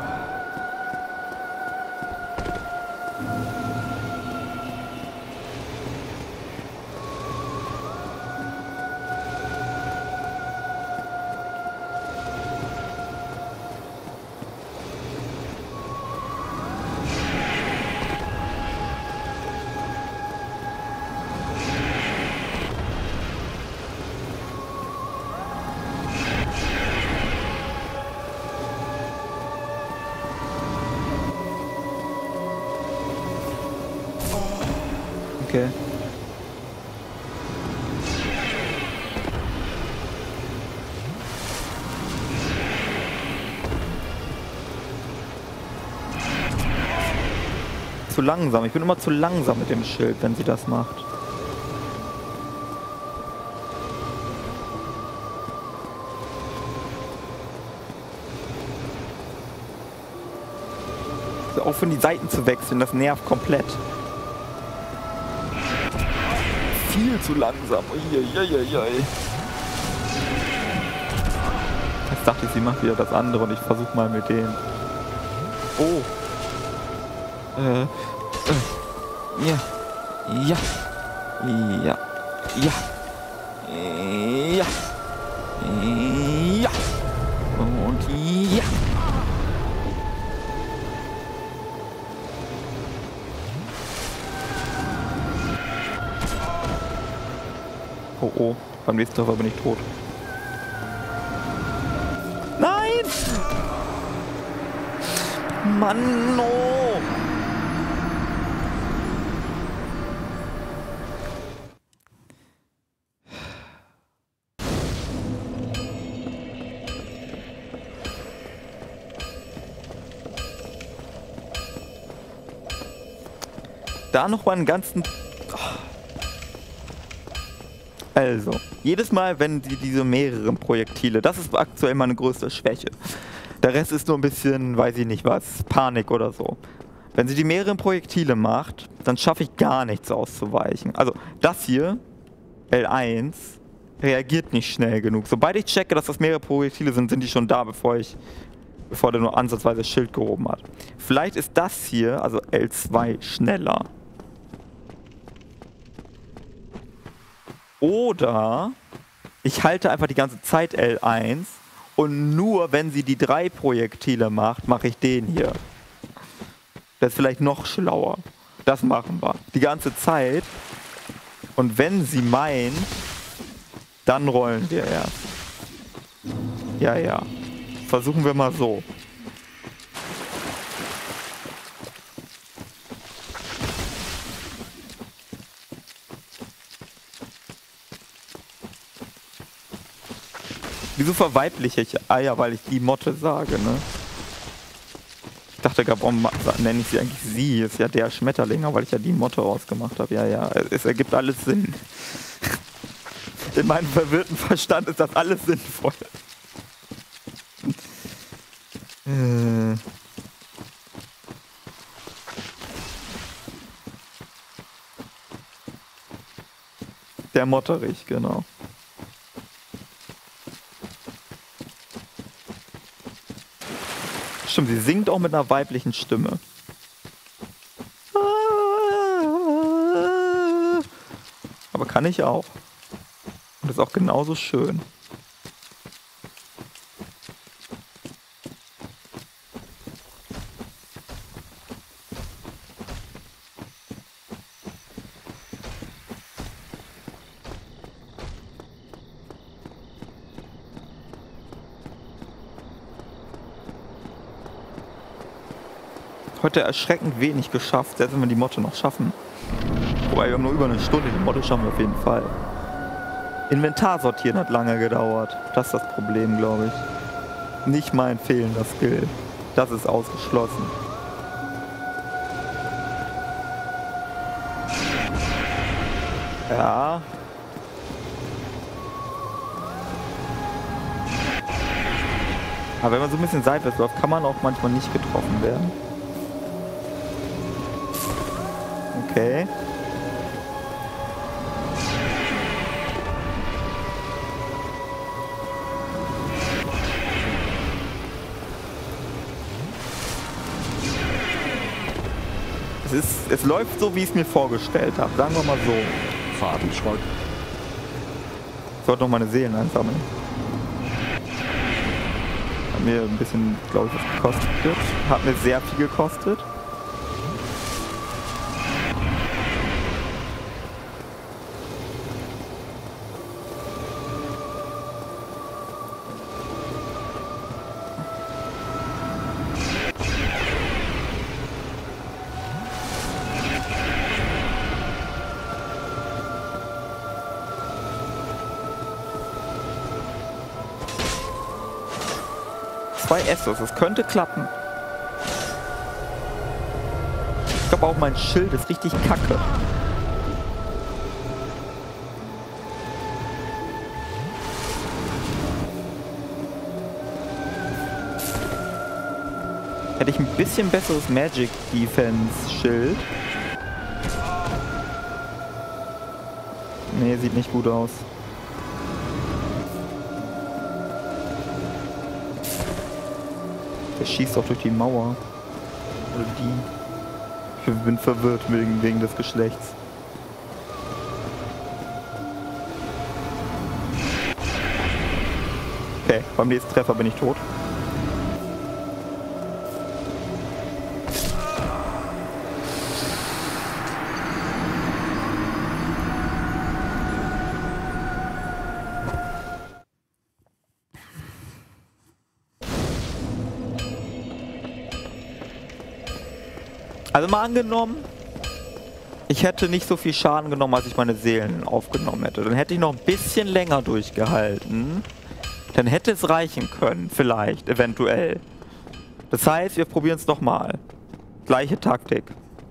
Okay. Zu langsam. Ich bin immer zu langsam mit dem Schild, wenn sie das macht. So, aufhören, die Seiten zu wechseln, das nervt komplett. Viel zu langsam. Uiuiuiui. Jetzt dachte ich, sie macht wieder das andere und ich versuche mal mit dem. Oh. Äh. äh. Ja. Ja. Ja. Ja. Ja. Ja. Und ja. Oh oh, beim nächsten Treffer bin ich tot. Nein! Mann, oh! Da noch mal einen ganzen... Also, jedes Mal, wenn sie diese mehreren Projektile, das ist aktuell meine größte Schwäche. Der Rest ist nur ein bisschen, weiß ich nicht was, Panik oder so. Wenn sie die mehreren Projektile macht, dann schaffe ich gar nichts auszuweichen. Also, das hier, L eins, reagiert nicht schnell genug. Sobald ich checke, dass das mehrere Projektile sind, sind die schon da, bevor ich, bevor der nur ansatzweise das Schild gehoben hat. Vielleicht ist das hier, also L zwei, schneller. Oder ich halte einfach die ganze Zeit L eins und nur wenn sie die drei Projektile macht, mache ich den hier. Das ist vielleicht noch schlauer. Das machen wir. Die ganze Zeit. Und wenn sie meint, dann rollen wir erst. Ja, ja. Versuchen wir mal so. Wieso verweibliche ich Eier, weil ich die Motte sage, ne? Ich dachte gerade, warum nenne ich sie eigentlich sie? Ist ja der Schmetterling, weil ich ja die Motto rausgemacht habe. Ja, ja, es ergibt alles Sinn. In meinem verwirrten Verstand ist das alles sinnvoll. äh. Der Motterich, genau. Stimmt, sie singt auch mit einer weiblichen Stimme. Aber kann ich auch. Und ist auch genauso schön. Heute erschreckend wenig geschafft, selbst wenn wir die Motte noch schaffen. Wobei, wir haben nur über eine Stunde, die Motte schaffen wir auf jeden Fall. Inventar sortieren hat lange gedauert. Das ist das Problem, glaube ich. Nicht mein fehlender Skill. Das ist ausgeschlossen. Ja. Aber wenn man so ein bisschen seitwärts läuft, kann man auch manchmal nicht getroffen werden. Okay. Es ist, es läuft so, wie ich es mir vorgestellt habe. Sagen wir mal so. Fadenschrott. Ich sollte noch meine Seelen einsammeln. Hat mir ein bisschen, glaube ich, was gekostet. Hat mir sehr viel gekostet. Zwei Essos, das könnte klappen. Ich glaube auch mein Schild ist richtig kacke. Hätte ich ein bisschen besseres Magic Defense Schild. Nee, sieht nicht gut aus. Der schießt auch durch die Mauer. Oder die. Ich bin verwirrt wegen, wegen des Geschlechts. Okay, beim nächsten Treffer bin ich tot. Also mal angenommen, ich hätte nicht so viel Schaden genommen, als ich meine Seelen aufgenommen hätte. Dann hätte ich noch ein bisschen länger durchgehalten. Dann hätte es reichen können, vielleicht, eventuell. Das heißt, wir probieren es nochmal. Gleiche Taktik.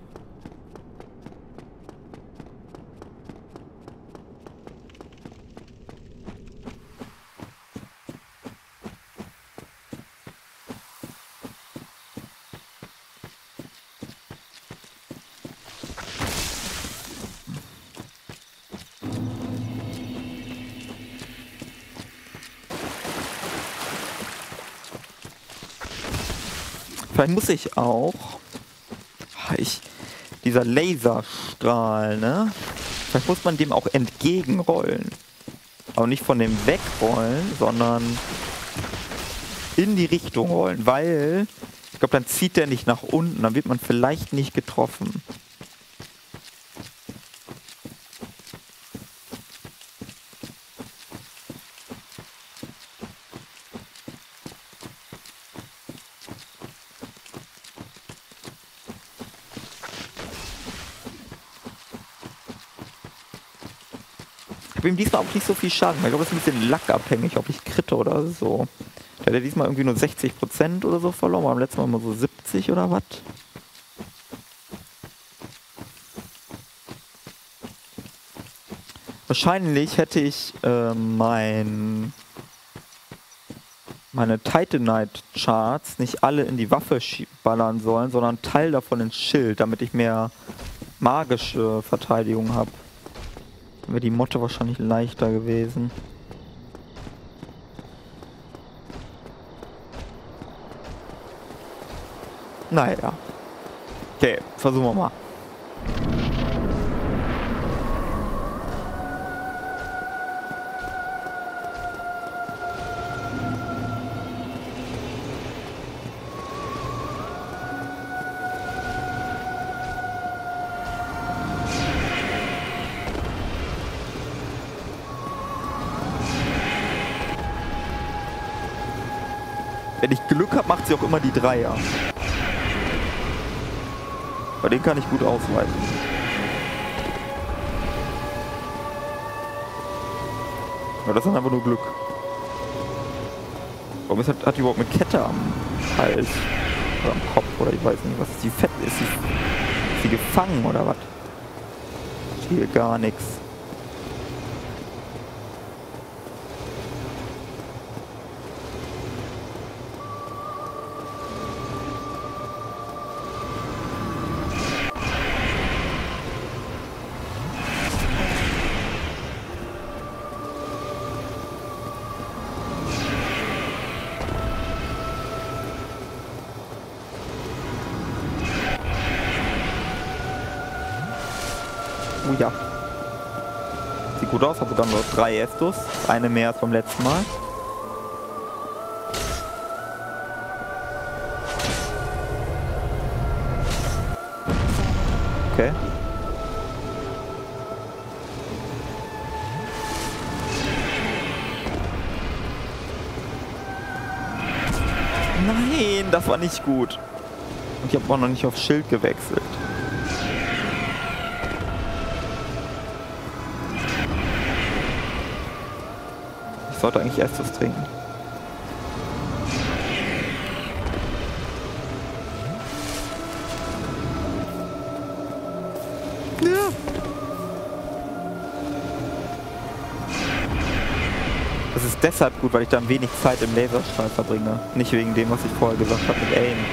Vielleicht muss ich auch... Ich, dieser Laserstrahl, ne? Vielleicht muss man dem auch entgegenrollen. Aber nicht von dem wegrollen, sondern in die Richtung rollen. Weil, ich glaube, dann zieht der nicht nach unten. Dann wird man vielleicht nicht getroffen. Ich habe ihm diesmal auch nicht so viel Schaden. Ich glaube, das ist ein bisschen lackabhängig, ob ich kritte oder so. Der hat diesmal irgendwie nur sechzig Prozent oder so verloren. Beim letzten Mal mal so siebzig oder was? Wahrscheinlich hätte ich äh, mein meine Titanite Charts nicht alle in die Waffe ballern sollen, sondern einen Teil davon ins Schild, damit ich mehr magische Verteidigung habe. Dann wäre die Motte wahrscheinlich leichter gewesen. Naja. Okay, versuchen wir mal. Wenn ich Glück habe, macht sie auch immer die Dreier. Bei denen kann ich gut ausweichen. Aber das ist einfach nur Glück. Warum ist, hat, hat die überhaupt eine Kette am Hals? Oder am Kopf? Oder ich weiß nicht, was ist die Fett? Ist sie, ist sie gefangen oder was? Hier gar nichts. Oh ja. Sieht gut aus, hat sogar nur drei Estus. Eine mehr als beim letzten Mal. Okay. Nein, das war nicht gut. Und ich habe auch noch nicht auf Schild gewechselt. Ich sollte eigentlich erst was trinken. Ja. Das ist deshalb gut, weil ich dann wenig Zeit im Laserstrahl verbringe. Nicht wegen dem, was ich vorher gesagt habe mit Aim.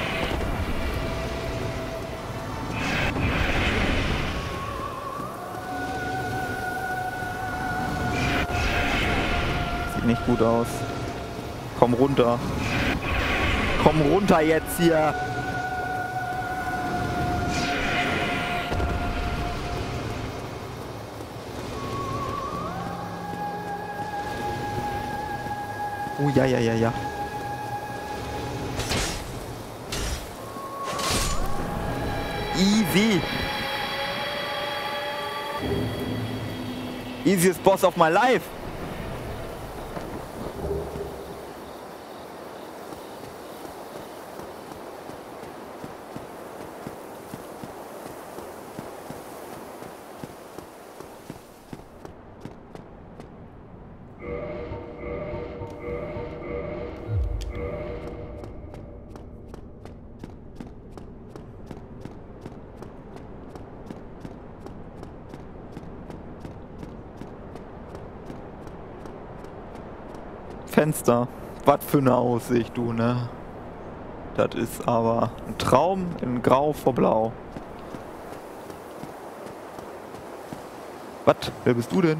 Sieht nicht gut aus. Komm runter. Komm runter jetzt hier. Oh ja, ja, ja, ja. Easy. Easiest boss of my life. Fenster. Was für eine Aussicht, du, ne? Das ist aber ein Traum in Grau vor Blau. Was? Wer bist du denn?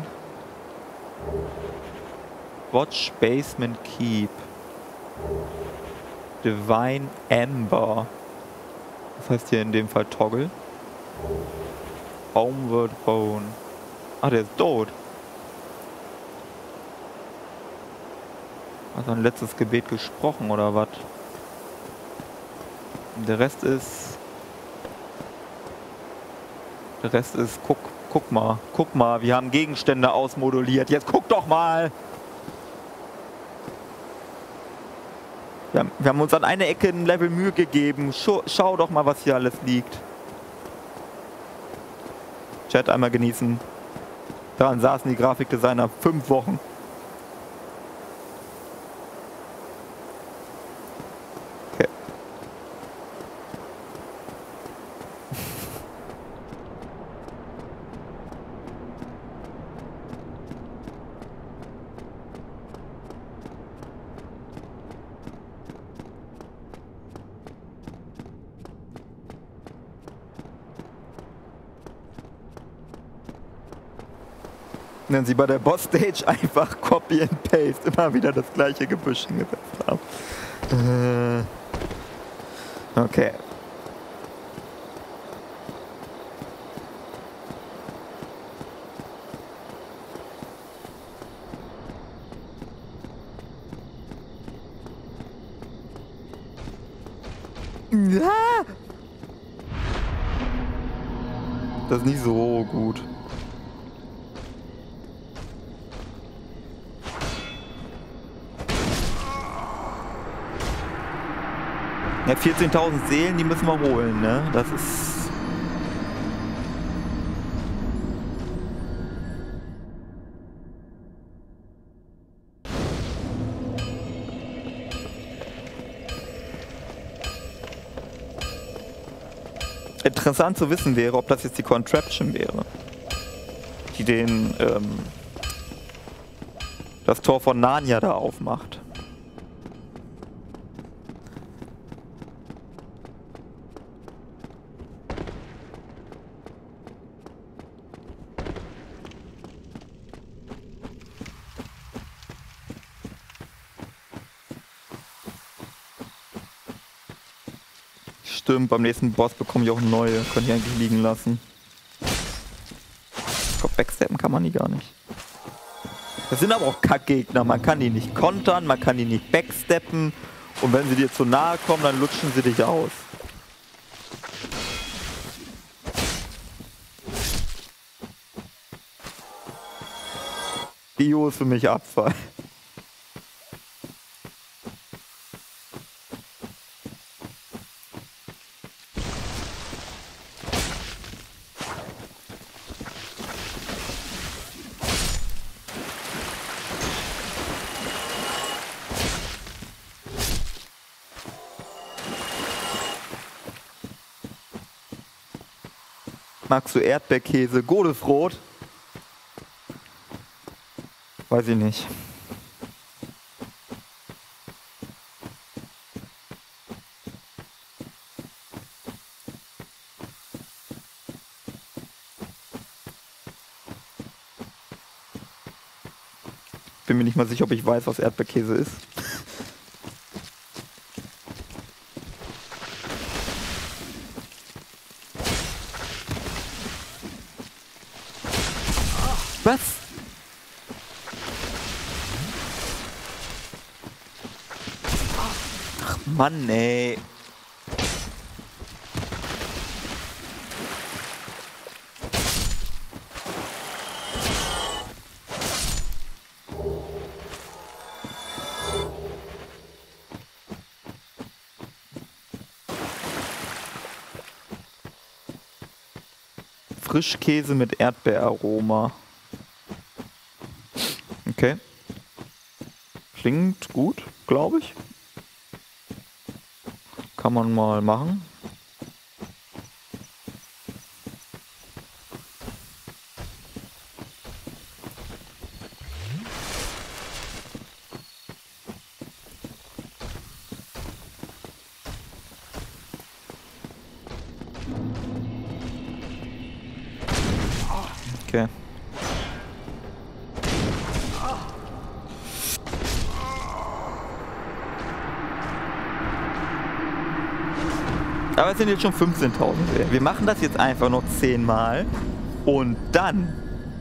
Watch Basement Keep. Divine Amber. Was heißt hier in dem Fall Toggle? Homeward Bone. Ah, der ist tot. Also ein letztes Gebet gesprochen oder was? Der Rest ist... Der Rest ist... Guck, guck mal, guck mal, wir haben Gegenstände ausmoduliert. Jetzt guck doch mal! Wir haben, wir haben uns an einer Ecke ein Level Mühe gegeben. Schau, schau doch mal, was hier alles liegt. Chat einmal genießen. Daran saßen die Grafikdesigner fünf Wochen. Wenn sie bei der Boss-Stage einfach Copy and Paste immer wieder das gleiche Gebüsch hingesetzt haben. Äh, okay. Ja. Das ist nicht so gut. Ja, vierzehntausend Seelen, die müssen wir holen, ne? Das ist... Interessant zu wissen wäre, ob das jetzt die Contraption wäre, die den, ähm, das Tor von Narnia da aufmacht. Stimmt, beim nächsten Boss bekomme ich auch neue. Könnte ich eigentlich liegen lassen. Ich glaube, backsteppen kann man die gar nicht. Das sind aber auch Kackgegner. Man kann die nicht kontern, man kann die nicht backsteppen. Und wenn sie dir zu nahe kommen, dann lutschen sie dich aus. Bio ist für mich Abfall. Magst du Erdbeerkäse? Godesrot? Weiß ich nicht. Bin mir nicht mal sicher, ob ich weiß, was Erdbeerkäse ist. Was? Ach Mann, ey. Frischkäse mit Erdbeeraroma. Okay. Klingt gut, glaube ich. Kann man mal machen. Okay. Aber es sind jetzt schon fünfzehntausend. Wir machen das jetzt einfach noch zehnmal und dann...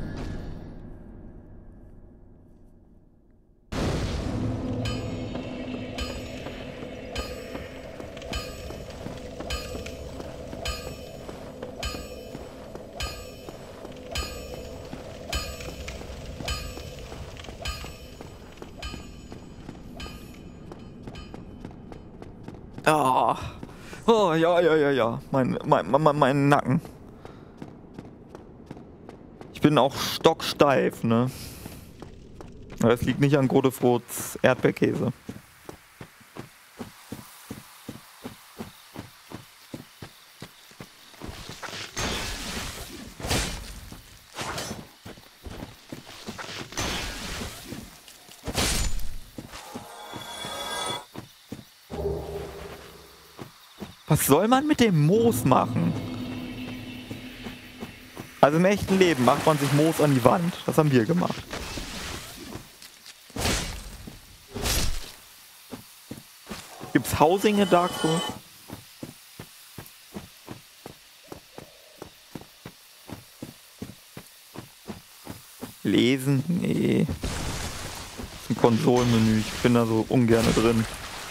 Oh. Oh, ja, ja, ja, ja. Mein, mein, mein, mein Nacken. Ich bin auch stocksteif, ne? Das liegt nicht an Godefrots Erdbeerkäse. Was soll man mit dem Moos machen? Also Also im echten Leben macht man sich Moos an die Wand. Das haben wir gemacht. Gibt's Housing in Dark Souls? Lesen? Nee. Das ist ein Konsolenmenü. Ich bin da so ungern drin.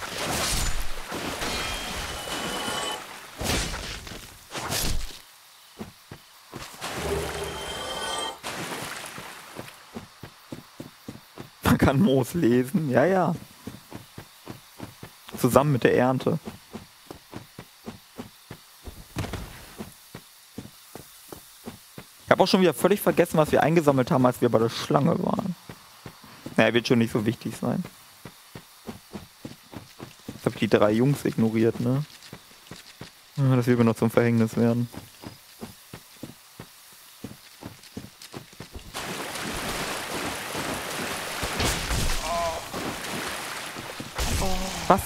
Man kann Moos lesen. Ja, ja. Zusammen mit der Ernte. Ich habe auch schon wieder völlig vergessen, was wir eingesammelt haben, als wir bei der Schlange waren. Naja, wird schon nicht so wichtig sein. Jetzt habe ich die drei Jungs ignoriert, ne? Das wird mir noch zum Verhängnis werden. Was?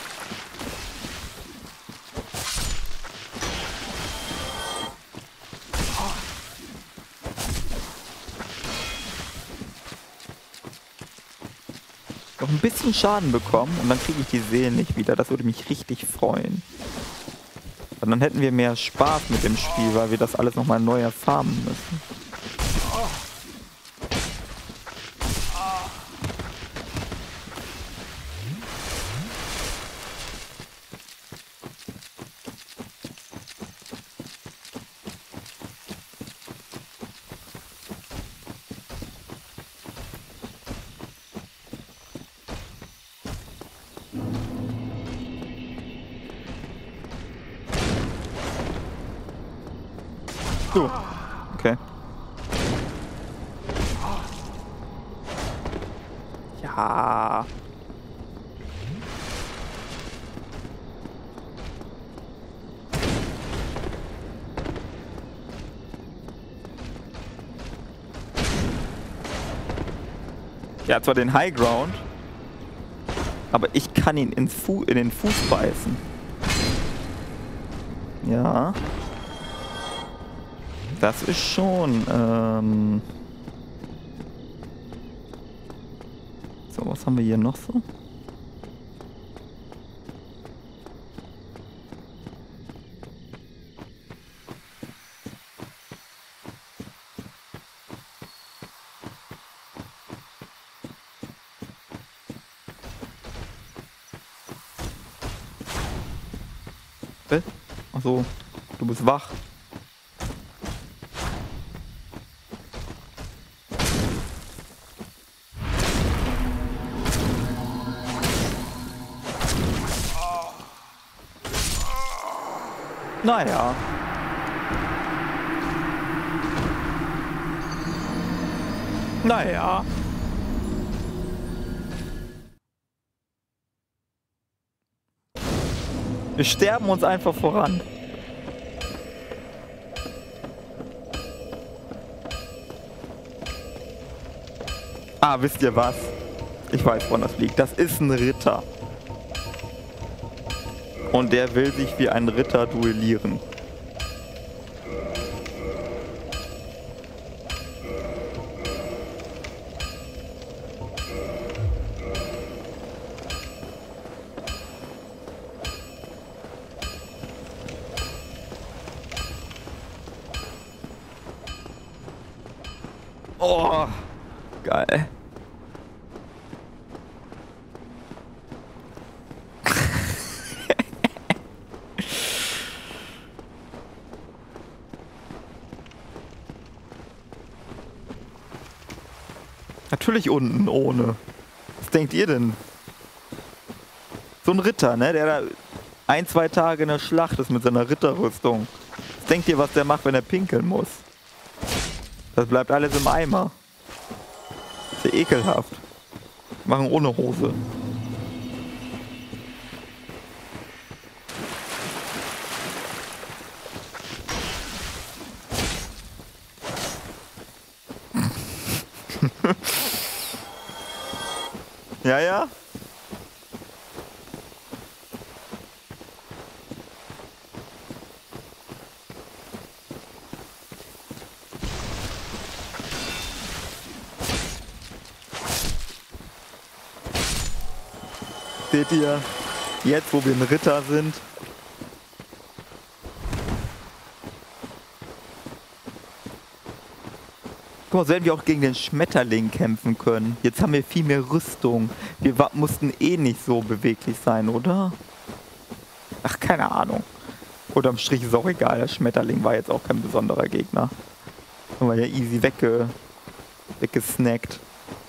Noch ein bisschen Schaden bekommen und dann kriege ich die Seelen nicht wieder. Das würde mich richtig freuen. Und dann hätten wir mehr Spaß mit dem Spiel, weil wir das alles nochmal neu erfahren müssen. So, okay. Ja. Er hat zwar den High Ground, aber ich kann ihn ins Fu in den Fuß beißen. Ja. Das ist schon, ähm... So, was haben wir hier noch so? Äh? Ach so, du bist wach. Naja. Naja. Wir sterben uns einfach voran. Ah, wisst ihr was? Ich weiß, woran das liegt. Das ist ein Ritter. Und der will sich wie ein Ritter duellieren. Oh, geil. Natürlich unten ohne. Was denkt ihr denn? So ein Ritter, ne? Der da ein, zwei Tage in der Schlacht ist mit seiner Ritterrüstung. Was denkt ihr, was der macht, wenn er pinkeln muss? Das bleibt alles im Eimer. Das ist ja ekelhaft. Machen ohne Hose. Ja, ja. Seht ihr, jetzt wo wir ein Ritter sind. Guck mal, so hätten wir auch gegen den Schmetterling kämpfen können. Jetzt haben wir viel mehr Rüstung. Wir mussten eh nicht so beweglich sein, oder? Ach, keine Ahnung. Unterm Strich ist auch egal. Der Schmetterling war jetzt auch kein besonderer Gegner. Haben wir ja easy wegge weggesnackt.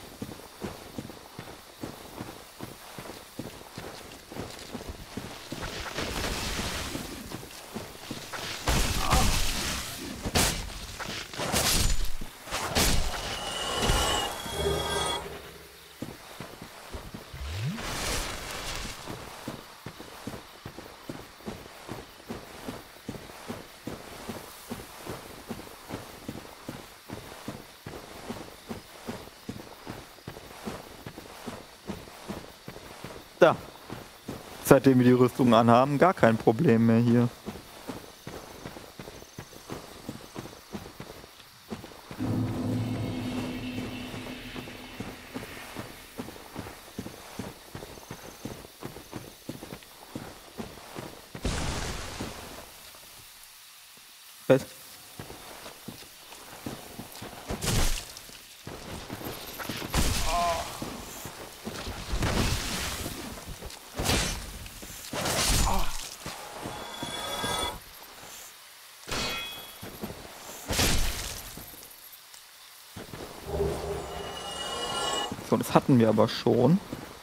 Da. Seitdem wir die Rüstung anhaben, gar kein Problem mehr hier. Was? So, das hatten wir aber schon.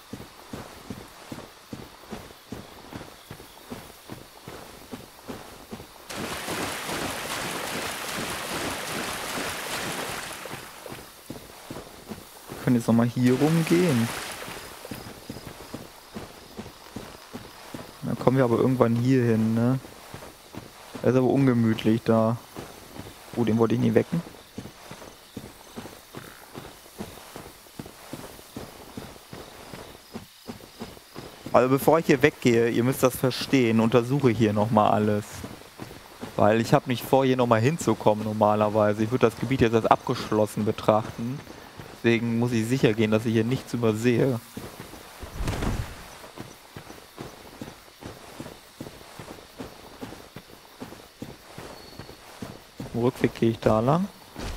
Wir können jetzt nochmal hier rumgehen. Dann kommen wir aber irgendwann hier hin, ne? Das ist aber ungemütlich da. Oh, den wollte ich nie wecken. Also bevor ich hier weggehe, ihr müsst das verstehen, untersuche hier nochmal alles. Weil ich habe nicht vor, hier nochmal hinzukommen normalerweise. Ich würde das Gebiet jetzt als abgeschlossen betrachten. Deswegen muss ich sicher gehen, dass ich hier nichts übersehe. Im Rückweg gehe ich da lang.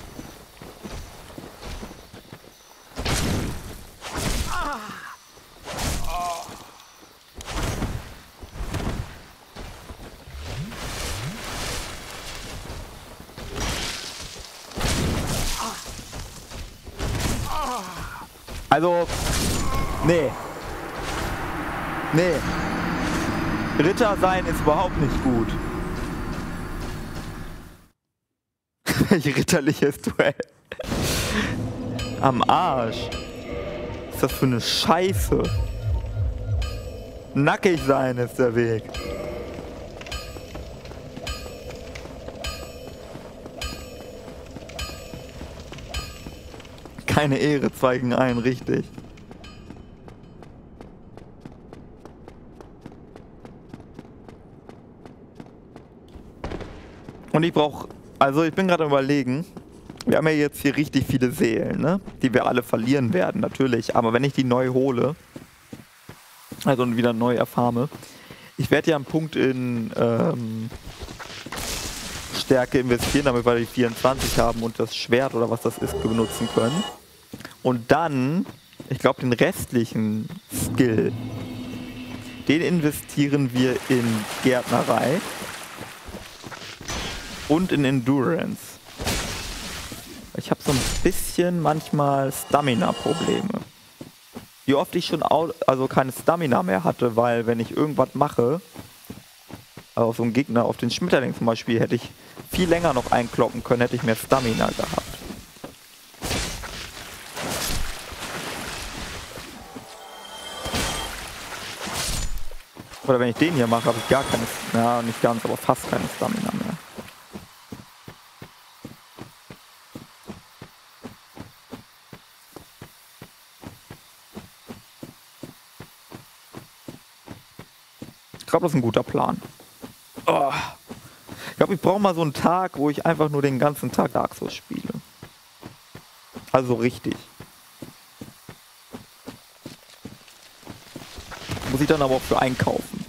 Also, nee. Nee. Ritter sein ist überhaupt nicht gut. Welch ritterliches Duell. Am Arsch. Was ist das für eine Scheiße? Nackig sein ist der Weg. Keine Ehre, zwei gegen einen, richtig. Und ich brauche, also ich bin gerade überlegen, wir haben ja jetzt hier richtig viele Seelen, ne? Die wir alle verlieren werden, natürlich. Aber wenn ich die neu hole, also wieder neu erfarme, ich werde ja einen Punkt in ähm, Stärke investieren, damit wir die vierundzwanzig haben und das Schwert oder was das ist benutzen können. Und dann, ich glaube, den restlichen Skill, den investieren wir in Gärtnerei und in Endurance. Ich habe so ein bisschen manchmal Stamina-Probleme. Wie oft ich schon au also keine Stamina mehr hatte, weil wenn ich irgendwas mache, also auf so einen Gegner, auf den Schmetterling zum Beispiel, hätte ich viel länger noch einkloppen können, hätte ich mehr Stamina gehabt. Oder wenn ich den hier mache, habe ich gar keine, ja nicht ganz, aber fast keine Stamina mehr. Ich glaube, das ist ein guter Plan. Oh. Ich glaube, ich brauche mal so einen Tag, wo ich einfach nur den ganzen Tag Dark Souls spiele. Also richtig. Muss ich dann aber auch für einkaufen.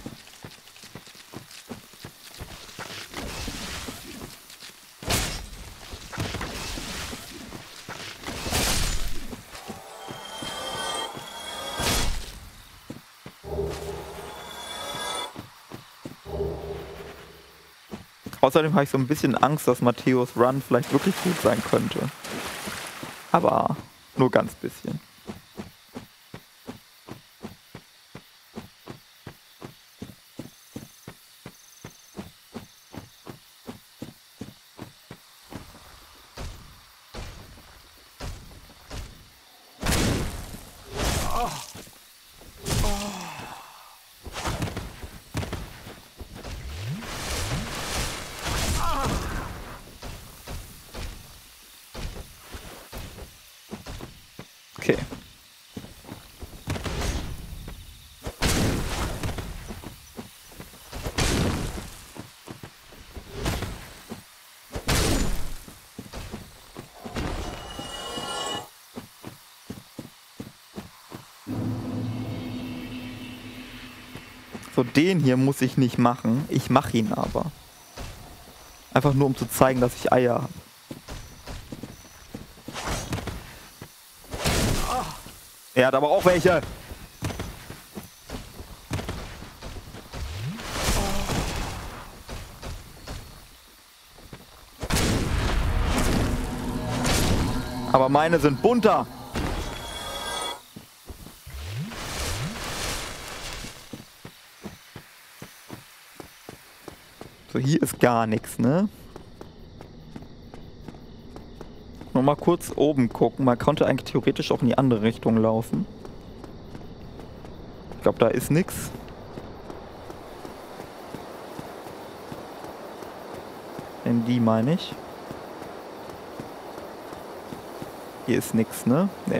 Außerdem habe ich so ein bisschen Angst, dass Matthäus Run vielleicht wirklich gut sein könnte. Aber nur ganz bisschen. Okay. So, den hier muss ich nicht machen. Ich mache ihn aber. Einfach nur, um zu zeigen, dass ich Eier habe. Er hat aber auch welche. Aber meine sind bunter. So, hier ist gar nichts, ne? Nur mal kurz oben gucken. Man konnte eigentlich theoretisch auch in die andere Richtung laufen. Ich glaube, da ist nichts. In die meine ich. Hier ist nichts, ne? Ne.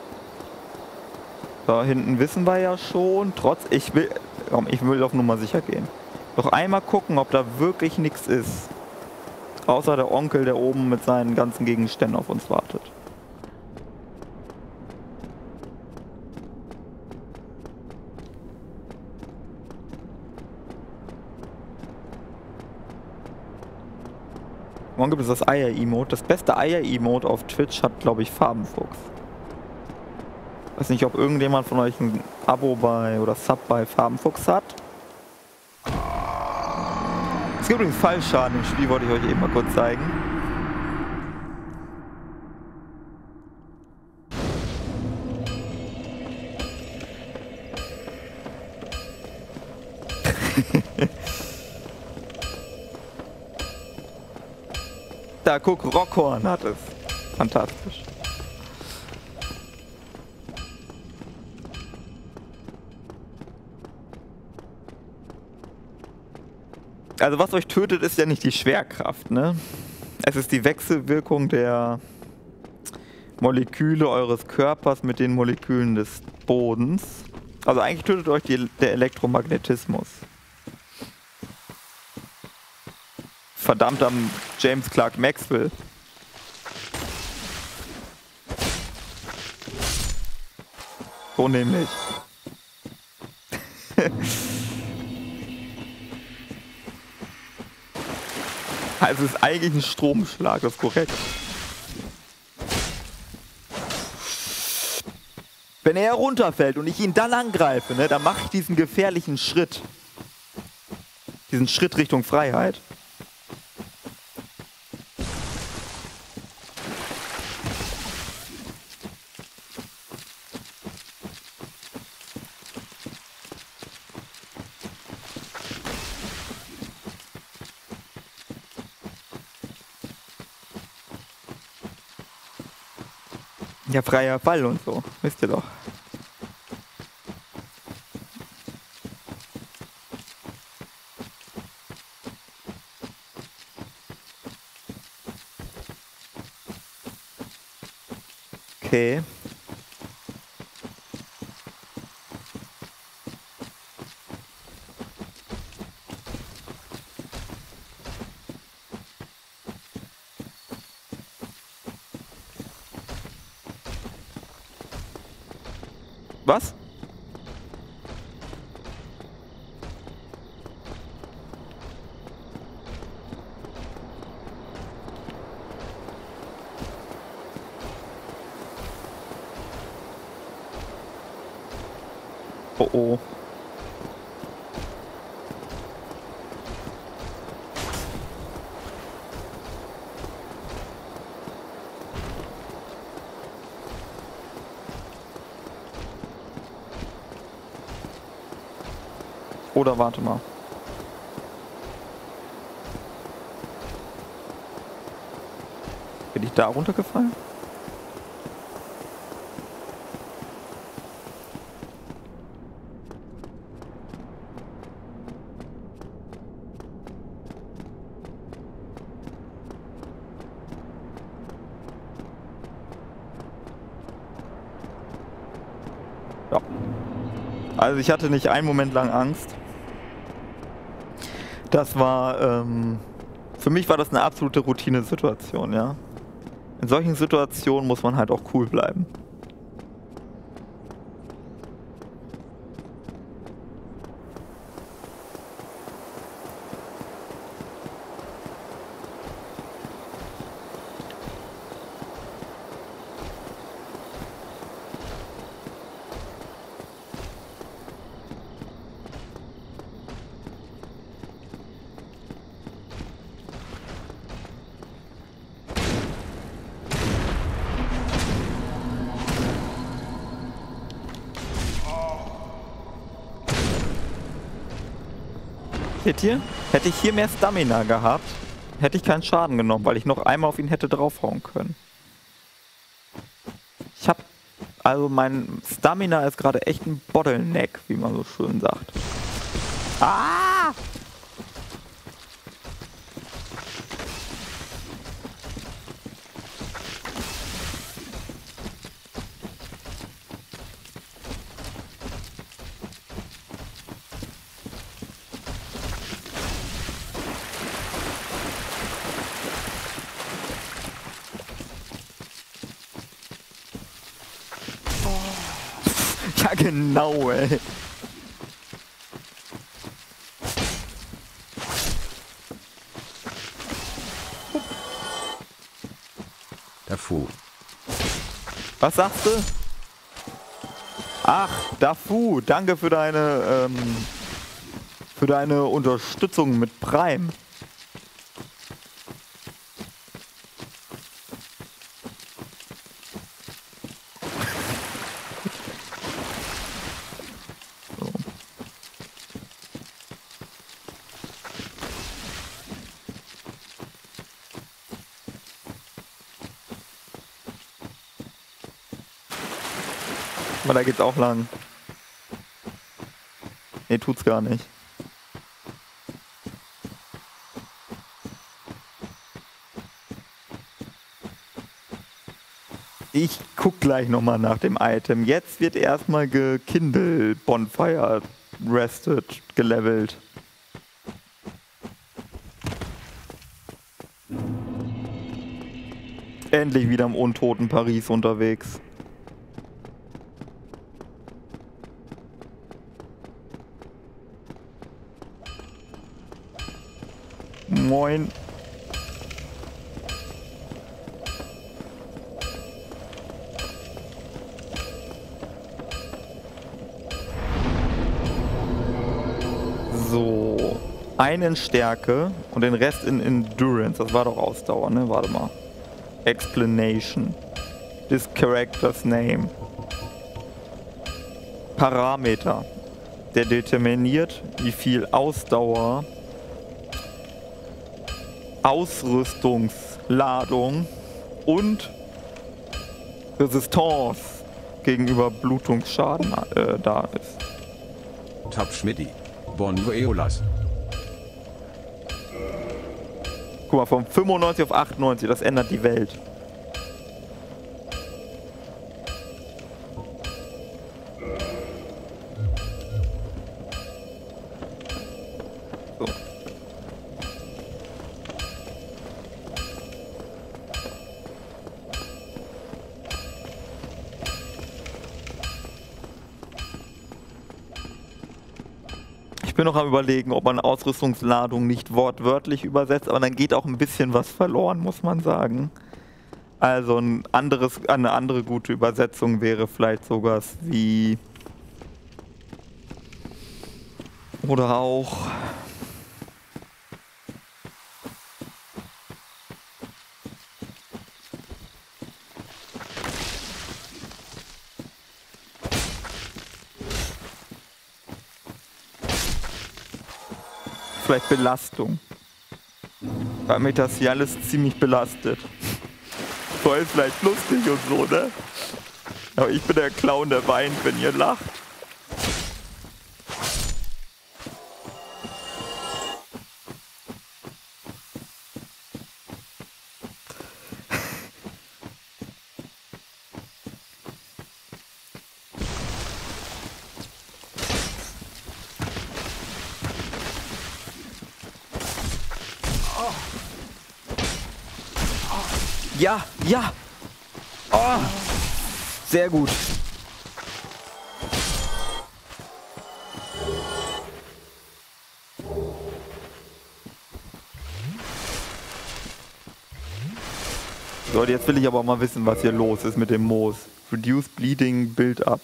Da hinten wissen wir ja schon. Trotz, ich will, komm, ich will auf Nummer sicher gehen. Noch einmal gucken, ob da wirklich nichts ist. Außer der Onkel, der oben mit seinen ganzen Gegenständen auf uns wartet. Morgen gibt es das Eier-Emote. Das beste Eier-Emote auf Twitch hat, glaube ich, Farbenfuchs. Weiß nicht, ob irgendjemand von euch ein Abo bei oder Sub bei Farbenfuchs hat. Es gibt übrigens Fallschaden im Spiel, wollte ich euch eben mal kurz zeigen. Da, guck, Rockhorn hat es. Fantastisch. Also was euch tötet, ist ja nicht die Schwerkraft, ne? Es ist die Wechselwirkung der Moleküle eures Körpers mit den Molekülen des Bodens. Also eigentlich tötet euch die, der Elektromagnetismus. Verdammter James Clerk Maxwell. So nämlich. Also es ist eigentlich ein Stromschlag, das ist korrekt. Wenn er runterfällt und ich ihn dann angreife, ne, dann mache ich diesen gefährlichen Schritt. Diesen Schritt Richtung Freiheit. Ja, freier Fall und so, wisst ihr doch. Okay. Was? Oh oh. Oder warte mal. Bin ich da runtergefallen? Ja. Also ich hatte nicht einen Moment lang Angst. Das war, ähm, für mich war das eine absolute Routine-Situation, ja. In solchen Situationen muss man halt auch cool bleiben. Seht ihr? Hätte ich hier mehr Stamina gehabt, hätte ich keinen Schaden genommen, weil ich noch einmal auf ihn hätte draufhauen können. Ich hab... Also mein Stamina ist gerade echt ein Bottleneck, wie man so schön sagt. Ah! Ja, genau, ey. Dafu. Was sagst du? Ach, Dafu, danke für deine, ähm, für deine Unterstützung mit Prime. Aber da geht's auch lang. Nee, tut's gar nicht. Ich guck gleich nochmal nach dem Item. Jetzt wird erstmal gekindle Bonfire rested, gelevelt. Endlich wieder im untoten Paris unterwegs. Moin. So. Einen in Stärke und den Rest in Endurance. Das war doch Ausdauer, ne? Warte mal. Explanation. This character's name. Parameter. Der determiniert, wie viel Ausdauer, Ausrüstungsladung und Resistance gegenüber Blutungsschaden äh, da ist. Top Schmidti. Bonjour Eolas. Guck mal, von fünfundneunzig auf achtundneunzig, das ändert die Welt. So. Ich bin noch am Überlegen, ob man Ausrüstungsladung nicht wortwörtlich übersetzt, aber dann geht auch ein bisschen was verloren, muss man sagen. Also ein anderes, eine andere gute Übersetzung wäre vielleicht sowas wie Oder auch... vielleicht Belastung. Weil mich das hier alles ziemlich belastet. Voll vielleicht lustig und so, ne? Aber ich bin der Clown, der weint, wenn ihr lacht. Ja, ja. Oh, sehr gut. So, jetzt will ich aber mal wissen, was hier los ist mit dem Moos. Reduce Bleeding, Build Up.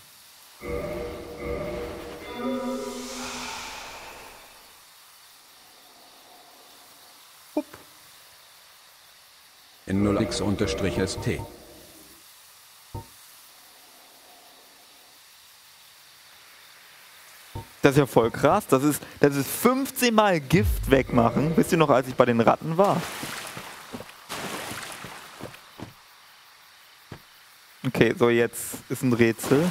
In null x S T. Das ist ja voll krass. Das ist, das ist fünfzehn Mal Gift wegmachen. Wisst ihr noch, als ich bei den Ratten war? Okay, so jetzt ist ein Rätsel.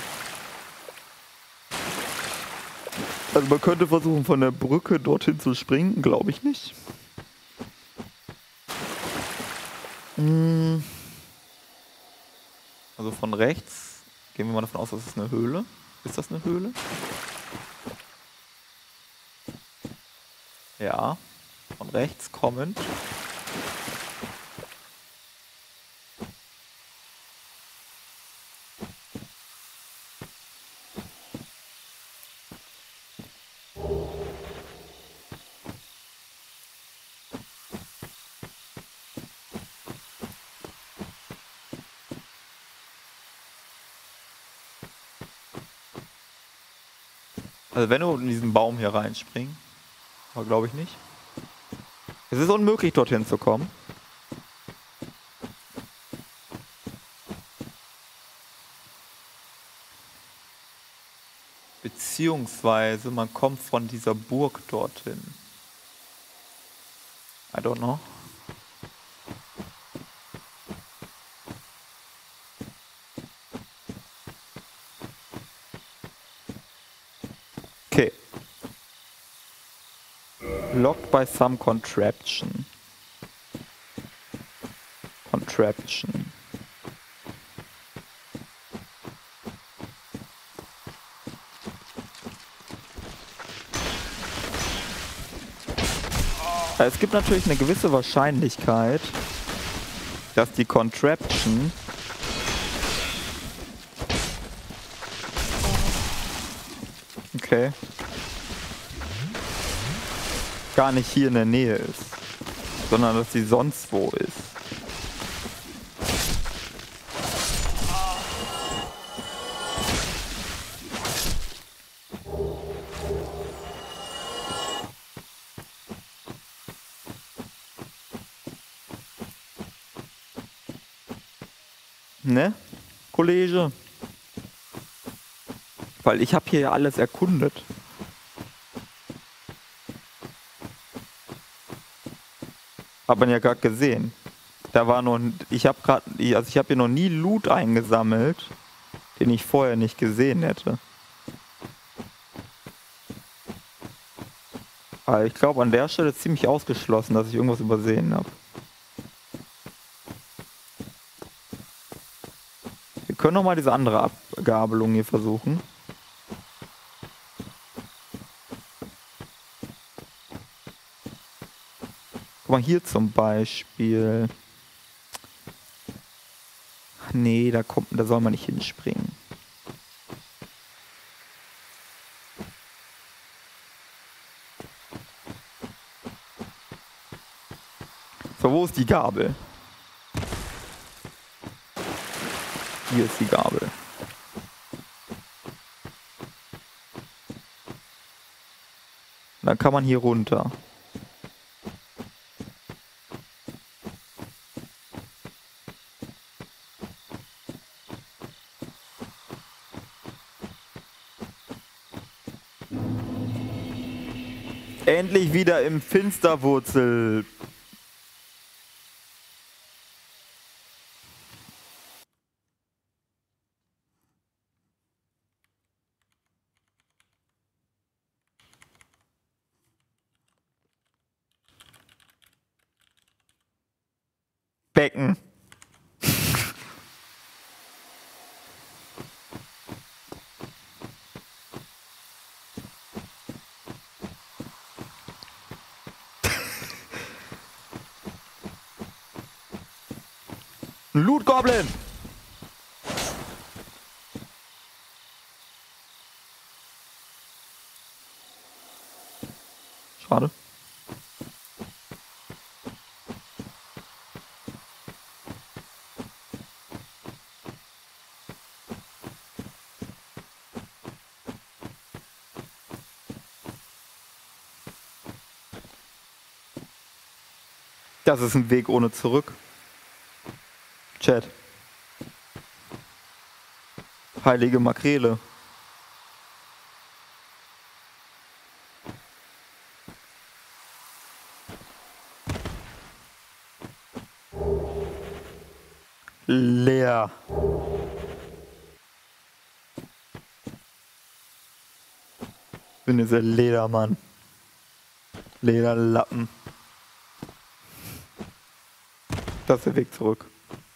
Also man könnte versuchen, von der Brücke dorthin zu springen. Glaube ich nicht. Also von rechts gehen wir mal davon aus, das ist eine Höhle. Ist das eine Höhle? Ja. Von rechts kommend. Also wenn du in diesen Baum hier reinspringen, aber glaube ich nicht. Es ist unmöglich, dorthin zu kommen. Beziehungsweise man kommt von dieser Burg dorthin. I don't know. Okay. Locked by some contraption. Contraption. Es gibt natürlich eine gewisse Wahrscheinlichkeit, dass die Contraption okay gar nicht hier in der Nähe ist, sondern dass sie sonst wo ist. Ne, Kollege? Weil ich habe hier ja alles erkundet. Hat man ja gerade gesehen. Da war noch, ich habe gerade, also ich habe hier noch nie Loot eingesammelt, den ich vorher nicht gesehen hätte. Aber ich glaube an der Stelle ziemlich ausgeschlossen, dass ich irgendwas übersehen habe. Wir können noch mal diese andere Abgabelung hier versuchen. Guck mal hier zum Beispiel. Nee, da kommt, da soll man nicht hinspringen. So, wo ist die Gabel? Hier ist die Gabel. Dann kann man hier runter. Endlich wieder im Finsterwurzel. Becken. Ein Loot Goblin. Schade. Das ist ein Weg ohne zurück. Chat. Heilige Makrele. Leer. Ich bin dieser Ledermann. Lederlappen. Das ist der Weg zurück.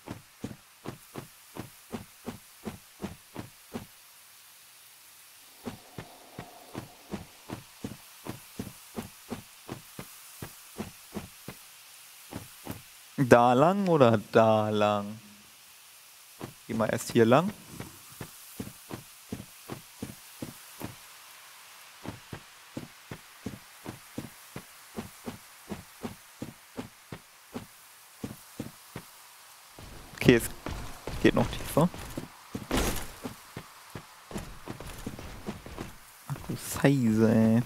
Da lang oder da lang? Geh mal erst hier lang. Okay, es geht noch tiefer. Ach du Scheiße, ey.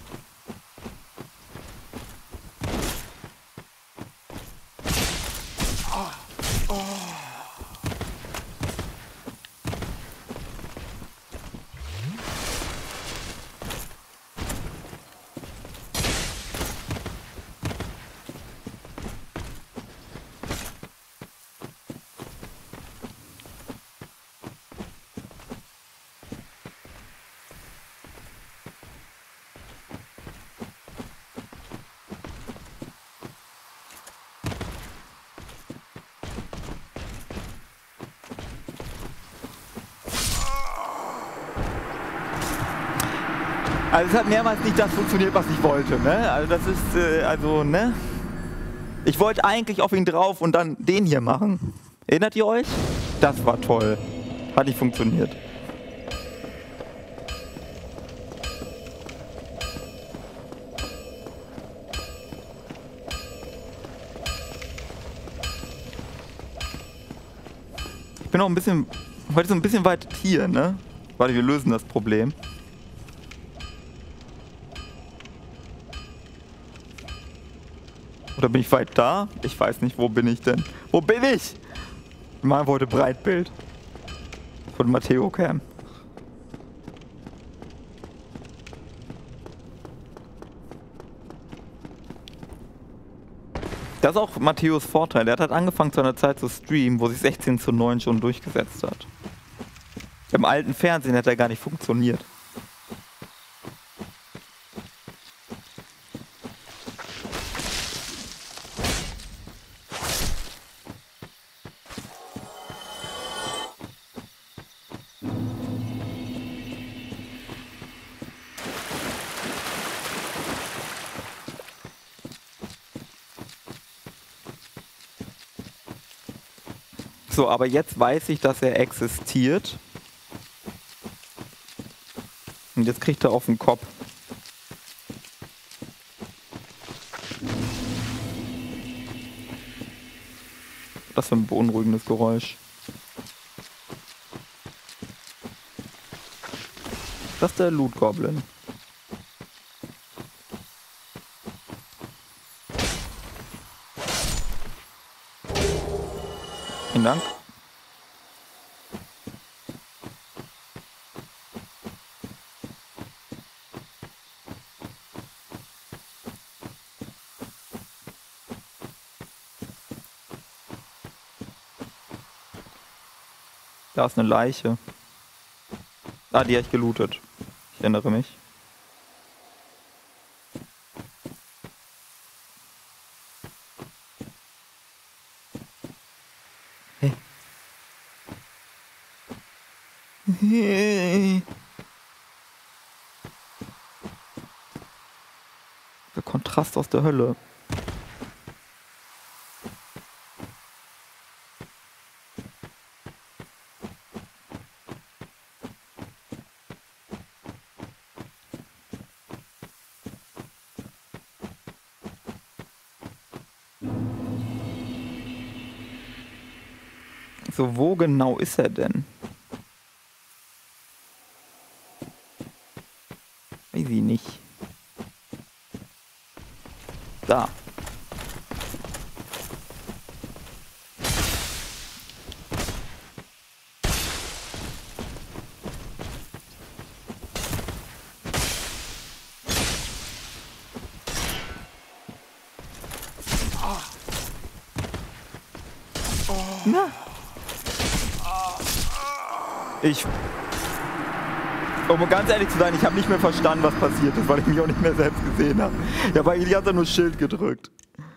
Also es hat mehrmals nicht das funktioniert, was ich wollte, ne? Also das ist, äh, also, ne? Ich wollte eigentlich auf ihn drauf und dann den hier machen. Erinnert ihr euch? Das war toll. Hat nicht funktioniert. Ich bin auch ein bisschen, heute so ein bisschen weit hier, ne? Warte, wir lösen das Problem. Oder bin ich weit da? Ich weiß nicht, wo bin ich denn? Wo bin ich? Ich mal wollte Breitbild. Von Matteo Cam. Das ist auch Matthäus Vorteil. Der hat halt angefangen zu einer Zeit zu streamen, wo sich sechzehn zu neun schon durchgesetzt hat. Im alten Fernsehen hat er gar nicht funktioniert. So, aber jetzt weiß ich, dass er existiert. Und jetzt kriegt er auf den Kopf. Das ist ein beunruhigendes Geräusch. Das ist der Loot Goblin. Vielen Dank. Da ist eine Leiche. Ah, die habe ich gelootet. Ich erinnere mich. Hey. Der Kontrast aus der Hölle. So, wo genau ist er denn? Weiß ich nicht. Da. Na? Ich... Um ganz ehrlich zu sein, ich habe nicht mehr verstanden, was passiert ist, weil ich mich auch nicht mehr selbst gesehen habe. Ich habe eigentlich einfach nur Schild gedrückt.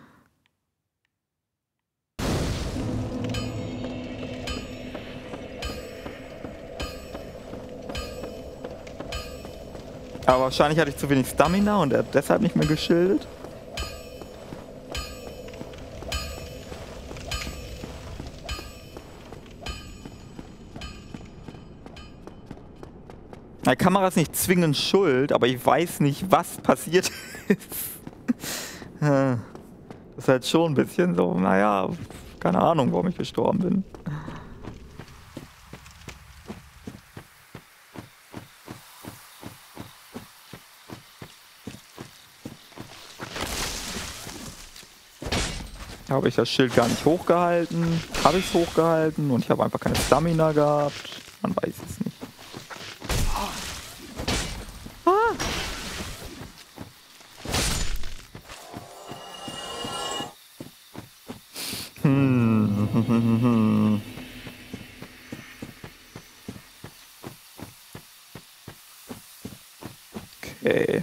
Aber wahrscheinlich hatte ich zu wenig Stamina und er hat deshalb nicht mehr geschildet. Die Kamera ist nicht zwingend schuld, aber ich weiß nicht, was passiert ist. Das ist halt schon ein bisschen so, naja, keine Ahnung, warum ich gestorben bin. Habe ich das Schild gar nicht hochgehalten? Habe ich es hochgehalten und ich habe einfach keine Stamina gehabt? Man weiß es nicht. Hm. Okay.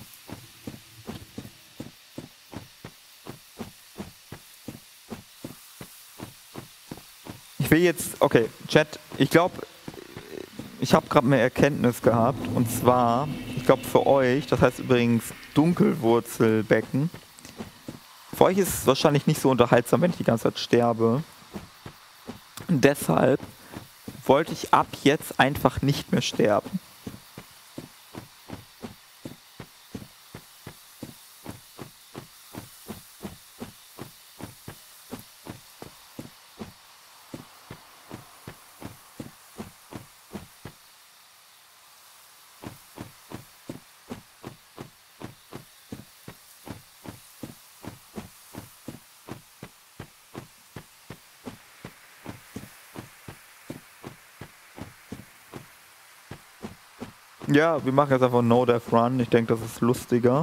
Ich will jetzt, okay, Chat, ich glaube, ich habe gerade eine Erkenntnis gehabt und zwar, ich glaube für euch, das heißt übrigens Dunkelwurzelbecken, für euch ist es wahrscheinlich nicht so unterhaltsam, wenn ich die ganze Zeit sterbe. Und deshalb wollte ich ab jetzt einfach nicht mehr sterben. Ja, wir machen jetzt einfach No Death Run. Ich denke, das ist lustiger.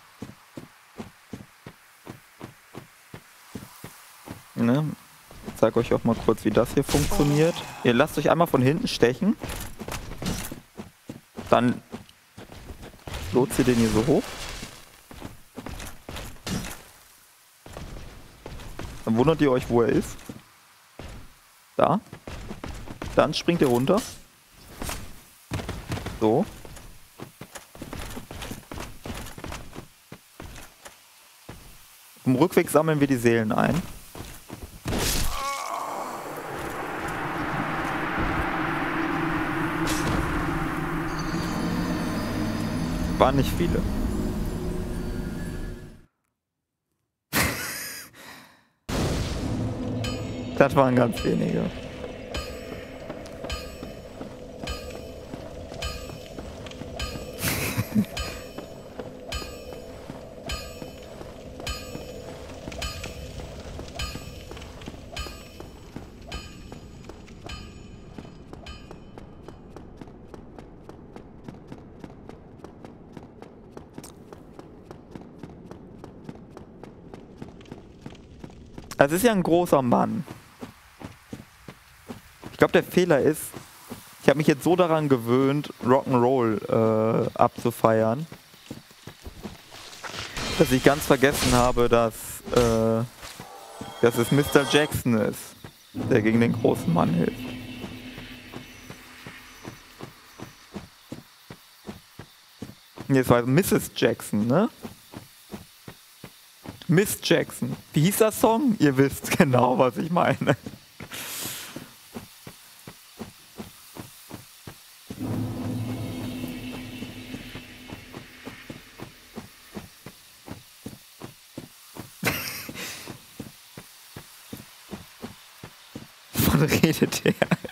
Ne? Ich zeige euch auch mal kurz, wie das hier funktioniert. Ihr lasst euch einmal von hinten stechen. Dann lotst ihr den hier so hoch. Dann wundert ihr euch, wo er ist. Da. Dann springt ihr runter. So. Im Rückweg sammeln wir die Seelen ein. Waren nicht viele. Das waren ganz wenige. Es ist ja ein großer Mann. Ich glaube, der Fehler ist, ich habe mich jetzt so daran gewöhnt, Rock'n'Roll äh, abzufeiern, dass ich ganz vergessen habe, dass, äh, dass es Mister Jackson ist, der gegen den großen Mann hilft. Nee, es war Misses Jackson, ne? Miss Jackson. Wie hieß der Song? Ihr wisst genau, was ich meine. Wovon redet der?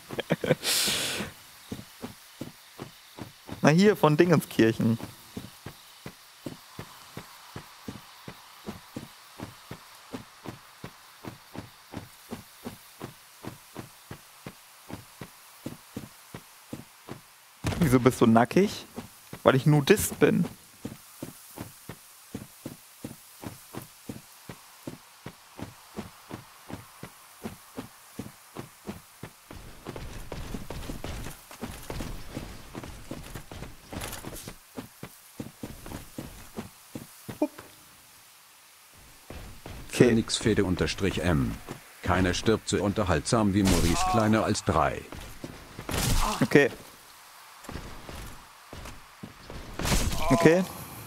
Na hier, von Dingenskirchen. Wieso bist du nackig? Weil ich Nudist bin. Okay. Phoenixfede unterstrich M. Keiner stirbt so unterhaltsam wie Maurice kleiner als drei. Okay. Okay.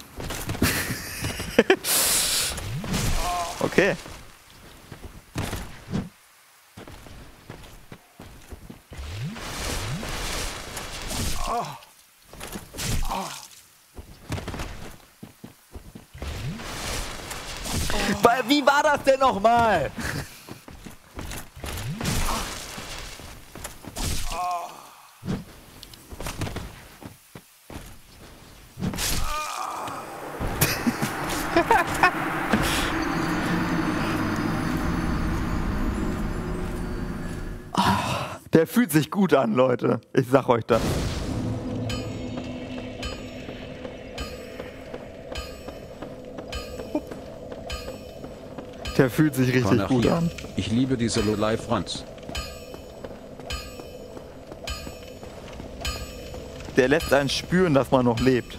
Okay. Wie war das denn nochmal? Der fühlt sich gut an, Leute. Ich sag euch das. Der fühlt sich richtig gut an. Ich liebe diese Low-Life-Runs. Der lässt einen spüren, dass man noch lebt.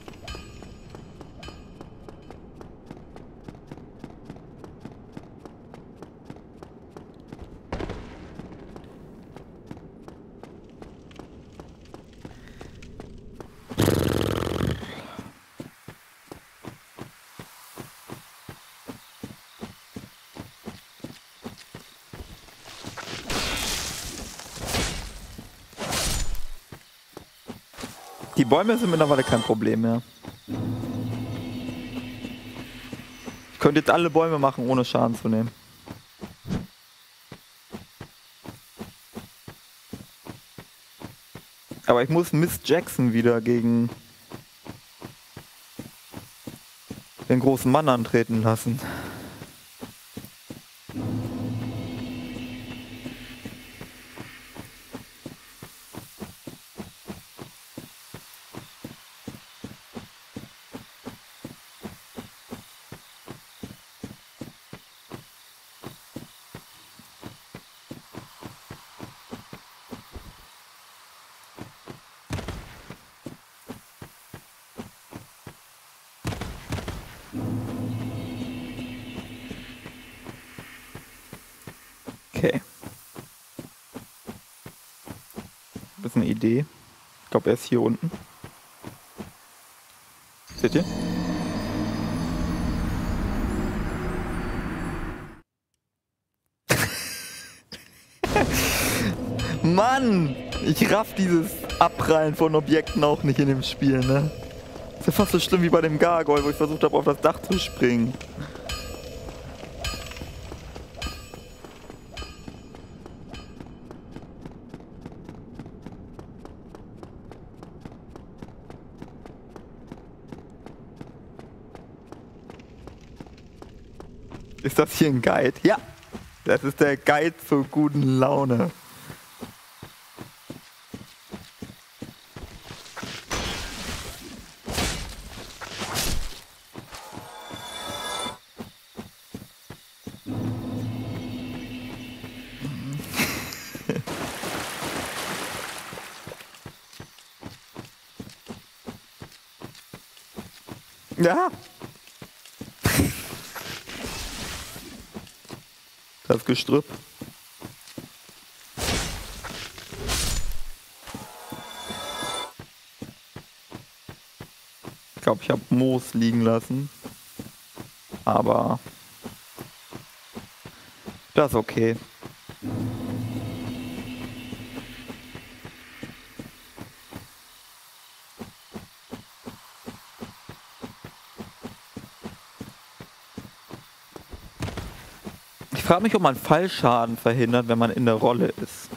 Die Bäume sind mittlerweile kein Problem mehr. Ich könnte jetzt alle Bäume machen, ohne Schaden zu nehmen. Aber ich muss Miss Jackson wieder gegen den großen Mann antreten lassen. Okay. Das ist eine Idee. Ich glaube, er ist hier unten. Seht ihr? Mann! Ich raff dieses Abprallen von Objekten auch nicht in dem Spiel, ne? Ist ja fast so schlimm wie bei dem Gargoyle, wo ich versucht habe, auf das Dach zu springen. Ist das hier ein Guide? Ja! Das ist der Guide zur guten Laune. Ja. Das Gestrüpp. Ich glaube, ich habe Moos liegen lassen. Aber das ist okay. Ich frage mich, ob man Fallschaden verhindert, wenn man in der Rolle ist.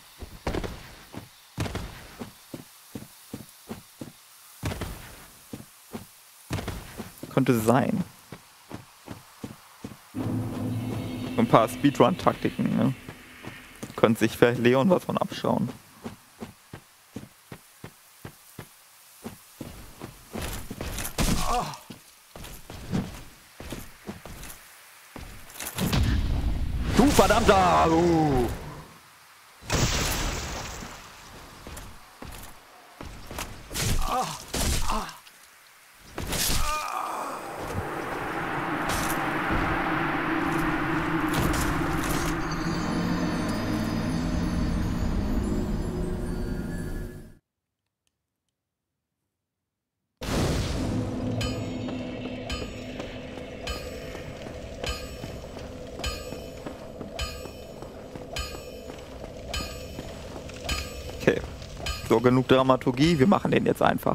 Könnte sein. Ein paar Speedrun-Taktiken, ne? Könnte sich vielleicht Leon was von abschauen. Du verdammter! Uh. Okay, so genug Dramaturgie, wir machen den jetzt einfach.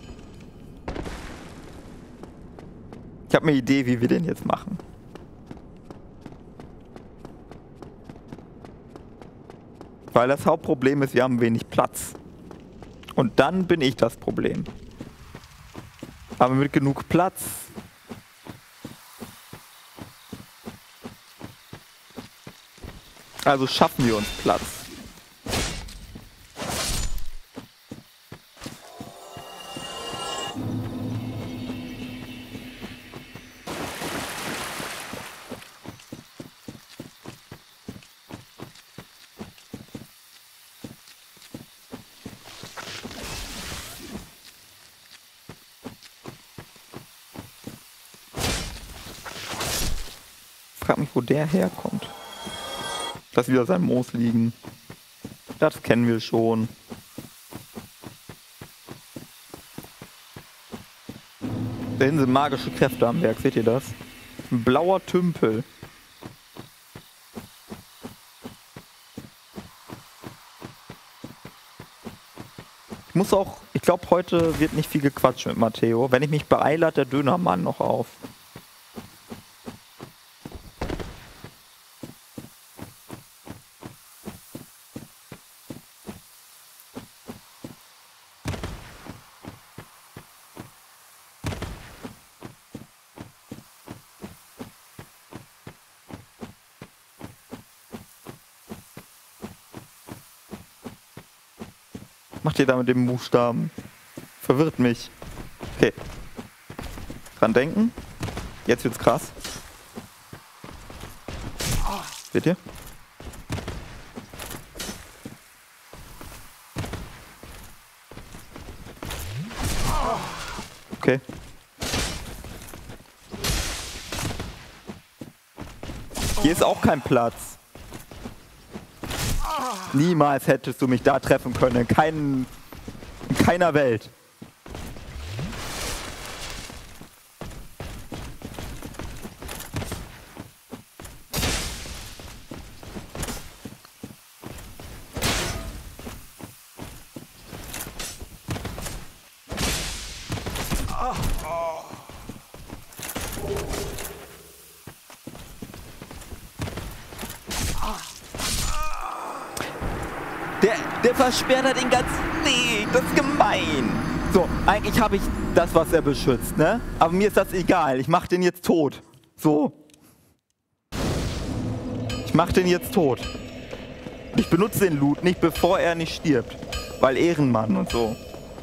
Ich habe eine Idee, wie wir den jetzt machen. Weil das Hauptproblem ist, wir haben wenig Platz. Und dann bin ich das Problem. Aber mit genug Platz... Also schaffen wir uns Platz. Ich frage mich, wo der herkommt. Lass wieder sein Moos liegen. Das kennen wir schon. Da hinten sind magische Kräfte am Werk, seht ihr das? Ein blauer Tümpel. Ich muss auch, ich glaube, heute wird nicht viel gequatscht mit Matteo. Wenn ich mich beeile, hat der Dönermann noch auf. Macht ihr da mit dem Buchstaben? Verwirrt mich. Okay. Dran denken. Jetzt wird's krass. Seht ihr? Okay. Hier ist auch kein Platz. Niemals hättest du mich da treffen können. In, kein, in keiner Welt. Der, der versperrt hat den ganzen Weg. Das ist gemein. So, eigentlich habe ich das, was er beschützt, ne? Aber mir ist das egal. Ich mache den jetzt tot. So. Ich mache den jetzt tot. Ich benutze den Loot nicht, bevor er nicht stirbt. Weil Ehrenmann und so.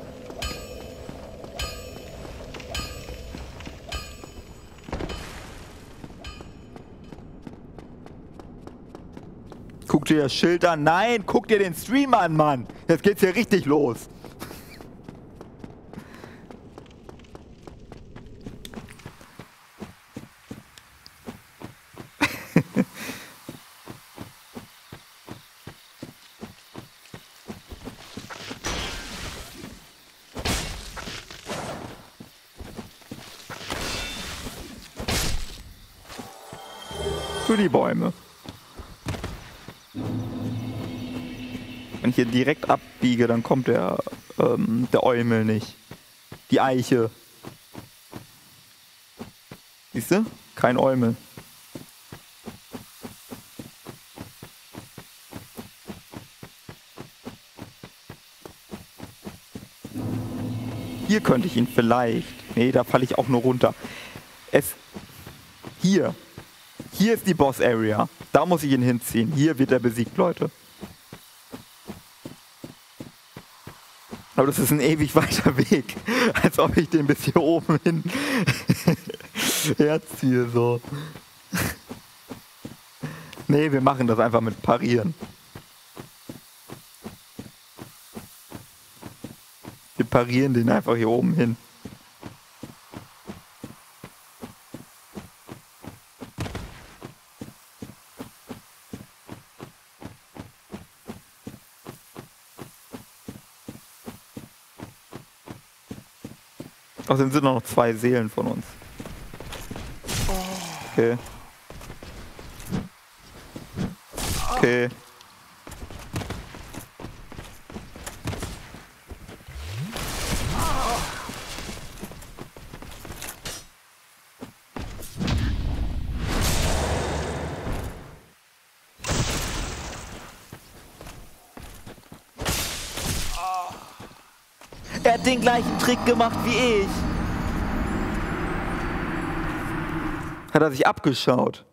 Guck dir das Schild an. Nein, guck dir den Stream an, Mann. Jetzt geht's hier richtig los. für die Bäume. Wenn ich hier direkt abbiege, dann kommt der, ähm, der Eumel nicht. Die Eiche. Siehst du? Kein Eumel. Hier könnte ich ihn vielleicht. Nee, da falle ich auch nur runter. Es. Hier. Hier ist die Boss-Area. Da muss ich ihn hinziehen. Hier wird er besiegt, Leute. Aber das ist ein ewig weiter Weg. Als ob ich den bis hier oben hin herziehe, so. Nee, wir machen das einfach mit Parieren. Wir parieren den einfach hier oben hin. Außerdem sind noch zwei Seelen von uns. Okay. Okay. Er hat den gleichen Trick gemacht wie ich. Hat er sich abgeschaut.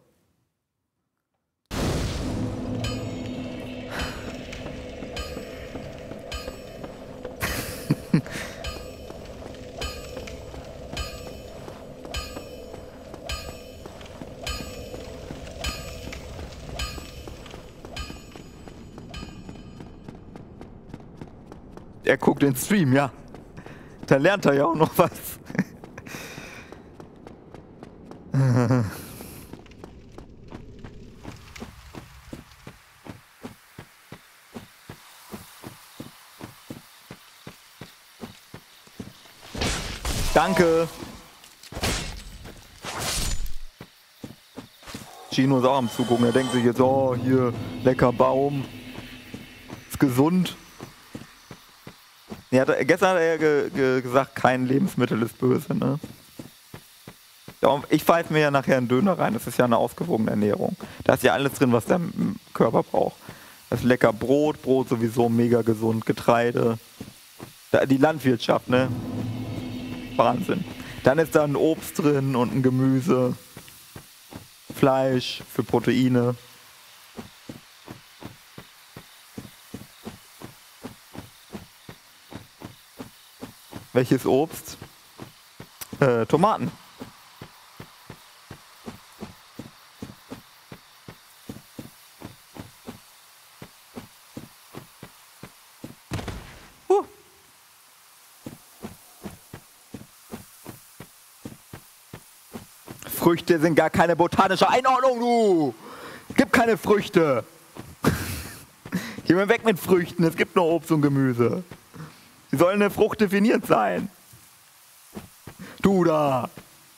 Er guckt den Stream, ja. Da lernt er ja auch noch was. Danke. Gino ist auch am Zugucken. Er denkt sich jetzt, oh, hier, lecker Baum. Ist gesund. Ja, gestern hat er ge ge gesagt, kein Lebensmittel ist böse, ne? Ich pfeife mir ja nachher einen Döner rein, das ist ja eine ausgewogene Ernährung. Da ist ja alles drin, was der Körper braucht. Das ist lecker Brot, Brot sowieso mega gesund, Getreide. Die Landwirtschaft, ne? Wahnsinn. Dann ist da ein Obst drin und ein Gemüse. Fleisch für Proteine. Welches Obst? Äh, Tomaten. Huh. Früchte sind gar keine botanische Einordnung, du! Gibt keine Früchte! Geh mal weg mit Früchten, es gibt nur Obst und Gemüse. Wie soll eine Frucht definiert sein? Du da!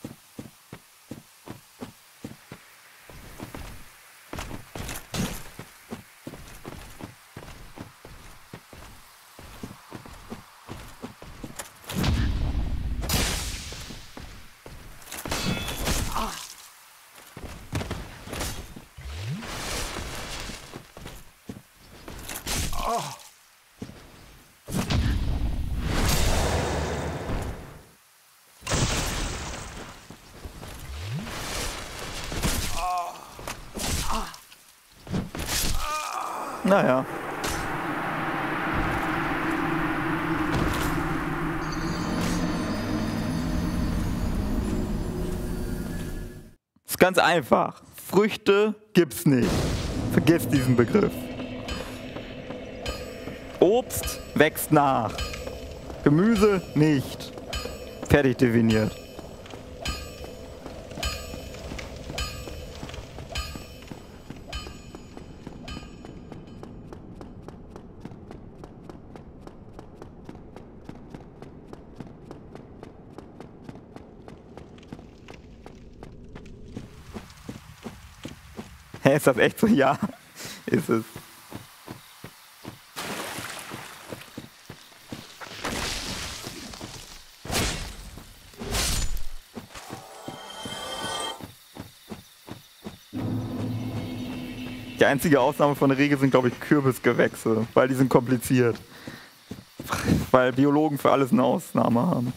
Naja. Ist ganz einfach. Früchte gibt's nicht. Vergesst diesen Begriff. Obst wächst nach. Gemüse nicht. Fertig definiert. Hä, ist das echt so? Ja, ist es. Die einzige Ausnahme von der Regel sind, glaube ich, Kürbisgewächse, weil die sind kompliziert. Weil Biologen für alles eine Ausnahme haben.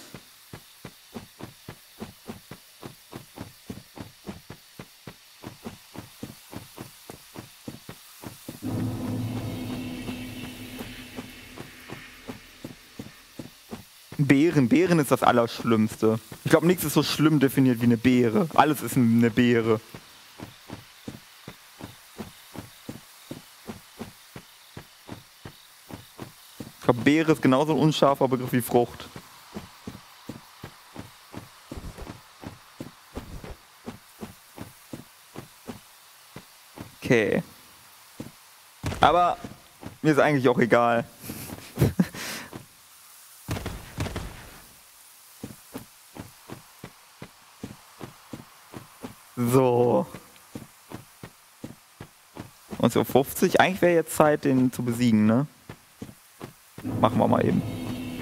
Beeren. Beeren ist das Allerschlimmste. Ich glaube, nichts ist so schlimm definiert wie eine Beere. Alles ist eine Beere. Ich glaube, Beere ist genauso ein unscharfer Begriff wie Frucht. Okay. Aber mir ist eigentlich auch egal. So. Und so fünfzig. Eigentlich wäre jetzt Zeit, den zu besiegen, ne? Machen wir mal eben.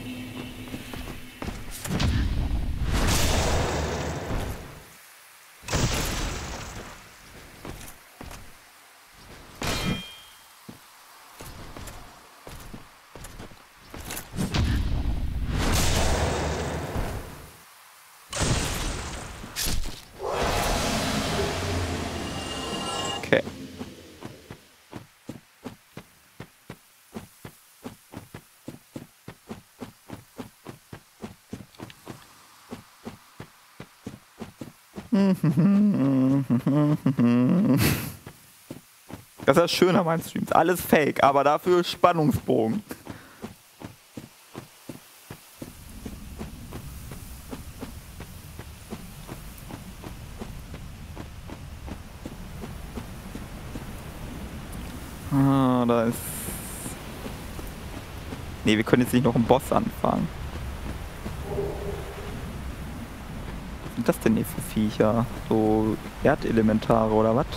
Okay. Das ist das Schöne an meinen Streams. Alles fake, aber dafür Spannungsbogen. Ah, da ist... Nee, wir können jetzt nicht noch einen Boss anfangen. Was sind das denn hier für Viecher? So Erdelementare oder was?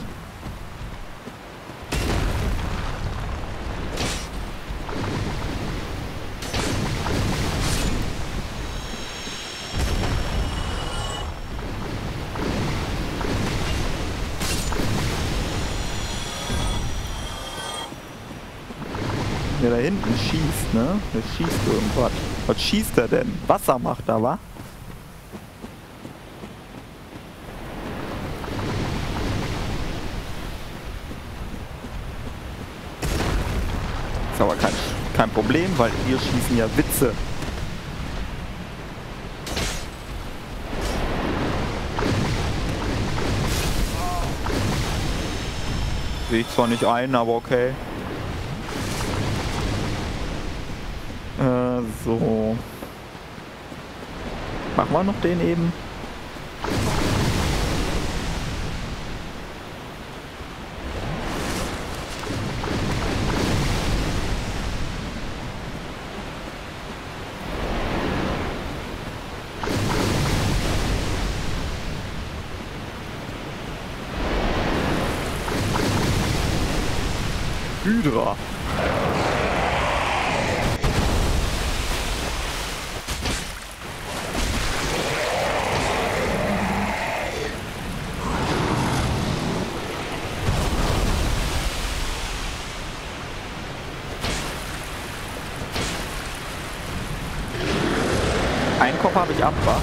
Der da hinten schießt, ne? Der schießt irgendwas. Was schießt er denn? Wasser macht er, wa? Ist aber kein, kein Problem, weil wir schießen ja Witze. Sehe ich zwar nicht ein, aber okay. Äh, so. Machen wir noch den eben. Hydra. Einen Kopf habe ich ab, wa?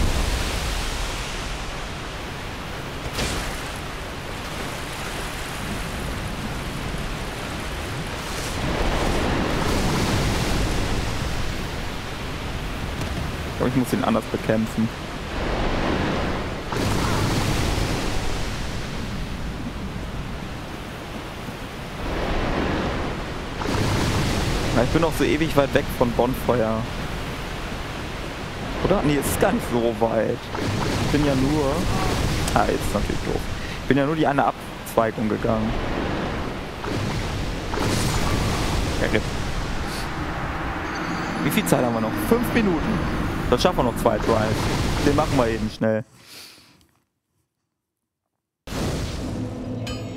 Ich glaube, ich muss ihn anders bekämpfen. Ja, ich bin noch so ewig weit weg von Bonfeuer. Oder? Nee, es ist gar nicht so weit. Ich bin ja nur... Ah, jetzt ist natürlich doof. Ich bin ja nur die eine Abzweigung gegangen. Ja, wie viel Zeit haben wir noch? Fünf Minuten. Dann schaffen wir noch zwei Tries. Den machen wir eben schnell.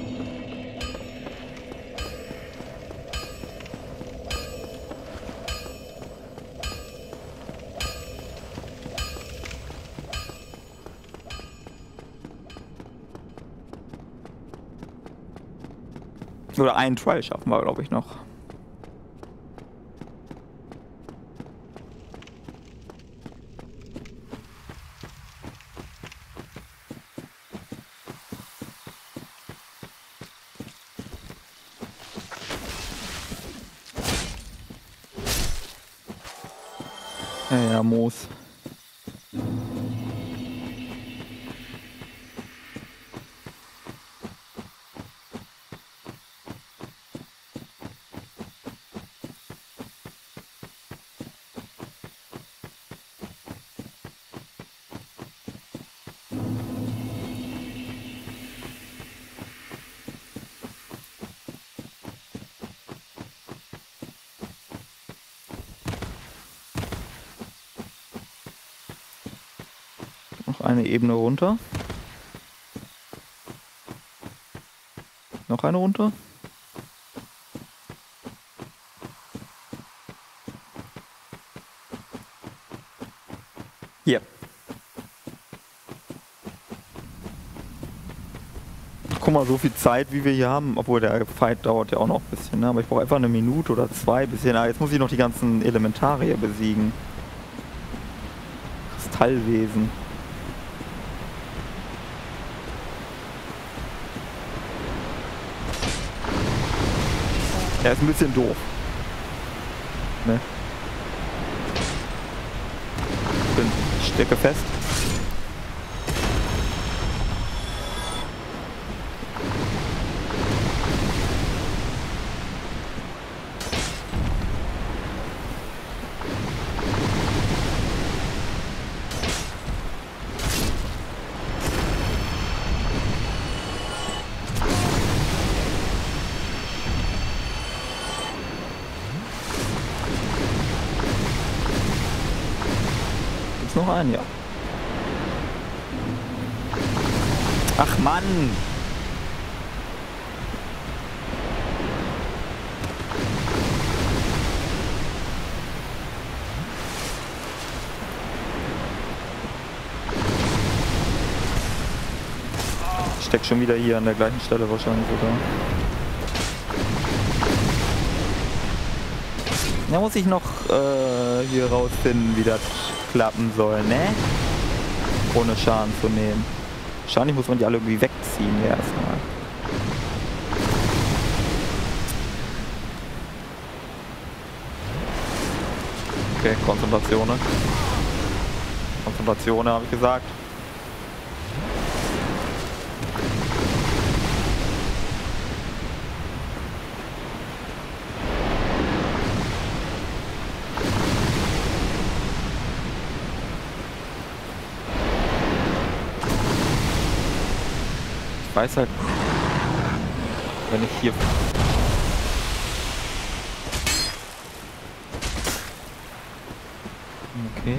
Oder einen Trial schaffen wir, glaube ich, noch. Ja, ja, Moos. Noch eine Ebene runter. Noch eine runter. Hier. Guck mal, so viel Zeit, wie wir hier haben. Obwohl, der Fight dauert ja auch noch ein bisschen. Ne? Aber ich brauche einfach eine Minute oder zwei. Bisschen. Ah, jetzt muss ich noch die ganzen Elementarier besiegen. Kristallwesen. Ja, ist ein bisschen doof. Ne? Ich bin stecke fest. Noch ein, ja. Ach Mann! Steckt schon wieder hier an der gleichen Stelle wahrscheinlich sogar. Da muss ich noch äh, hier rausfinden, wie das klappen soll, ne? Ohne Schaden zu nehmen. Wahrscheinlich muss man die alle irgendwie wegziehen erstmal. Okay, Konzentration. Konzentration, habe ich gesagt. Ich weiß halt, wenn ich hier... Okay.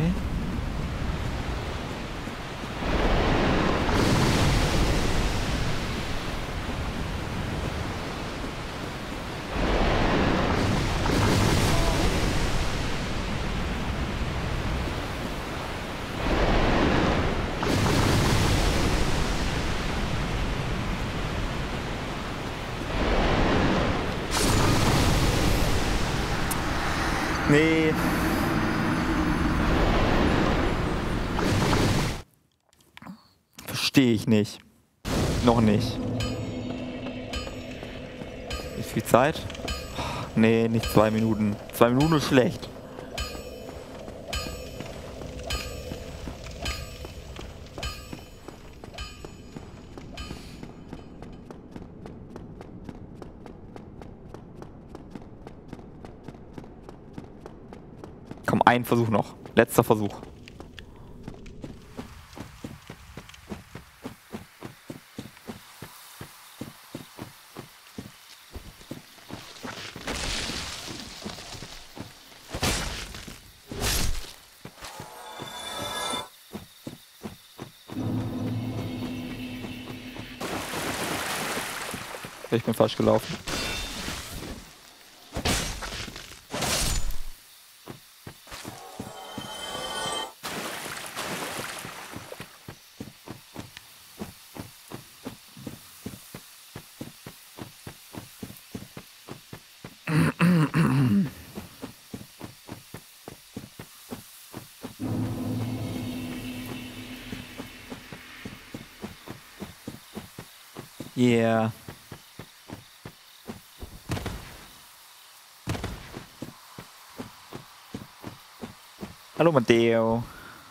Nee. Verstehe ich nicht. Noch nicht. Wie viel Zeit? Nee, nicht zwei Minuten. Zwei Minuten ist schlecht. Komm, ein Versuch noch. Letzter Versuch. Ich bin falsch gelaufen. Yeah. Hallo Matteo.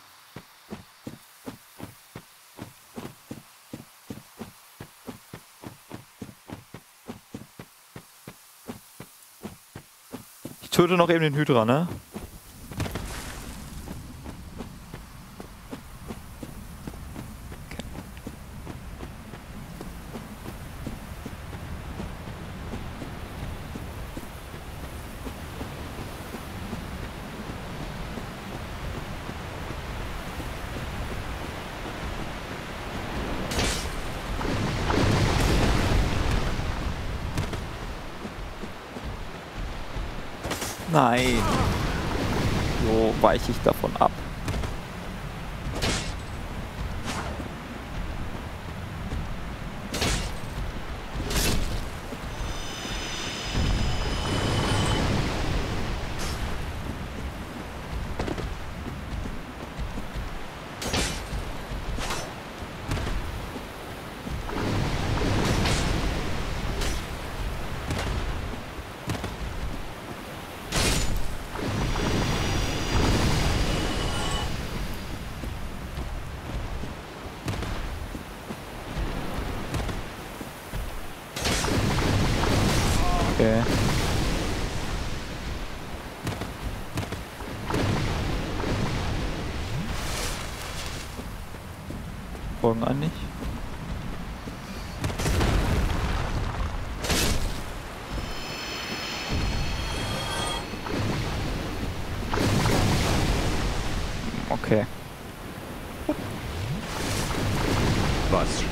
Ich töte noch eben den Hydra, ne? Nein. So weiche ich davon ab. Okay. Folgen an nicht. Okay. Was?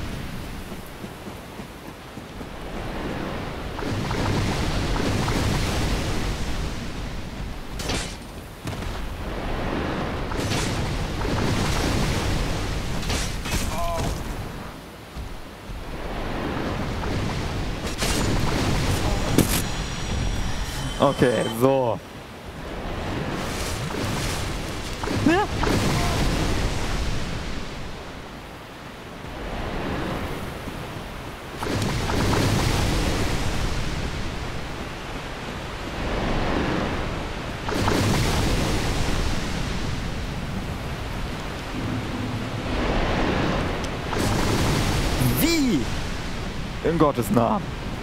Okay, so. Ja. Wie? In Gottes Namen.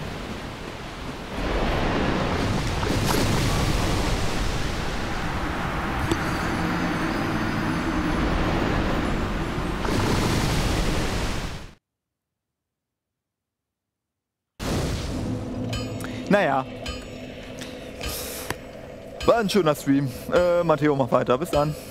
Naja. War ein schöner Stream. Äh, Matteo, mach weiter. Bis dann.